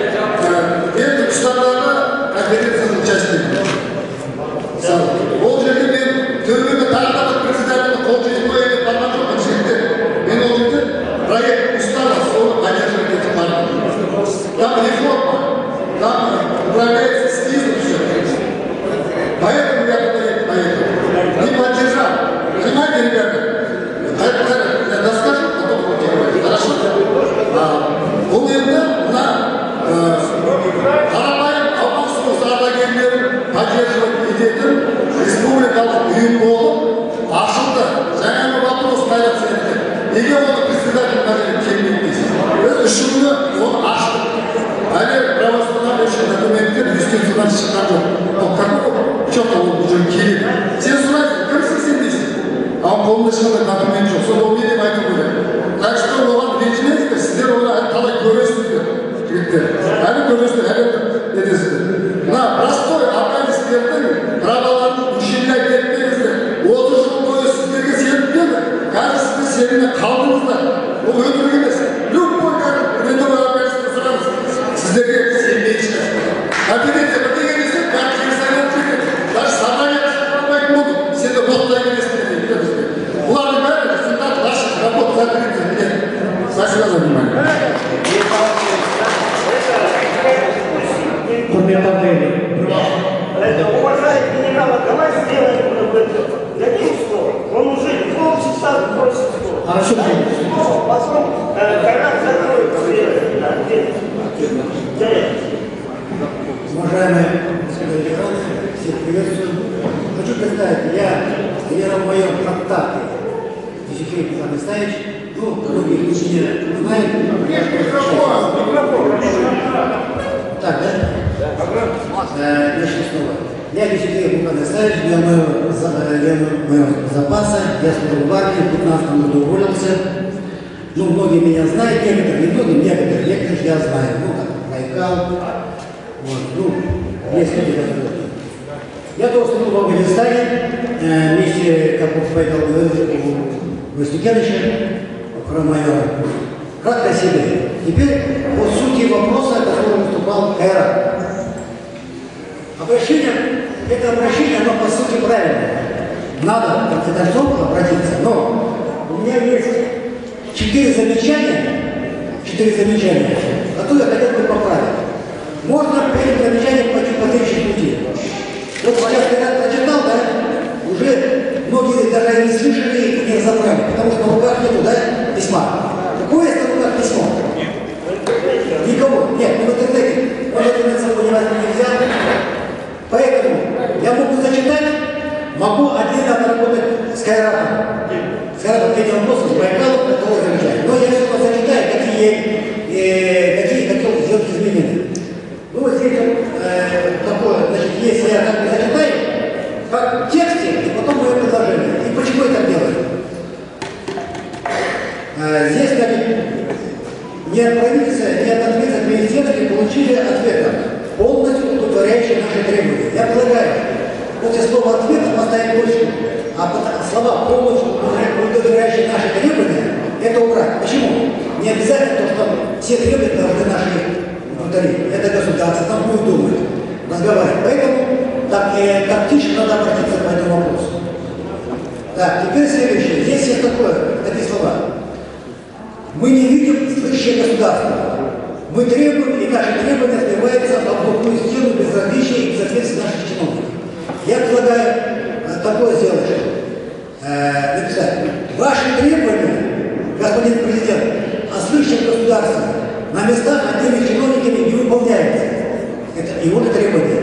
[SPEAKER 13] мен Түркістандағы конференцияның участнигі. Ол жерде мен төбеме тағатады председательді қол жетіп қояйын деп барған жоқпын жерде. Мен ол жерде проект устава, соны поддерживать этим партиям. Там реформа, там управляется снизу все. Поэтому я туда поехал. Не поддержал. Понимаете, ребята? Я доскажу, потом будете говорить. Хорошо? Бұл енді мына қарапайым ауған соғыс ардагерлерін поддерживать ететін республикалық ұйым болып ашылды. Жаңағы вопрос қайрат сендер. Неге оны председатель мәжілісіне келмейді дейсіз? Біз үш күні оны аштық. Әлі правоустанавливающий документтер юстициядан шыққан жоқ. Ол какого черта ол бұл жерге келеді? Сен сұрайсың, кімсің сен дейсің? Ал қолында ешқандай документ жоқ. Сол ол не деп айту керек? Так что оған ренжімеңіздер, сіздер оны қалай көресіздер, жігіттер. Әлі көресіздер, әлі нетесіздер. Мына простой Arabalarını müşteriler getmenizi, otuz yıl boyu sizlerge sevip geldi. Karşı siz seninle kaldınız da, o ödülü емес. Yok boyları, ödülü berabersinde sıramız. Sizlerge sevmeye içler. Kabinetle bir de gelirsin, ben kimsen yapacak. Taş sarayla çıkartmayın oldu. Sen de botlayı gelirsin dedi, biliyor musun? Ulanı böyle, sındat, taş, rapot, zaten gidelim. Saçma zaman.
[SPEAKER 4] Уважаемый генерал, давай сделаем дадим слово. Он уже полчаса просит слово.
[SPEAKER 9] Хорошо.
[SPEAKER 4] Потом когда закроют все ответы.
[SPEAKER 9] Уважаемые господа генералы, всех приветствую. Хочу представить, я генерал майор контакты Зюхей Александр Исаевич. Ну, многие люди меня знают. Так, да? Начну снова. Я Зюхей Александр Исаевич, я майор запаса, я служил в армии, в пятнадцатом году уволился. Ну, многие меня знают, некоторые, не многие, некоторые, некоторых я знаю. Ну, как Байкал. Вот, ну, есть люди, которые... Я тоже служил в Афганистане, вместе, как он Байкал говорил, у Выстукевича, около майора. Кратко себе. Теперь по сути вопроса, о котором выступал Кайрат. Обращение, это обращение, оно по сути правильное. Надо в конце концов обратиться, но у меня есть четыре замечания, четыре замечания, которые я хотел бы поправить. Можно по этим замечаниям пойти по тысяче пути. Вот сейчас Кайрат прочитал, да, уже многие даже не слышали и не разобрали, потому что на руках нету, да, письма. Какое есть на руках письмо? Никого. Нет, ну в интернете. Он это на собой не возьмет, не взял. Поэтому я могу зачитать, могу отдельно отработать с Кайратом. С Кайратом этим вопросом, с Байкалом, которого замечать. Но я все равно зачитаю, какие, э, какие хотел сделать изменения. Ну вот здесь вот, э, такое, значит, если я как бы зачитаю, как в тексте, и потом мое предложение. И почему я так делаю? Э, здесь, значит, не от правительства, не от ответа министерства получили ответа, полностью удовлетворяющие наши требования. Я предлагаю после слова ответа поставить точку, а слова полностью удовлетворяющие наши требования, это убрать. Почему? Не обязательно то, что все требования должны наши удовлетворить. Это государство, там будет думать, разговаривать. Поэтому так, э, тактично надо обратиться по этому вопросу. Так, теперь следующее. Здесь есть такое, такие слова. Мы не видим слышащее государство. Мы требуем, и наши требования сбиваются об глухую стену безразличия и безответственности наших чиновников. Я предлагаю такое сделать. Э, написать. Ваши требования, господин президент, о слышащем государстве на местах отдельных чиновниками не выполняются. Это его требования.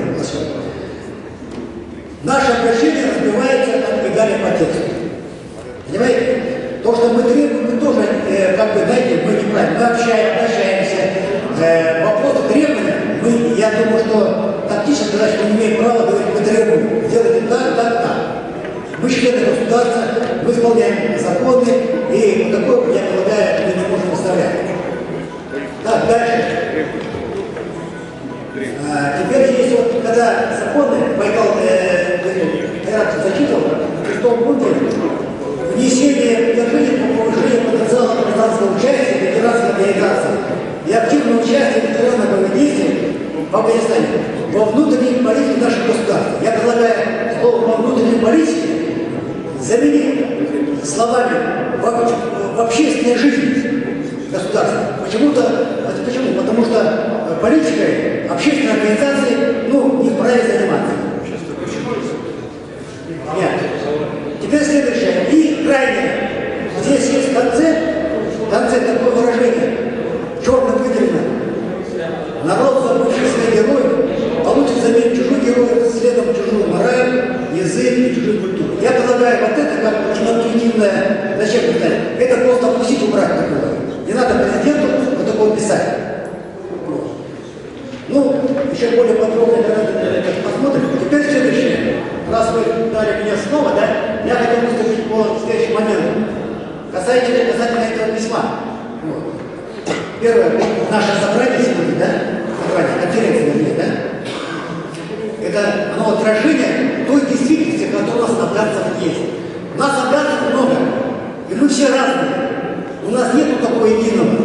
[SPEAKER 9] Наше обращение разбивается как педали по тексту. Понимаете? То, что мы требуем, мы тоже, э, как бы, знаете, мы не правильно, мы общаемся, обращаемся. Э, вопрос требования, мы, я думаю, что тактично сказать, что мы не имеем права говорить, мы требуем, делайте так, так, так. Мы члены государства, мы исполняем законы, и вот такое, я полагаю, мы не можем оставлять. Так, дальше. А, теперь есть вот, когда законы, Байкал э, зачитывал, в шестом пункте, внесение предложений по повышению потенциала гражданского участия в ветеранской организации и активного участия в ветеранных боевых действиях в Афганистане во внутренней политике наших государств. Я предлагаю слово «во внутренней политике» заменить словами «в, в общественной жизни государства». Почему-то, почему? Потому что политикой общественной организации, ну, не вправе заниматься. Нет. Теперь следующее. И крайнее. Здесь есть в конце, в конце такое выражение, черным выделено. Народ, забывший своих героев, получит замену чужих героев, следом чужую мораль, язык и чужую культуру. Я предлагаю вот это как интуитивное, зачем писать? Это просто опустить, убрать такое. Не надо президенту вот такое писать. Ну, еще более подробно посмотрим. Теперь следующее. Раз вы дали мне снова, да, я хотел выступить по следующему моменту. Касательно, касательно этого письма. Вот. Первое, наше собрание сегодня, да, собрание, конференция, вернее, да, это оно отражение той у нас афганцев есть. У нас афганцев много, и мы все разные. У нас нету такого единого.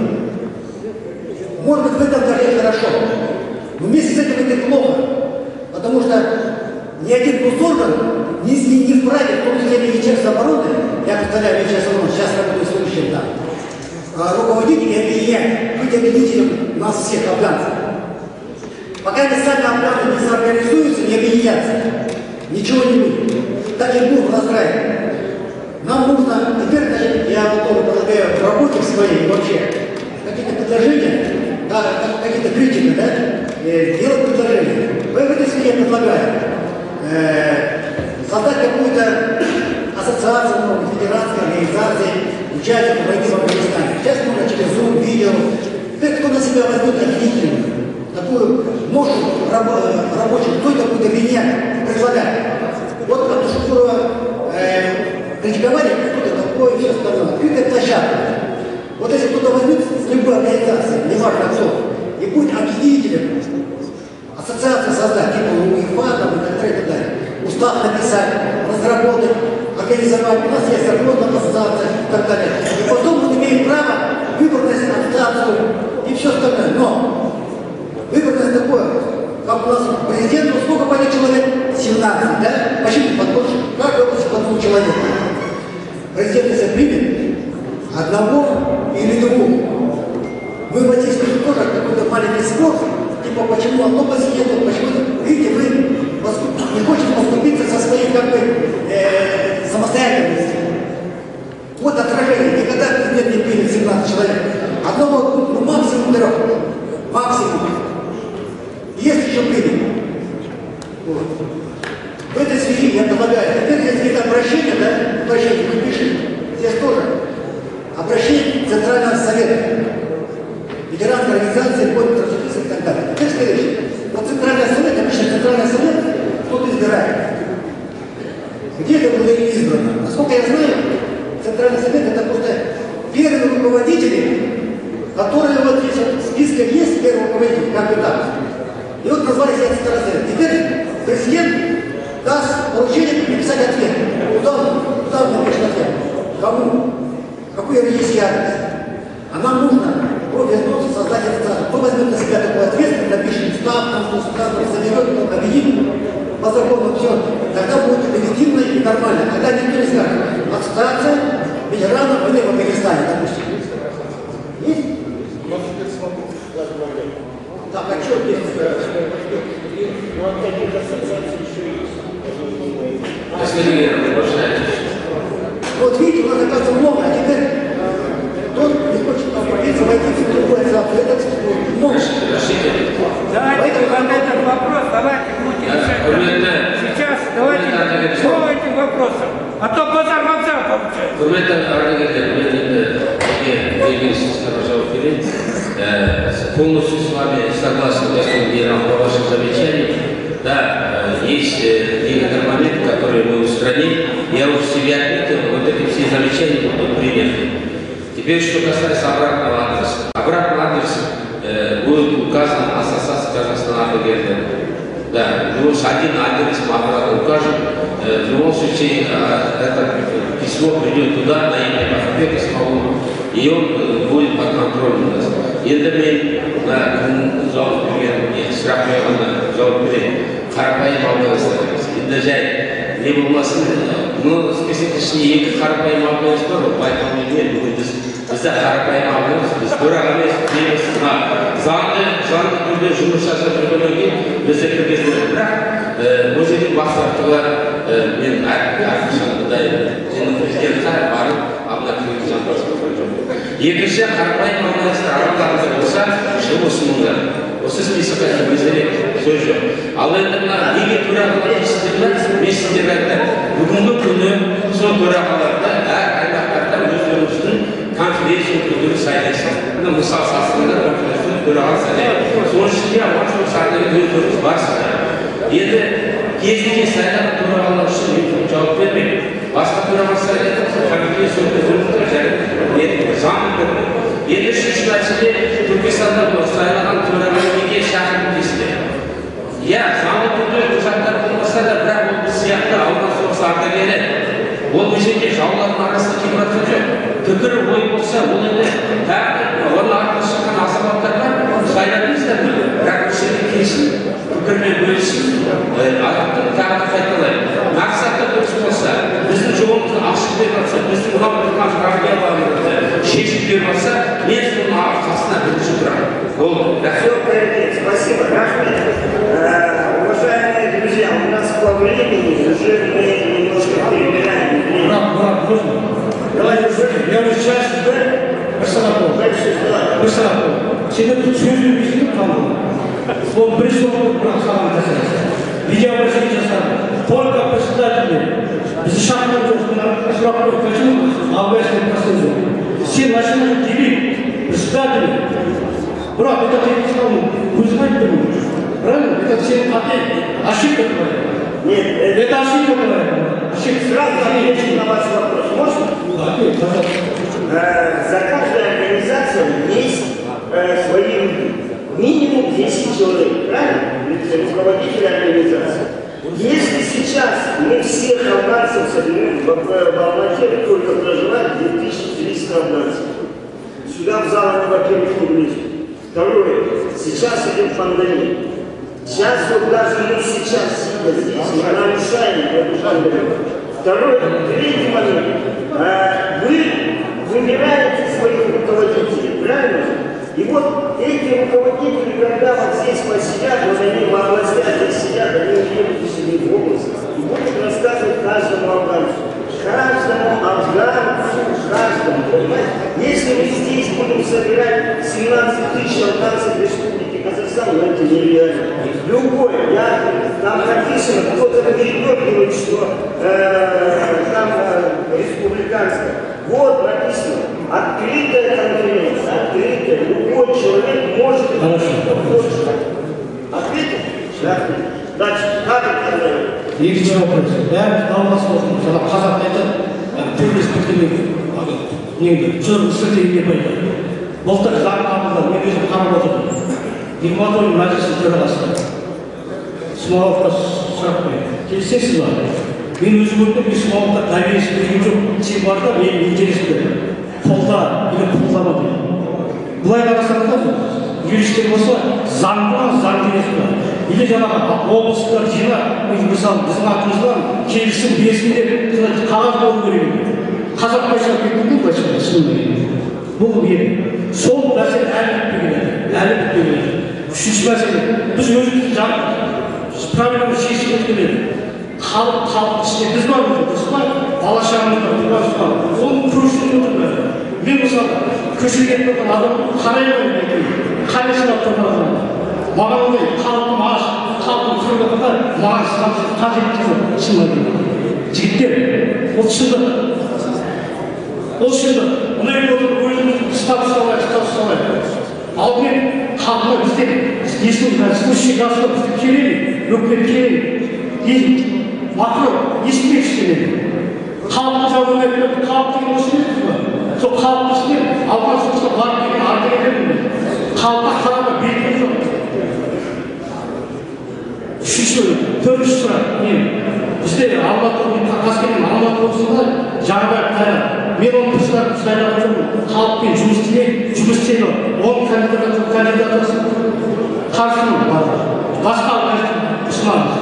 [SPEAKER 9] Может быть, в этом даже и хорошо. Но вместе с этим это плохо. Потому что ни один госорган не, не, не вправе, в том числе Министерство обороны, я представляю Министерство обороны, сейчас работаю служащим там, а руководители объединять, быть объединителем нас всех афганцев. Пока они сами афганцы не соорганизуются, не объединятся, ничего не будет. Так и будем настраивать. Нам нужно, теперь, значит, я вот тоже предлагаю в работе своей вообще какие-то предложения, да, какие-то критики, да, э, делать предложения. В этой связи я предлагаю э, создать какую-то ассоциацию, ну, федерацию, организации, участников войны в Афганистане. Сейчас можно через Zoom, видео. Теперь кто на себя возьмет объединительную, такую мощную рабо рабочую, кто это будет объединять, предлагать. Вот Абдушукурова э, критиковали, кто-то такое, и все остальное. Открытая площадка. Вот если кто-то возьмет с любой организации, неважно кто, и будет объединителем, ассоциацию создать, типа УЕФА, там, и так далее, и так далее. Устав написать, разработать, организовать. У нас есть законная ассоциация и так далее. И потом мы имеем право выбрать ассоциацию и все остальное. Но выборность такое, как у нас президент, ну сколько понять человек? семнадцать, да? Почему под больше? Каждый область по двум человеку. Президент если примет одного или двух. Мы в Российской тоже какой-то маленький спор, типа почему автобуса нету, почему, видите, вы не хотите поступиться со своей как бы э, самостоятельностью. Вот отражение. Никогда президент не примет семнадцать человек. Одного, ну, максимум трех. Максимум. Есть еще примет. Вот. В этой связи я предлагаю, теперь здесь какие-то обращения, да, обращения вы пишете, здесь тоже обращение Центрального совета, ветеранской организации, войны, и так далее. Теперь следующее. Вот Центральный совет, обычно Центральный совет кто-то избирает. Где это было избрано? Насколько я знаю, Центральный совет это просто первые руководители, которые вот здесь вот в списке есть, первый руководитель, как бы так. И вот назвали себя Центральный совет. Теперь президент даст поручение написать ответ. Куда он, куда он напишет ответ? Кому? Какой юридический адрес? А нам нужно профильно создать ассоциацию. Кто возьмет на себя такой ответственность, напишет устав, там, что устав, соберет, объединит по закону все, тогда будет легитимно и нормально. Тогда никто не скажет. Ассоциация ветеранов войны в Афганистане, допустим. Есть? Так, а что здесь? Ну, от таких ассоциаций еще есть. Вот видите, у нас оказывается много, а теперь кто не хочет побиться, войти в другой завтра, это может.
[SPEAKER 4] Давайте вам этот вопрос, давайте будете решать. Сейчас давайте слово этим вопросом, а то базар-базар
[SPEAKER 17] получается. Полностью с вами согласен, господин генерал, по вашим замечаниям. Да, есть некоторые моменты, которые мы устранили. Я уже себе отметил, вот эти все замечания будут приняты. Теперь, что касается обратного адреса. Обратный адрес э, будет указан Ассоциация Казахстана АПГ. Да, ну, один адрес мы обратно укажем. Э, в любом случае, э, это письмо придет туда, на имя Махабека Смолова, и он э, будет под контролем у нас. Енді мен жауап берген сұрақ қойғанда жауап берейін. Қарапайым албаныстарымыз. Енді жай не болмасын, но специфичный екі қарапайым албаныз бар, ол байқаумен бүгін біз бізде қарапайым албаныз, біз төрағамыз дейміз, заңды заңды түрде жұмыс жасап жүргеннен кейін бізде кіргіздер. Бірақ бұл жерде мақсаттылар мен әрқашан дайын президентқа барып абылай жандасып жоқ. Екінші қарапайым албаныстар араларында болса шығу ұсыныңдар. Осы списокқа өздері сөз жоқ. Ал енді мына неге төрағалар дейсіздер, мен сіздерге айтамын. Бүгінгі күні сол төрағаларды әр аймақтарда өздеріңіздің конференция өткізуді сайлайсыз. Мына мысал сасында конференция төраға сайлайды. Соның ішінде ауыл шаруашылығы өздеріңіз барсыздар. Енді кезінде сайлаған төрағалар үшін мен жауап бермеймін. Басқа төраға сайлайды, конференция өткізуді және заңды көрді. Енді үшінші мәселе Түркістанда сайлаған төрағаны неге шақырып дейсіздер? Иә, заңды түрде құжаттар болмаса да, бірақ ол біз сияқты ауған соғыс корпусы ардагері. Ол жерде жаулардың арасында келіп жатқан жоқ. Пікір ой болса, ол енді тағы оның артынан шыққан азаматтарға сайламайсыздар ма? Бірақ бұл жерде келісім, пікірмен бөлісіп, тағы да қайталайды. Мақсатта дұрыс болса, біздің жолымызды ашып беріп жатса, біздің мынау тұрған проблемаларымызды шешіп беріп жатса, мен соның арқасына бірінші тұрамын. Болды.
[SPEAKER 4] Все, спасибо. Уважаемые друзья, у нас по времени уже мы немножко перебираем.
[SPEAKER 19] Давайте, я уже сейчас, Барсалапов, Барсалапов, сені тут сөзін бүйсін қалды. Ол бір соңғы бұрақ саған жасайды. Видеообращение жасады. Только председатель, біз шақырып жоқсына сұрақ қойып почему обращение посылды. Сен машинаны дебил, председатель. Брат, это ты не сказал, вы знаете, правильно? Это все отель. Ошибка твоя.
[SPEAKER 4] Нет,
[SPEAKER 19] это ошибка твоя. Ошибка.
[SPEAKER 4] Сразу отвечу на ваш вопрос. Можно?
[SPEAKER 19] Да, пожалуйста.
[SPEAKER 4] За каждой организацией есть свои минимум десять человек, правильно? Руководители организации. Если сейчас мы всех афганцев соберем в Алмате, только проживает две тысячи триста афганцев. Сюда в зал, во-первых, не влезут. Второе, сейчас идет пандемия. Сейчас вот даже мы сейчас сидя здесь, мы нарушаем эту пандемию. Второй, третий момент. Вы выбираете своих руководителей, правильно? И вот эти руководители, когда вот здесь посидят, вот они в областях здесь сидят, они уедут себе в область и будут рассказывать каждому афганцу. Каждому афганцу, каждому, понимаете? Если мы здесь будем собирать семнадцать тысяч афганцев в Республике Казахстан, ну это нереально. Любой, я, там написано, кто-то передергивает, что э, там э, республиканская. Вот написано, открытая конференция, открытая, любой человек может... Открытая? Да. Дальше, как это?
[SPEAKER 19] Екінші вопрос. Бәрі намаз болсын. Жаңа қазақ айтады, төбелес бітірмейді. Неңді, жұрын сілтегіне қойды. Былтыр заң қабылдады, мен өзім қарап отырдым. Дипломатолог мәжілісінің төрағасы. Смол вопрос сұрақ қойды. Келісесіз ба? Мен өзім көрдім, мен смолда доверие берген жоқ. Сен бар да, менің интересімді қолда, или қолдама дейді. Бұлай қарасаңыздар, юристтер болса, заңды заң емес па? Или жаңағы облыстар жинап, мысалы біздің атымыздан келісім берсін деп қағаз болу керек. Қазақ байшылап кеткен байшылап шынында. Бұл бір. Сол мәселе әлі бітпеген. Әлі бітпеген. Үшінші мәселе, біз өзімізді жаңағы проблеманы шешіп өткенде халық халық ішінде біз бармыз, біз бар, бала шағамыз бар, тұрмыз бар. Оның күресінен отырмыз. Мен мысалы көшеге кетіп тұрған адам қараймын айтайын. Қайсына тұрған адам. Маған ондай халықтың аш, халықтың құрылығында маған қажетті жоқ, шынымен. Жігіттер, ол шындық. Ол шындық. Мұнай болып өзімізді ұстап ұсталай, ұстап ұсталай. Алдымен халқына біздер ешкім случай жасына біздер келеді, өкілет келеді. Мақұрып, ешкім ештемеді. Халықтың жауабына береді, халық деген осы емес па? Сол халықтың ішінде алған соғысқа барып келген ардагерлердің халыққа қарама белгілі жоқ. Үшінші, төртінші сұрақ, мен бізде Алматы Қаскелең Алматы облысында Жаңабай Қара, мен оның тұсынан сайлаған жоқпын, халықпен жұмыс істемей, жұмыс істейді. Оның кандидатасы қарсымын бар. Басқа ұсынамыз.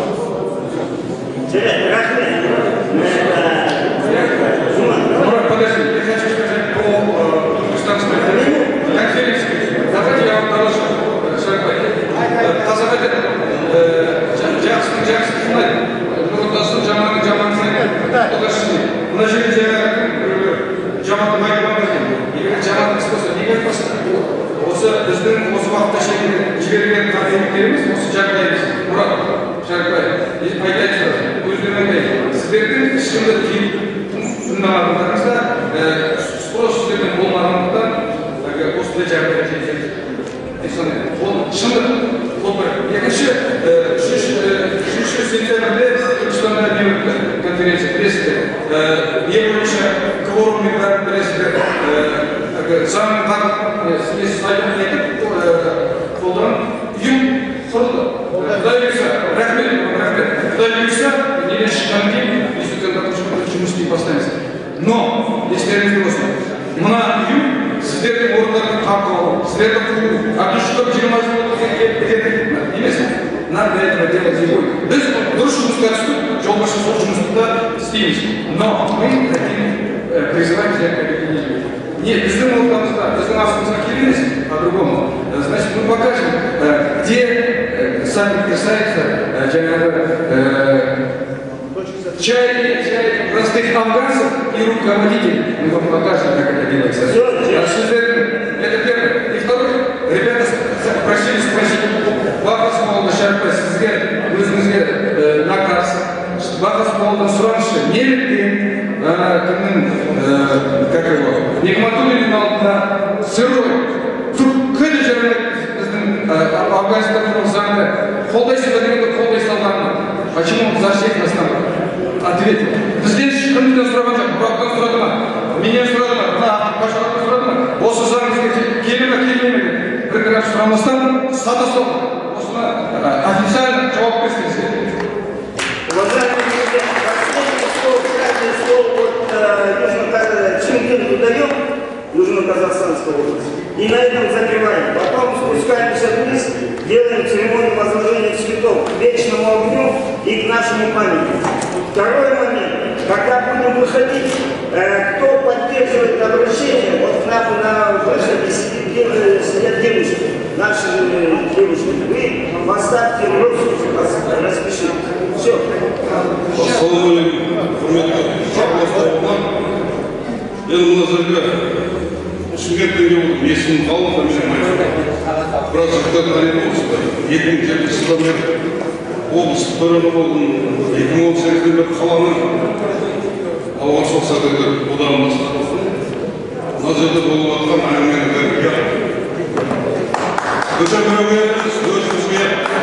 [SPEAKER 8] Мурат, подожди, я хочу сказать по туркестанской конференции. Давайте я вам доложу, Шарипай. Қазақ айтады, жақсының жақсының қылмайды, нұрындасын жаманның жамансын ұлғашысын. Мына жерде жаманның майдаман екен. Егер жаманның болса, неге айтпасın? Осы біздің осы уақытта жіберген қателіктеріміз осы жағдайымыз. Мұрат, Шарипай, айтайын, өздерін айтайын. Сіздердің ешкімді тыңдамағандарыңызда спрос сіздердің болмағандықтан осындай жағдайға жетеді. Ол шындық. Екінші, үшінші сентябрьде Түркістанда не өтті конференция білесіздер. Не бойынша кворуммен бәрін білесіздер. Заңның сайтын етіп қолдан ұйым құрылды. Құдай бұйырса, рахмет, рахмет. Құдай бұйырса, не
[SPEAKER 20] елен шыққаннан кейін студенттардың жұмыс істей бастаймыз. Но естеріңізде болсын, мына ұйым сіздердің орындарды қамқалау, сіздерді құру, әкімшілік жиырма жыл кетеді емес. Нам для этого делать не будет. Біз дұрыс жұмысқа түстік, жолбасшы сол жұмысты да істейміз. Но мы хотим призывать взять объединение. Нет, біздің ортамызда, біздің астымызға келеміз, по-другому. Значит, мы покажем, где соприкасается жаңағы чаяния, чаяния простых афганцев и руководителей. Мы вам покажем, как это делается. Это первое. И второе, ребята просили спросить, бағасы болды шарпай сізге, өзіңізге наказ, бағасы болды сұраншы, неліктен, кімнің, как его, Нигматуллиннің алдында сырой, күні жарылып біздің Афганистанның заңды қолдайсыз ба дегенде қолдай салғанына. Почему он защитит основа? Ответ. Бізден кімден сұраған жоқ, Бұраптан сұрады ма? Менен сұрады ма? Мына Башардан сұрады ма? Осы заңымызға келе ме, келмей ме? Бір граф сұрамастан сата сол. Осыны официально жауап берсеңіз.
[SPEAKER 4] Уважаемые друзья, последнее слово, крайнее слово от Чемкенту даем, Южно-Казахстанской области. И на этом закрываем. Потом спускаемся вниз, делаем церемонию возложения цветов к вечному огню и к нашему памятнику. Второй момент. Когда будем выходить, э, кто поддерживает обращение, вот к нам на выходе сидят, сидят девушки, наши э, девушки. Вы поставьте ручку, распишите. Все.
[SPEAKER 3] Ассаламу алейкум. Мен мына Шымкенттен келіп отырмын, есімім қалып отырмын. Біраз жылдар тарихы осында. екі мың жетінші жылдан бері облыстық төрағасы болдым. екі мың он сегізден бері қаланың ауған соғыс ардагерлер одағын бастадым. Мына жерде болып жатқан әңгіменің бәрі ұят. Бөтен біреуге емес, өзімізге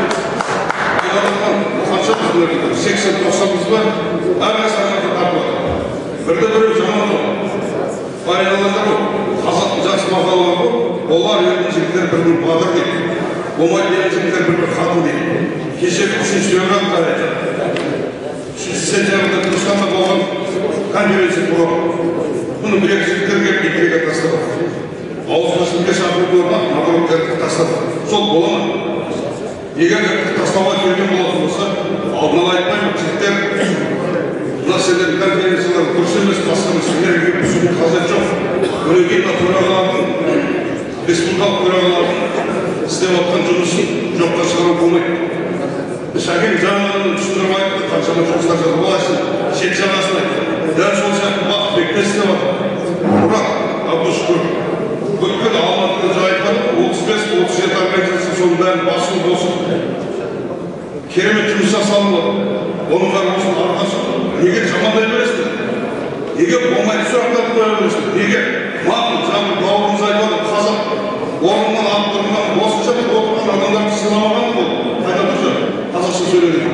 [SPEAKER 3] қанша біздің сексен тоқсанымыз бар, әрқайсымыз тартып жатыр. Бірде-біреу жаман жоқ. Байналарда бұл, қазақтың жақсы мақалалары бұл, олар елдің жігіттер бірінің батыр дейді. Болмайды деген жігіттер бірінің қатын дейді. Кешегі үшінші февраль тарихы. үшінші сентябрьда Түркістанда болған конференция туралы. Бұны бір-екі жігіттер келіп иттерге тастады. Ауызға сізге шақырып орнап, наоборот кіртіп тастады. Сол бола ма? Егер кіртіп тастауға келген болатын болса, алдын ала айтпаймын, жігіттер мына сендердің конференциялар дұрыс емес, басқаны сендерге түсуге қажет жоқ. Өнекей төрағалардың, республикалық төрағалардың істеп жатқан жұмысын жоққа шығару болмайды. Шәкен жаңадан түсіндіріп айтты, қаншама жұмыстар жатыр болайсың, шет жағасын айтты. Дәл сол сияқты бақыт бекте істеп жатыр. Мұрақ, Абдушкүр, бүткіл Алматыда жайықтар отыз бес отыз жеті организация соның бәрін басын босып. Керемет жұмыс жасалынып. Оның қарғысын арқасы, неге жамандай бересіңдер? Неге болмайды сұрақтарды қоя бересіңдер? Неге? Мақұл, жаңағы бауырымыз айтып отыр, қазақ орнынан алып тұрған, осынша отырған адамдарды сыйламаған бұл. Қайда тұрса, қазақша сөйлеген.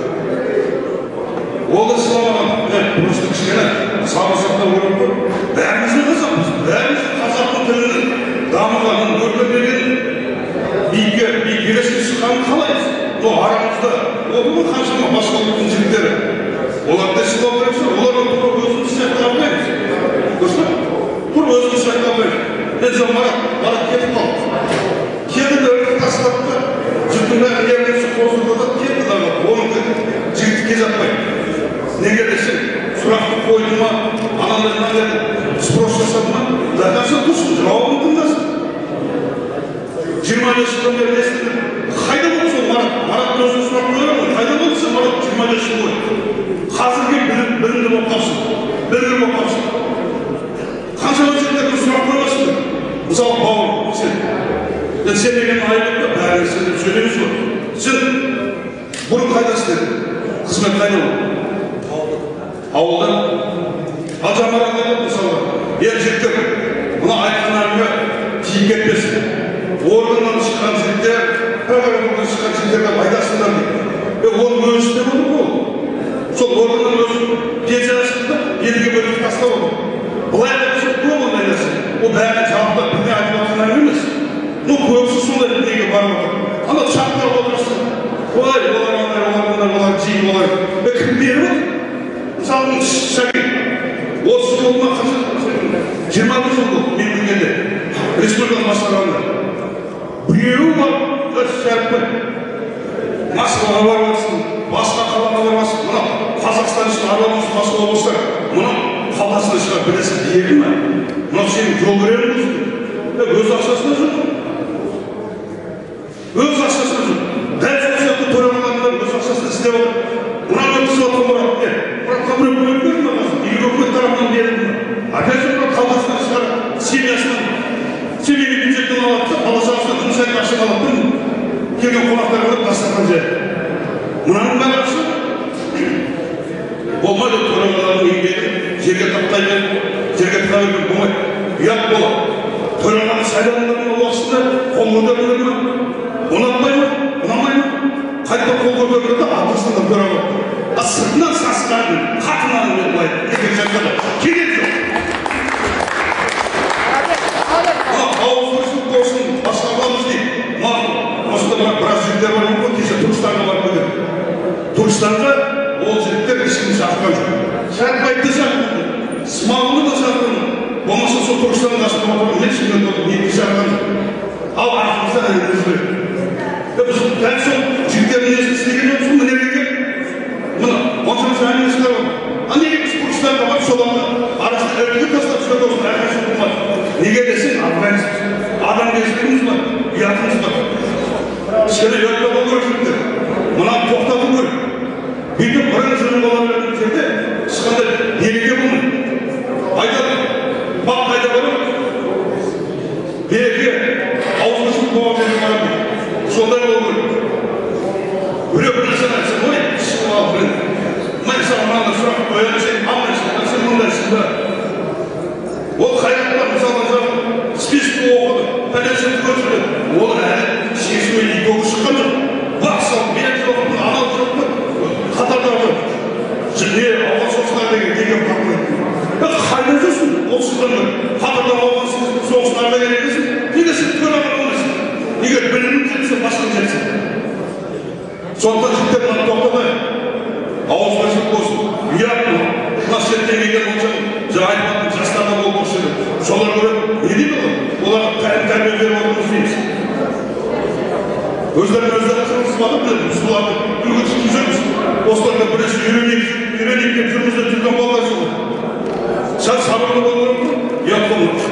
[SPEAKER 3] Ол да сыйламаған. Просто кішкене сабыр сақтау керек қой. Бәріміз де қазақпыз, бәріміз қазақтың тілінің дамығанын, өркендегенін, биікке, биікке шыққанын қалаймыз. Но арамызда отырған қаншама басқа ұлттың жігіттері. Оларды сыйлау керек шығар, оларға тұрып өзіміз сияқты алмаймыз. Дұрыс па? Тұрып өзіміз сияқты алмаймыз. Мен жаңа Марат, Марат кетіп қалды. Келді де ұрып тастады да, жұрттың бәрі еркесі қосылды да, кетті дағы, оның жігітікке жатпайды. Неге десең, сұрақты қойды ма, анандай мынандай спрос жасады ма, да қанша тұрсын, жауабын тыңдасын. жиырма бес жылдан бері естідім. Қайда болды сол Марат? Марат өзін сұрақ қойған, қайда болды сен Марат жиырма бес жыл бойы? Қазірге білімді болып қалсын, білгір болып қалсын. Қанша өзіңдерді сұрақ қойғансыңдар? Мысалы, бауыр, сен. Мен сен деген айып та бәрі сен деп сөйлеміз ғой. Сен бұрын қайда істедің? Қызмет қайда болды? Ауылда. Ал Жамарат айтады мысалы, ер жігіттер, мына айтқан әңгіме тиіп кетпесін. Органнан шыққан жігіттер, программадан шыққан жігіттерді пайдасындар дейді. Оның өзі істеп отыр ғой. Сол органнан өзі пенсия шықты, елге бөліп тастап отыр. Былай айтса көп ондай нәрсе. Ол бәрі жалпы біріне айтып жатқан әңгіме емес. Ну, көбісі сондай неге барып отыр. Ана шақырып отырсың. Ой, олар андай, олар
[SPEAKER 15] адамдар олар жиын олар кім беріп отыр? Мысалы Шәкеев отыз жыл болды ма жиырма бір жыл болды мен білгенде республиканы басқарғанда біреуі бар Шәріпбай Москваға барып жатсың басқа қалаға барып жатсың мына Қазақстан үшін араласың басқа облыстар мына қалтасына шығарып бір нәрсе берді ма мынау сенің жол беремін өз ақшасына жүр өз ақшасына жүр дәл сол сияқты төрағаларынан өз ақшасына істеп отыр мынаны өткізіп отқан мұрат не мұратқа біреу бөліп берді ма қазір или өкімет тарапынан берілді ма опять же мына қалтасына шығарып семьясынан семейный бюджеттен алады да бала шағасына күн сайын ақша алады да келген қонақтарға да дастархан жаяды мынаның бәрі ақша болмайды төрағалардың еңбегін жерге таптай беріп жерге тыға беріп болмайды ұят болады төрағаны сайланғанның уақытында қол көтерілер ма ұнатпай ма ұнамай ма қайта қол көтерілді да атасында төраға а сыртынан сасқанын қатынанын мен былай егер жасады керек жоқ ауызбіршілік болсын басқа қыламыз дейді осында біраз жігіттер бар ғой кеше түркістанға барып келген түркістанға ол жігіттер ешкімді шақырған жоқ Шәріпбайды да шақырған Смағұлды да шақырған болмаса сол түркістанның қасында отырған мен ешкімді неге шақырған жоқ ал артымыздан әңгімеміз керек біз дәл сол жігіттердің несін істеген жоқпыз мына неге мына оншаншы әңгіме шығарып а неге біз түркістанға барып соларды арасында іріткі тастап жүрген осыны әрқайсысы болмады неге десең алмаймызбыз адамгершілігіміз бар ұятымыз бар кішкене ұятта болу керек жігіттер мынаны тоқтату керек бүйтіп бірін жырын бола беретін жерде ешқандай береке болмайды айтады бақ қайда барады береке ауызбіршілік бола беретін адам дейді сондай болу керек біреу бір нәрсені айтса ой блин мен саған мынаны сұрақ қоямын сен алмайсың сен мұндайсың ба ол қайраттар мысалы списокты оқыды пәленшені көтерді ол әлі шешімі итоғы шыққан жоқ бақ салып мен жоқ анау жоқ қатарда жоқ не ауған соғыстар деген деген таппайды қайда жүрсің ол сызданды қатарда ауған соғыстың ардагері екенсің неге сен төраға болмайсың неге білімің жетсе басқаң жетсе сондықтан жігіттер мынаны тоқтатайық ауызбіршілік болсын ұят мына шеттен келген онша жаңа айтып жастарда болып оқшайды солар көріп не дейді олар оларға тәлім тәрбие беріп отырмыз дейміз өздерін өздері қырғызбады біз бұларды үлгі тұтып жүрміз осыларда бірінші үйренейік үйренейік деп жүрміз деп жүрген балалар жоқ сәл сабырлы болу керек ұят болмайды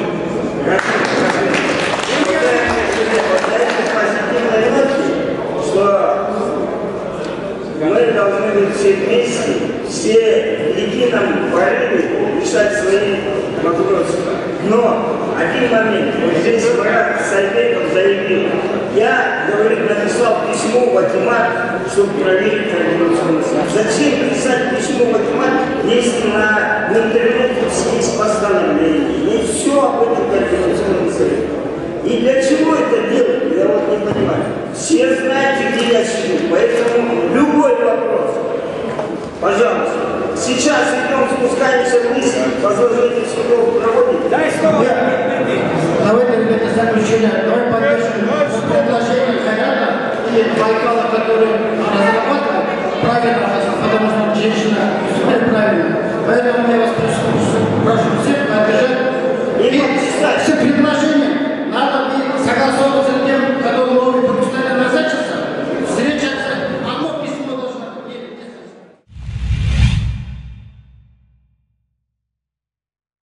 [SPEAKER 4] мы должны быть все вместе, все в едином порыве решать свои вопросы. Но один момент, вот здесь Марат Сайбеков заявил, я, говорит, написал письмо в Акимат, чтобы проверить Координационный совет. Зачем писать письмо в Акимат, если на интернете есть постановление, есть все об этом Координационном совете. И для чего это делать, я вот не понимаю. Все знаете, где я сижу, поэтому любой вопрос, пожалуйста. Сейчас идем, спускаемся вниз, возложение судов проводим. Дай слово.
[SPEAKER 9] Давайте, ребята, заключение. Давай поддержим предложение Хайрата и Байкала, который